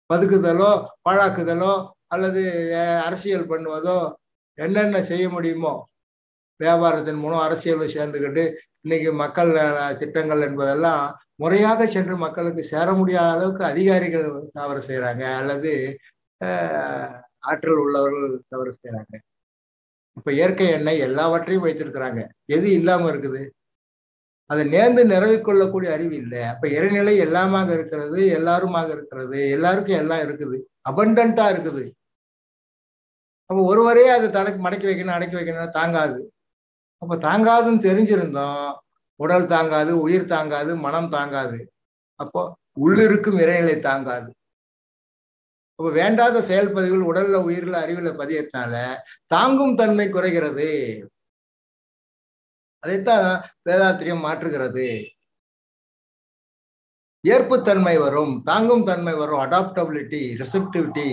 பதுக்குதலோ பாழாக்குதலோ அல்லது அரசியல் பண்ணுவதோ என்னென்ன செய்ய முடியுமோ வியாபாரத்தின் மூலம் அரசியல் சேர்ந்துக்கிட்டு இன்னைக்கு மக்கள் திட்டங்கள் என்பதெல்லாம் முறையாக சென்று மக்களுக்கு சேர முடியாத அளவுக்கு அதிகாரிகள் தவறு செய்யறாங்க அல்லது ஆற்றல் உள்ளவர்கள் தவறு செய்யறாங்க. இப்ப இயற்கை எண்ணெய் எல்லாவற்றையும் வைத்திருக்கிறாங்க, எது இல்லாம இருக்குது? அதை நேர்ந்து நிறைவேற்கொள்ளக்கூடிய அறிவு இல்லை. அப்ப இறைநிலை எல்லாமாக இருக்கிறது, எல்லாருமாக இருக்கிறது, எல்லாருக்கும் எல்லாம் இருக்குது, அபண்டன்டா இருக்குது. அப்ப ஒருவரே அதை தடக்கி மடக்கி வைக்கணும் அடக்கி வைக்கணும் தாங்காது. அப்ப தாங்காதுன்னு தெரிஞ்சிருந்தோம், உடல் தாங்காது, உயிர் தாங்காது, மனம் தாங்காது. அப்போ உள்ளிருக்கும் இறைநிலை தாங்காது. அப்ப வேண்டாத செயல் பதிவுகள் உடல்ல உயிர்ல அறிவுல பதியத்தினால தாங்கும் தன்மை குறைகிறது. அதைத்தான் வேதாத்திரியம் மாற்றுகிறது. ஏற்புத்தன்மை வரும், தாங்கும் தன்மை வரும், அடாப்டபிலிட்டி, ரிசெப்டிவிட்டி.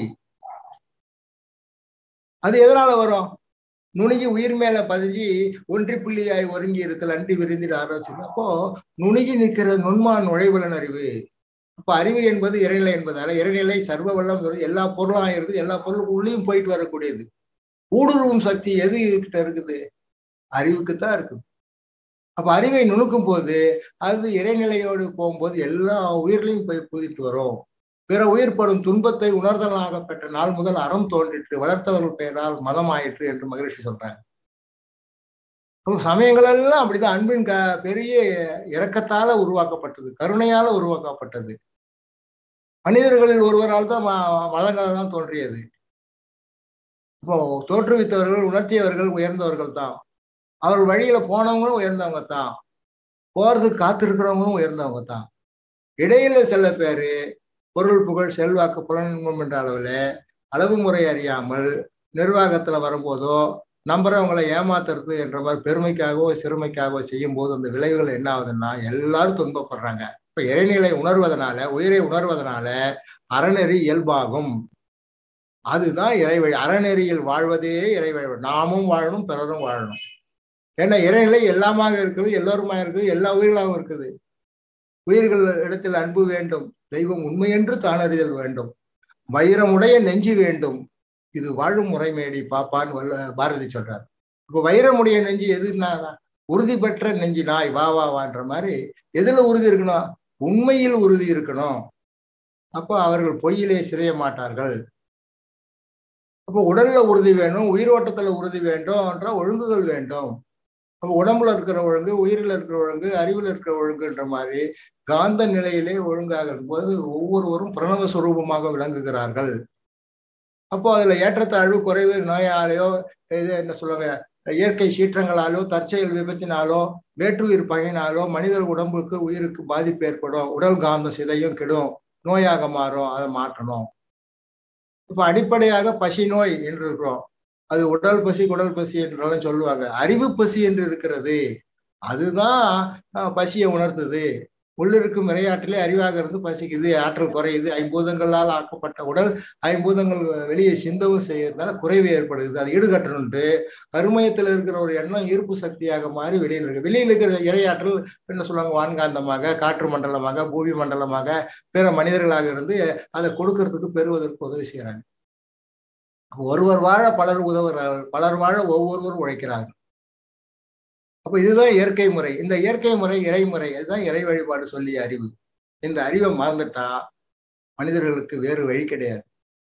அது எதனால வரும்? நுணுகி உயிர் மேல பதிஞ்சு ஒன்றி புள்ளியாய் ஒருங்கி இருத்தல் அன்றி விருந்திட ஆரோக்கியம். அப்போ நுணுகி நிற்கிற நுண்மான் நுழைவுலன் அறிவு. அப்ப அறிவு என்பது இறைநிலை என்பதால இறைநிலை சர்வ வல்லம் எல்லா பொருளாக இருக்குது, எல்லா பொருளுக்கு உள்ளேயும் போயிட்டு வரக்கூடியது. ஊடுருவும் சக்தி எது கிட்ட இருக்குது? அறிவுக்குத்தான் இருக்குது. அப்ப அறிவை நுணுக்கும் போது அது இறைநிலையோடு போகும்போது எல்லா உயிர்களையும் போய் புதிட்டு வரும். பிற உயிர் படும் துன்பத்தை உணர்தலாக பெற்ற நாள் முதல் அறம் தோன்றிற்று, வளர்த்தவர்கள் பெயரால் மதம் ஆயிற்று என்று மகிழ்ச்சி சொல்றாங்க. சமயங்கள் எல்லாம் அப்படிதான் அன்பின் க பெரிய இரக்கத்தால உருவாக்கப்பட்டது, கருணையால உருவாக்கப்பட்டது. மனிதர்களில் ஒருவரால் தான் மதங்கள் எல்லாம் தோன்றியது. இப்போ தோற்றுவித்தவர்கள் உணர்த்தியவர்கள் உயர்ந்தவர்கள் தான், அவர் வழியில போனவங்களும் உயர்ந்தவங்க தான், போறதுக்கு காத்திருக்கிறவங்களும் உயர்ந்தவங்க தான். இடையில சில பேரு பொருள் புகழ் செல்வாக்கு புலன்பம் என்ற அளவுல அளவு முறை அறியாமல் நிர்வாகத்துல வரும்போதோ நம்புறவங்களை ஏமாத்துறது என்ற மாதிரி பெருமைக்காகவோ சிறுமைக்காகவோ செய்யும் போது அந்த விளைவுகள் என்ன ஆகுதுன்னா எல்லாரும் துன்பப்படுறாங்க. இப்ப இறைநிலை உணர்வதனால உயிரை உணர்வதனால அறநெறி இயல்பாகும். அதுதான் இறைவழி. அறநெறியில் வாழ்வதே இறைவழி. நாமும் வாழணும், பிறரும் வாழணும். ஏன்னா இறைநிலை எல்லாமாக இருக்குது, எல்லோருமாக இருக்குது, எல்லா உயிர்களாகவும் இருக்குது. உயிர்கள் இடத்தில் அன்பு வேண்டும், தெய்வம் உண்மையென்று தானறிதல் வேண்டும், வைரமுடைய நெஞ்சு வேண்டும், இது வாழும் முறைமேடி பாப்பான்னு வல்ல பாரதி சொல்றாரு. இப்போ வைரமுடைய நெஞ்சு எதுன்னா உறுதி பெற்ற நெஞ்சு நாய் வா வா வான்ற மாதிரி எதுல உறுதி இருக்கணும்? உண்மையில் உறுதி இருக்கணும். அப்போ அவர்கள் பொய்யிலே சிதைய மாட்டார்கள். அப்போ உடல்ல உறுதி வேணும், உயிரோட்டத்துல உறுதி வேண்டும் என்ற ஒழுங்குகள் வேண்டும். அப்போ உடம்புல இருக்கிற ஒழுங்கு, உயிரில் இருக்கிற ஒழுங்கு, அறிவில் இருக்கிற ஒழுங்குன்ற மாதிரி காந்த நிலையிலே ஒழுங்காக இருக்கும்போது ஒவ்வொருவரும் பிரணவ சுரூபமாக விளங்குகிறார்கள். அப்போ அதுல ஏற்றத்தாழ்வு குறைவு நோயாலேயோ இது என்ன சொல்லுவாங்க இயற்கை சீற்றங்களாலோ தற்செயல் விபத்தினாலோ வேற்றுயிர் பகையினாலோ மனிதர் உடம்புக்கு உயிருக்கு பாதிப்பு ஏற்படும், உடல் காந்தம் சிதையும் கெடும், நோயாக மாறும். அதை மாற்றணும். இப்ப அடிப்படையாக பசி நோய் என்று இருக்கிறோம், அது உடல் பசி குடல் பசி என்றெல்லாம் சொல்லுவாங்க. அறிவு பசி என்று இருக்கிறது, அதுதான் பசியை உணர்த்துது. உள்ளிருக்கும் விளையாட்டிலே அறிவாக இருந்து பசிக்குது, ஆற்றல் குறையுது. ஐம்பூதங்களால் ஆக்கப்பட்ட உடல் ஐம்பூதங்கள் வெளியே சிந்தவும் செய்யறதுனால குறைவு ஏற்படுது. அது ஈடுகட்டணும்ட்டு கருமயத்தில் இருக்கிற ஒரு எண்ணம் ஈர்ப்பு சக்தியாக மாறி வெளியில் இருக்கு. வெளியில் இருக்கிற இறையாற்றல் என்ன சொல்லுவாங்க, வான்காந்தமாக, காற்று மண்டலமாக, பூமி மண்டலமாக பிற மனிதர்களாக இருந்து அதை கொடுக்கறதுக்கு பெறுவதற்கு உதவி செய்யறாங்க. ஒருவர் வாழ பலர் உதவுகிறார்கள், பலர் வாழ ஒவ்வொருவரும் உழைக்கிறார்கள். அப்ப இதுதான் இயற்கை முறை. இந்த இயற்கை முறை இறைமுறை, அதுதான் இறை வழிபாடு சொல்லிய அறிவு. இந்த அறிவை மறந்துட்டா மனிதர்களுக்கு வேறு வழி கிடையாது.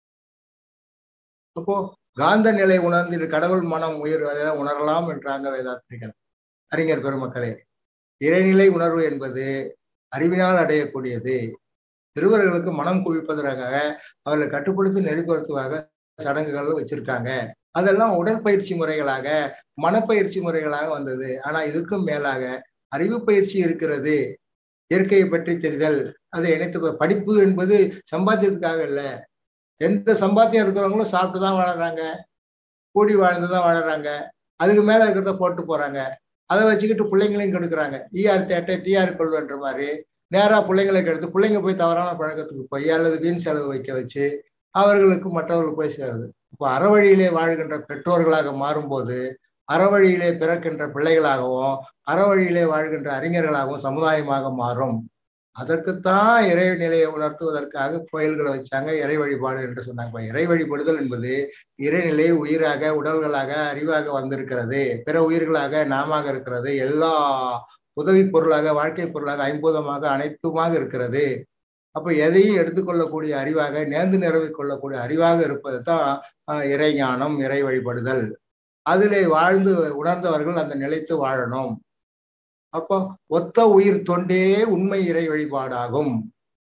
அப்போ காந்த நிலை உணர்ந்து கடவுள் மனம் உயிர் அதெல்லாம் உணரலாம் என்றாங்க வேதாத்திரிகள். அறிஞர் பெருமக்களே, இறைநிலை உணர்வு என்பது அறிவினால் அடையக்கூடியது. சிறுவர்களுக்கு மனம் குவிப்பதற்காக அவர்களை கட்டுப்படுத்தி நெறிப்படுத்துவாக சடங்குகள் வச்சிருக்காங்க. அதெல்லாம் உடற்பயிற்சி முறைகளாக மனப்பயிற்சி முறைகளாக வந்தது. ஆனா இதுக்கும் மேலாக அறிவு பயிற்சி இருக்கிறது. இயற்கையை பற்றி தெரிதல், அதை இணைத்து படிப்பு என்பது சம்பாத்தியத்துக்காக இல்லை. எந்த சம்பாத்தியம் இருக்கிறவங்களும் சாப்பிட்டுதான் வாழறாங்க, கூடி வாழ்ந்துதான் வாழறாங்க, அதுக்கு மேல இருக்கிறத போட்டு போறாங்க. அதை வச்சுக்கிட்டு பிள்ளைங்களையும் கெடுக்கிறாங்க. ஈயார் தேட்டை தீயார் கொள்வன்ற மாதிரி நேரா பிள்ளைங்களை கெடுத்து பிள்ளைங்க போய் தவறான பழக்கத்துக்கு போய் அல்லது வீண் செலவு வைக்க வச்சு அவர்களுக்கு மற்றவர்களுக்கு போய் சேருது. இப்போ அறவழியிலே வாழ்கின்ற பெற்றோர்களாக மாறும்போது அறவழியிலே பிறக்கின்ற பிள்ளைகளாகவும் அறவழியிலே வாழ்கின்ற அறிஞர்களாகவும் சமுதாயமாக மாறும். அதற்குத்தான் இறை நிலையை உணர்த்துவதற்காக கோயில்களை வச்சாங்க, இறை வழிபாடு என்று சொன்னாங்க. இறை வழிபடுதல் என்பது இறைநிலை உயிராக, உடல்களாக, அறிவாக வந்திருக்கிறது. பிற உயிர்களாக நாம இருக்கிறது. எல்லா உதவி பொருளாக, வாழ்க்கை பொருளாக, ஐம்பூதமாக, அனைத்துமாக இருக்கிறது. அப்ப எதையும் எடுத்துக்கொள்ளக்கூடிய அறிவாக, நேர்ந்து நிறவி கொள்ளக்கூடிய அறிவாக இருப்பது தான் இறை ஞானம், இறை வழிபடுதல். அதிலே வாழ்ந்து உணர்ந்தவர்கள் அந்த நிலைத்து வாழணும். அப்போ ஒத்த உயிர் தொண்டே உண்மை இறை வழிபாடாகும்.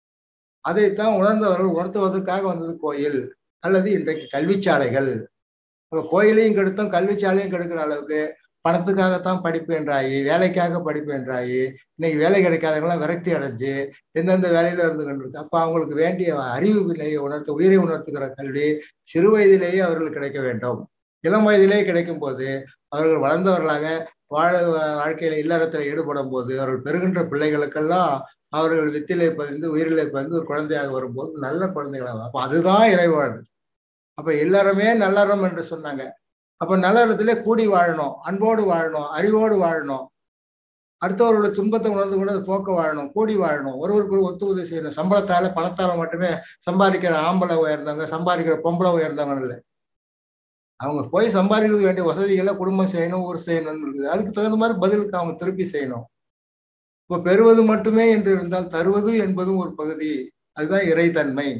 அதைத்தான் உணர்ந்தவர்கள் உணர்த்துவதற்காக வந்தது கோயில் அல்லது இன்றைக்கு கல்விச்சாலைகள். கோயிலையும் கெடுத்தோம், கல்விச்சாலையும் கெடுக்கிற அளவுக்கு பணத்துக்காகத்தான் படிப்பு என்றாயி, வேலைக்காக படிப்பு என்றாயி, இன்னைக்கு வேலை கிடைக்காதவங்களாம் விரக்தி அடைஞ்சு எந்தெந்த வேலையில இருந்து கொண்டிருக்கு. அப்ப அவங்களுக்கு வேண்டிய அறிவு நிலையை உணர்த்து, உயிரை உணர்த்துகிற கல்வி சிறு வயதிலேயே அவர்களுக்கு கிடைக்க வேண்டும். இளம் வயதிலேயே கிடைக்கும் போது அவர்கள் வளர்ந்தவர்களாக வாழ வாழ்க்கையில இல்லறத்துல ஈடுபடும் போது அவர்கள் பெறுகின்ற பிள்ளைகளுக்கெல்லாம் அவர்கள் வித்திலை பதிந்து உயிரிலை பதிந்து ஒரு குழந்தையாக வரும்போது நல்ல குழந்தைகளாக. அப்ப அதுதான் இறைவாழ்வு. அப்ப இல்லறமே நல்லறம் என்று சொன்னாங்க. அப்ப நல்லறத்திலே கூடி வாழணும், அன்போடு வாழணும், அறிவோடு வாழணும், அடுத்தவர்களுடைய துன்பத்தை உணர்ந்து கூட போக்க வாழணும், கூடி வாழணும், ஒருவருக்கு ஒத்து உதவி செய்யணும். சம்பளத்தால பணத்தால மட்டுமே சம்பாதிக்கிற ஆம்பளை உயர்ந்தவங்க, சம்பாதிக்கிற பொம்பளை உயர்ந்தவங்க இல்லை. அவங்க போய் சம்பாதிக்கிறது வேண்டிய வசதிகளை குடும்பம் செய்யணும், ஊர் செய்யணும்னு இருக்குது. அதுக்கு தகுந்த மாதிரி பதிலுக்கு அவங்க திருப்பி செய்யணும். இப்ப பெறுவது மட்டுமே என்று இருந்தால் தருவது என்பதும் ஒரு பகுதி. அதுதான் இறைத்தன்மை.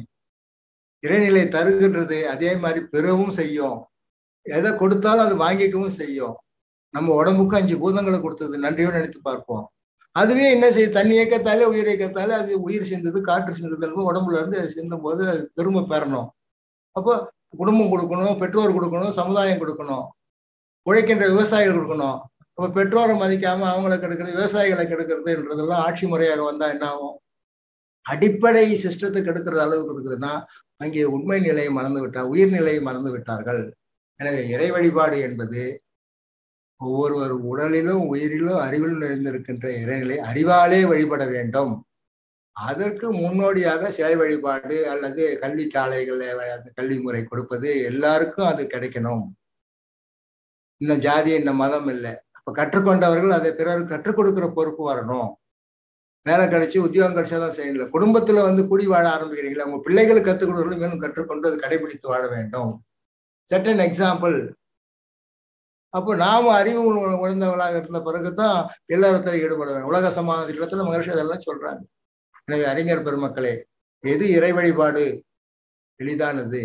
இறைநிலை தருகின்றது, அதே மாதிரி பெறவும் செய்யும். எதை கொடுத்தாலும் அது வாங்கிக்கவும் செய்யும். நம்ம உடம்புக்கு அஞ்சு பூதங்களை கொடுத்தது, நன்றியோடு நினைத்து பார்ப்போம். அதுவே என்ன செய்யும், தண்ணி இயக்கத்தாலே உயிர் இயக்கத்தாலே அது உயிர் சிந்தது, காற்று சிந்தது, உடம்புல இருந்து அது சிந்தும் போது அது திரும்ப பெறணும். அப்போ குடும்பம் கொடுக்கணும், பெற்றோர் கொடுக்கணும், சமுதாயம் கொடுக்கணும், உழைக்கின்ற விவசாயிகள் கொடுக்கணும். அப்ப பெற்றோரை மதிக்காம அவங்களை கெடுக்கிறது, விவசாயிகளை கெடுக்கிறது என்றதெல்லாம் ஆட்சி முறையாக வந்தா என்ன ஆகும்? அடிப்படை சிஸ்டத்தை கெடுக்கிற அளவுக்கு இருக்குதுன்னா அங்கே உண்மை நிலையை மறந்து விட்டார், உயிர்நிலையை மறந்து விட்டார்கள். எனவே இறை வழிபாடு என்பது ஒவ்வொருவர் உடலிலும் உயிரிலும் அறிவிலும் நிறைந்திருக்கின்ற இறைநிலை அறிவாலே வழிபட வேண்டும். அதற்கு முன்னோடியாக சிலை வழிபாடு அல்லது கல்வி சாலைகளை கல்வி முறை கொடுப்பது எல்லாருக்கும் அது கிடைக்கணும். இந்த ஜாதி இந்த மதம் இல்லை. அப்ப கற்றுக்கொண்டவர்கள் அதை பிறருக்கு கற்றுக் கொடுக்கிற பொறுப்பு வரணும். வேலை கிடைச்சி உத்தியோகம் கிடைச்சாதான் செய்யல. குடும்பத்துல வந்து குடி வாழ ஆரம்பிக்கிறீங்களா, உங்க பிள்ளைகளுக்கு கற்றுக் கொடுக்கறது மேலும் கற்றுக்கொண்டு அதை கடைபிடித்து வாழ வேண்டும். Certain example. அப்போ நாம அறிவு உணர்ந்தவர்களாக இருந்த பிறகுதான் எல்லாரத்திலும் ஈடுபட வேண்டும். உலக சமாதான திட்டத்துல மகர்ஷி அதெல்லாம் சொல்றாங்க. எனவே அறிஞர் பெருமக்களே, எது இறை வழிபாடு எளிதானது.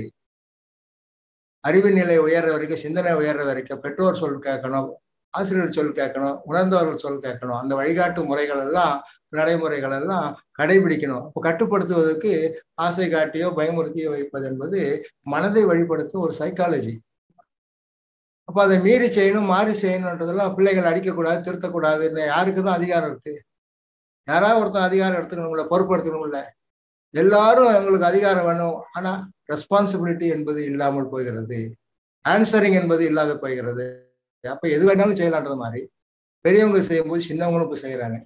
அறிவு நிலை உயர்ற வரைக்கும், சிந்தனை உயர்ற வரைக்கும் பெற்றோர் சொல் கேட்கணும், ஆசிரியர் சொல் கேட்கணும், உணர்ந்தவர்கள் சொல் கேட்கணும். அந்த வழிகாட்டு முறைகள் எல்லாம், நடைமுறைகள் எல்லாம் கடைபிடிக்கணும். இப்போ கட்டுப்படுத்துவதற்கு ஆசை காட்டியோ பயமுறுத்தியோ வைப்பது என்பது மனதை வழிபடுத்தும் ஒரு சைக்காலஜி. அப்ப அதை மீறி செய்யணும், மாறி செய்யணுன்றதெல்லாம் பிள்ளைகள் அடிக்கக்கூடாது, திருத்தக்கூடாது. யாருக்கு தான் அதிகாரம் இருக்கு? யாராவது ஒருத்தன் அதிகாரம் எடுத்துக்கணும்ல, பொறுப்படுத்தணும்ல. எல்லாரும் எங்களுக்கு அதிகாரம் வேணும், ஆனா ரெஸ்பான்சிபிலிட்டி என்பது இல்லாமல் போகிறது, ஆன்சரிங் என்பது இல்லாத போகிறது. அப்ப எது வேணாலும் செய்யலான்றது மாதிரி பெரியவங்க செய்யும் போது சின்னவங்களும் போய் செய்யறாங்க.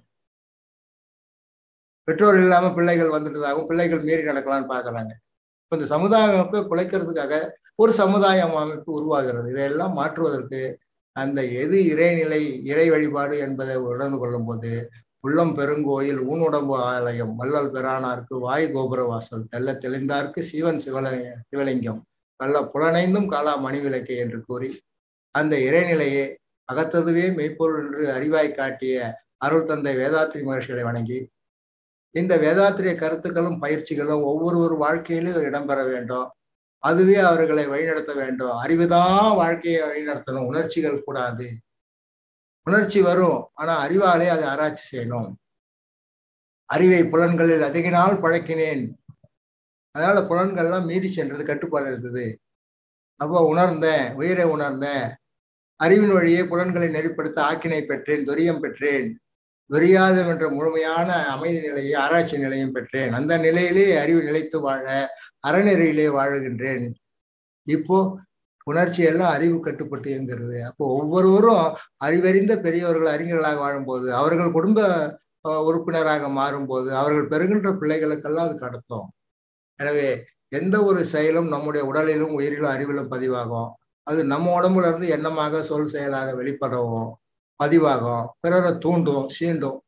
பெற்றோர் இல்லாம பிள்ளைகள் வந்துட்டதாகவும் பிள்ளைகள் மீறி நடக்கலாம்னு பாக்குறாங்க. இப்ப இந்த சமுதாய அமைப்பை குலைக்கிறதுக்காக ஒரு சமுதாய அமைப்பு உருவாகிறது. இதையெல்லாம் மாற்றுவதற்கு அந்த எது இறைநிலை இறை வழிபாடு என்பதை உணர்ந்து கொள்ளும் போது உள்ளம் பெருங்கோயில் ஊனுடம்பு ஆலயம் வள்ளல் பெறானார்க்கு வாய் கோபுர வாசல் தெல்ல தெளிந்தார்க்கு சிவன் சிவல சிவலிங்கம் நல்ல புலனைந்தும் காலா மணிவிளக்கை என்று கூறி அந்த இறைநிலையை அகத்ததுவே மெய்ப்பொருள் என்று அறிவாய் காட்டிய அருள் தந்தை வேதாத்திரி மகர்ஷிகளை வணங்கி இந்த வேதாத்திரிய கருத்துக்களும் பயிற்சிகளும் ஒவ்வொரு வாழ்க்கையிலும் இடம்பெற வேண்டும். அதுவே அவர்களை வழிநடத்த வேண்டும். அறிவுதான் வாழ்க்கையை வழிநடத்தணும். உணர்ச்சிகள் கூடாது. உணர்ச்சி வரும், ஆனா அறிவாலே அதை ஆராய்ச்சி செய்யணும். அறிவை புலன்களில் அதிக நாள் பழக்கினேன், அதனால புலன்கள்லாம் மீறி சென்றது, கட்டுப்பாடு இருந்தது. அப்போ உணர்ந்தேன், உயிரை உணர்ந்தேன், அறிவின் வழியே புலன்களை நெறிப்படுத்த ஆக்கினை பெற்றேன், துரியம் பெற்றேன், துரியாதம் என்ற முழுமையான அமைதி நிலையை ஆராய்ச்சி நிலையும் பெற்றேன். அந்த நிலையிலே அறிவு நிலைத்து வாழ அறநெறியிலே வாழுகின்றேன். இப்போ உணர்ச்சி எல்லாம் அறிவு கட்டுப்பட்டு இயங்குகிறது. அப்போ ஒவ்வொருவரும் அறிவறிந்த பெரியவர்கள் அறிஞர்களாக வாழும்போது, அவர்கள் குடும்ப உறுப்பினராக மாறும்போது, அவர்கள் பெறுகின்ற பிள்ளைகளுக்கெல்லாம் அது கடத்தும். எனவே எந்த ஒரு செயலும் நம்முடைய உடலிலும் உயிரிலும் அறிவிலும் பதிவாகும். அது நம்ம உடம்புல இருந்து எண்ணமாக சொல் செயலாக வெளிப்படவும் பதிவாகும், பிறரை தூண்டும், சீண்டும்.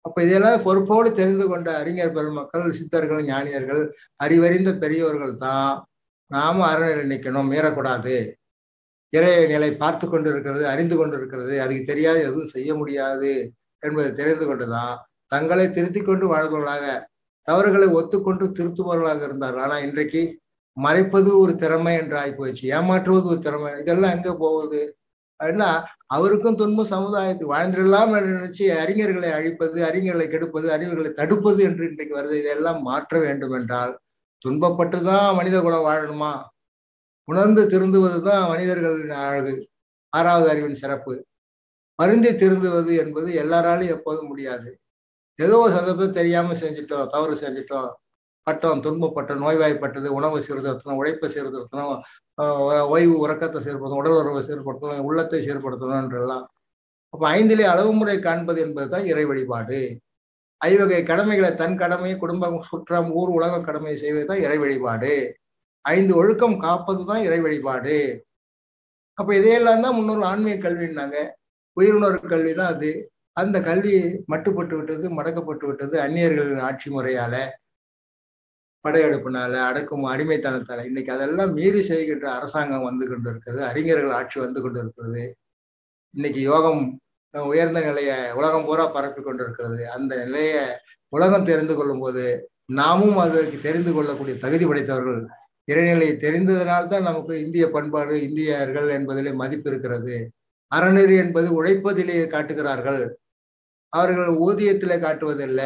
அப்ப இதெல்லாம் பொறுப்போடு தெரிந்து கொண்ட அறிஞர் பெருமக்கள், சித்தர்கள், ஞானியர்கள், அறிவறிந்த பெரியோர்கள் தான் நாம அறநிலை நிற்கணும், மீறக்கூடாது. இறை நிலை பார்த்து கொண்டு இருக்கிறது, அறிந்து கொண்டு இருக்கிறது, அதுக்கு தெரியாது, எதுவும் செய்ய முடியாது என்பதை தெரிந்து கொண்டுதான் தங்களை திருத்திக் கொண்டு வாழ்பவர்களாக, தவறுகளை ஒத்துக்கொண்டு திருத்துபவர்களாக இருந்தார்கள். ஆனா இன்றைக்கு மறைப்பது ஒரு திறமை என்று ஆகிப்போச்சு, ஏமாற்றுவது ஒரு திறமை. இதெல்லாம் எங்க போகுது? அப்படின்னா அவருக்கும் துன்பம், சமுதாயத்துக்கு வாழ்ந்திடலாம் என்று நினைச்சு அறிஞர்களை அழிப்பது, அறிஞர்களை கெடுப்பது, அறிவுகளை தடுப்பது என்று இன்றைக்கு வருது. இதெல்லாம் மாற்ற வேண்டும் என்றால் துன்பப்பட்டுதான் மனித குலம் வாழணுமா? உணர்ந்து திருந்துவதுதான் மனிதர்களின் அழகு, ஆறாவது அறிவின் சிறப்பு. வருந்தி திருந்துவது என்பது எல்லாராலையும் எப்போதும் முடியாது. ஏதோ ஒரு சந்தர்ப்பம் தெரியாம செஞ்சுட்டோம், தவறு செஞ்சுட்டோம், பட்டோம், துன்பப்பட்டோம், நோய்வாய்ப்பட்டது, உணவு சீர்திருத்தணும், உழைப்பை சீர்திருத்தணும், ஓய்வு உறக்கத்தை சீர்படுத்தணும், உடல் உறவை சீர்படுத்தணும், உள்ளத்தை சீர்படுத்தணும் என்றெல்லாம். அப்ப ஐந்திலே அளவு முறை காண்பது என்பதுதான் இறை வழிபாடு. ஐவகை கடமைகளை, தன் கடமை, குடும்பம், சுற்றம், ஊர், உலக கடமையை செய்வதுதான் இறை வழிபாடு. ஐந்து ஒழுக்கம் காப்பதுதான் இறை வழிபாடு. அப்ப இதையெல்லாம் தான் முன்னோர் ஆன்மீக கல்வின்னாங்க. உயிருணர்வு கல்விதான் அது. அந்த கல்வி மட்டுப்பட்டு விட்டது, மடக்கப்பட்டு விட்டது அந்நியர்களின் ஆட்சி முறையால, படையெடுப்பினால, அடக்கும் அடிமைத்தனத்தால. இன்னைக்கு அதெல்லாம் மீறி செய்கின்ற அரசாங்கம் வந்து கொண்டு இருக்கிறது, அறிஞர்கள் ஆட்சி வந்து கொண்டு இருக்கிறது. இன்னைக்கு யோகம் உயர்ந்த நிலையை உலகம் பூரா பரப்பி கொண்டிருக்கிறது. அந்த நிலையை உலகம் தெரிந்து கொள்ளும் போது நாமும் அதற்கு தெரிந்து கொள்ளக்கூடிய தகுதி படைத்தவர்கள். இறைநிலையை தெரிந்ததனால்தான் நமக்கு இந்திய பண்பாடு, இந்தியர்கள் என்பதிலே மதிப்பு இருக்கிறது. அறநெறி என்பது உழைப்பதிலே காட்டுகிறார்கள், அவர்கள் ஊதியத்திலே காட்டுவதில்லை.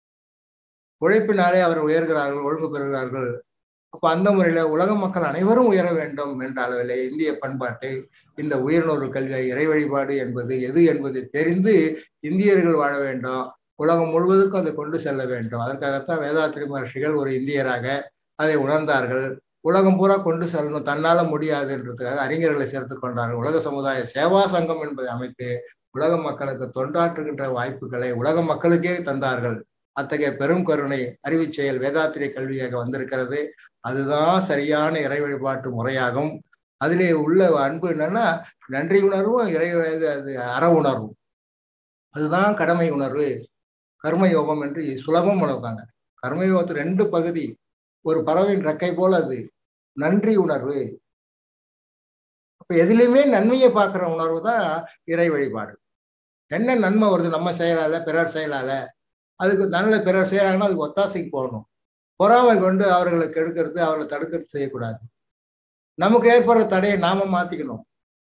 உழைப்பினாலே அவர் உயர்கிறார்கள், ஒழுங்கு பெறுகிறார்கள். அப்ப அந்த முறையில உலக மக்கள் அனைவரும் உயர வேண்டும் என்ற அளவிலே இந்திய பண்பாட்டை, இந்த உயர்நூறு கல்வியை, இறை வழிபாடு என்பது எது என்பதை தெரிந்து இந்தியர்கள் வாழ வேண்டும், உலகம் முழுவதுக்கும் அதை கொண்டு செல்ல வேண்டும். அதற்காகத்தான் வேதாத்திரி மகர்ஷிகள் ஒரு இந்தியராக அதை உணர்ந்தார்கள். உலகம் பூரா கொண்டு செல்லணும், தன்னால முடியாது என்றதுக்காக அறிஞர்களை சேர்த்து கொண்டார்கள். உலக சமுதாய சேவா சங்கம் என்பதை அமைத்து உலக மக்களுக்கு தொண்டாற்றுகின்ற வாய்ப்புகளை உலக மக்களுக்கே தந்தார்கள். அத்தகைய பெரும் கருணை அறிவு செயல் வேதாத்திரிய கல்வியாக வந்திருக்கிறது. அதுதான் சரியான இறை வழிபாட்டு முறையாகும். அதிலே உள்ள அன்பு என்னன்னா நன்றி உணர்வும் இறை அது அற உணர்வும். அதுதான் கடமை உணர்வு, கர்மயோகம் என்று சுலபம் உணர்வாங்க. கர்மயோகத்து ரெண்டு பகுதி. ஒரு பறவையின் ரெக்கை போல அது நன்றி உணர்வு. அப்ப எதுலையுமே நன்மையை பார்க்கிற உணர்வு தான் இறை வழிபாடு. என்ன நன்மை வருது நம்ம செயலால, பிறர் செயலால, அதுக்கு நல்ல பிறர் செய்யறாங்கன்னா அதுக்கு ஒத்தாசைக்கு போகணும். பொறாமை கொண்டு அவர்களை கெடுக்கிறது, அவர்களை தடுக்கிறது செய்யக்கூடாது. நமக்கு ஏற்படுற தடையை நாம மாத்திக்கணும்.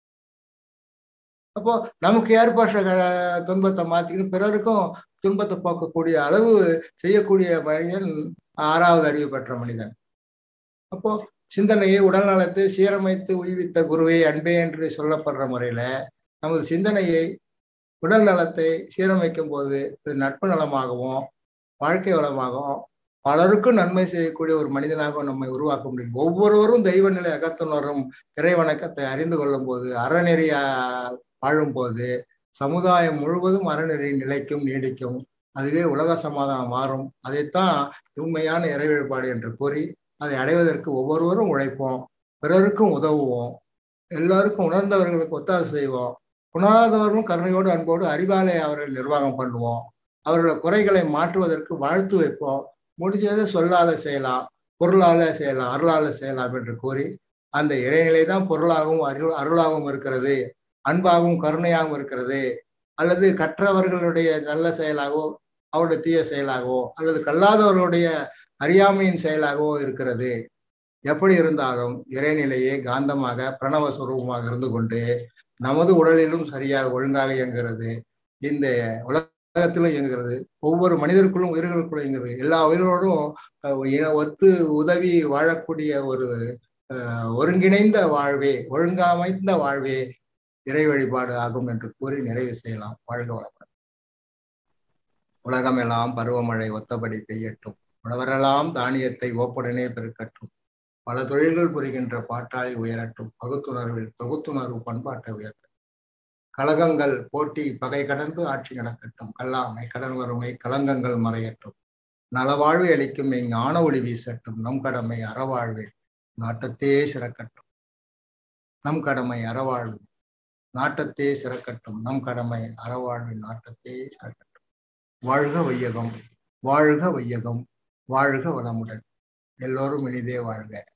அப்போ நமக்கு ஏற்படுற துன்பத்தை மாத்திக்கணும், பிறருக்கும் துன்பத்தை போக்கக்கூடிய அளவு செய்யக்கூடிய மனிதன் ஆறாவது அறிவு பெற்ற மனிதன். அப்போ சிந்தனையை, உடல் நலத்தை சீரமைத்து உய்வித்த குருவே அன்பே என்று சொல்லப்படுற முறையில நமது சிந்தனையை, உடல் நலத்தை சீரமைக்கும் போது இது நட்பு நலமாகவும் வாழ்க்கை வளமாகவும் பலருக்கும் நன்மை செய்யக்கூடிய ஒரு மனிதனாக நம்மை உருவாக்க முடியும். ஒவ்வொருவரும் தெய்வ நிலை அகத்துணரும் இறை வணக்கத்தை அறிந்து கொள்ளும் போது, அறநெறியா வாழும் போது சமுதாயம் முழுவதும் அறநெறி நிலைக்கும், நீடிக்கும். அதுவே உலக சமாதானம் மாறும். அதைத்தான் உண்மையான இறை வழிபாடு என்று கூறி அதை அடைவதற்கு ஒவ்வொருவரும் உழைப்போம், பிறருக்கும் உதவுவோம், எல்லாருக்கும் உணர்ந்தவர்களுக்கு ஒத்தாசை செய்வோம், உணராதவர்களும் கருணையோடு அன்போடு அறிவாலை அவர்கள் நிர்வாகம் பண்ணுவோம், அவர்களோட குறைகளை மாற்றுவதற்கு வாழ்த்து வைப்போம். முடிஞ்சதை சொல்லால செய்யலாம், பொருளால செய்யலாம், அருளால செய்யலாம் என்று கூறி அந்த இறைநிலை தான் பொருளாகவும் அருள் அருளாகவும் இருக்கிறது, அன்பாகவும் கருணையாகவும் இருக்கிறது. அல்லது கற்றவர்களுடைய நல்ல செயலாகவோ அவருடைய தீய செயலாகவோ அல்லது கல்லாதவர்களுடைய அறியாமையின் செயலாகவோ இருக்கிறது. எப்படி இருந்தாலும் இறைநிலையே காந்தமாக பிரணவ சுரூபமாக இருந்து கொண்டு நமது உடலிலும் சரியாக ஒழுங்காக இயங்குகிறது, இந்த உலகத்திலும் இயங்குகிறது, ஒவ்வொரு மனிதருக்குள்ளும் உயிர்களுக்குள்ளும் இயங்குகிறது. எல்லா உயிரோடும் ஒத்து உதவி வாழக்கூடிய ஒரு ஒருங்கிணைந்த வாழ்வே, ஒழுங்கமைந்த வாழ்வே இறை வழிபாடு ஆகும் என்று கூறி நிறைவு செய்யலாம். வாழ்க வளமுடன். உலகமெல்லாம் பருவமழை ஒத்தபடி பெய்யட்டும், உழவரெல்லாம் தானியத்தை ஓப்புடனே பெருக்கட்டும், பல தொழில்கள் புரிகின்ற பாட்டாளி உயரட்டும், பகுத்துணர்வில் தொகுத்துணர்வு பண்பாட்டை உயர்த்தட்டும், கலகங்கள் போட்டி பகை கடந்து ஆட்சி நடக்கட்டும், கல்லாமை கடன் வறுமை கலங்கங்கள் மறையட்டும், நலவாழ்வை அளிக்கும் ஞான ஒளி வீசட்டும், நம் கடமை அறவாழ்வில் நாட்டத்தே சிறக்கட்டும், நம் கடமை அறவாழ்வு நாட்டத்தே சிறக்கட்டும், நம் கடமை அறவாழ்வின் நாட்டத்தே சிறக்கட்டும். வாழ்க வையகம், வாழ்க வையகம், வாழ்க வளமுடன். எல்லோரும் இனிதே வாழ்க.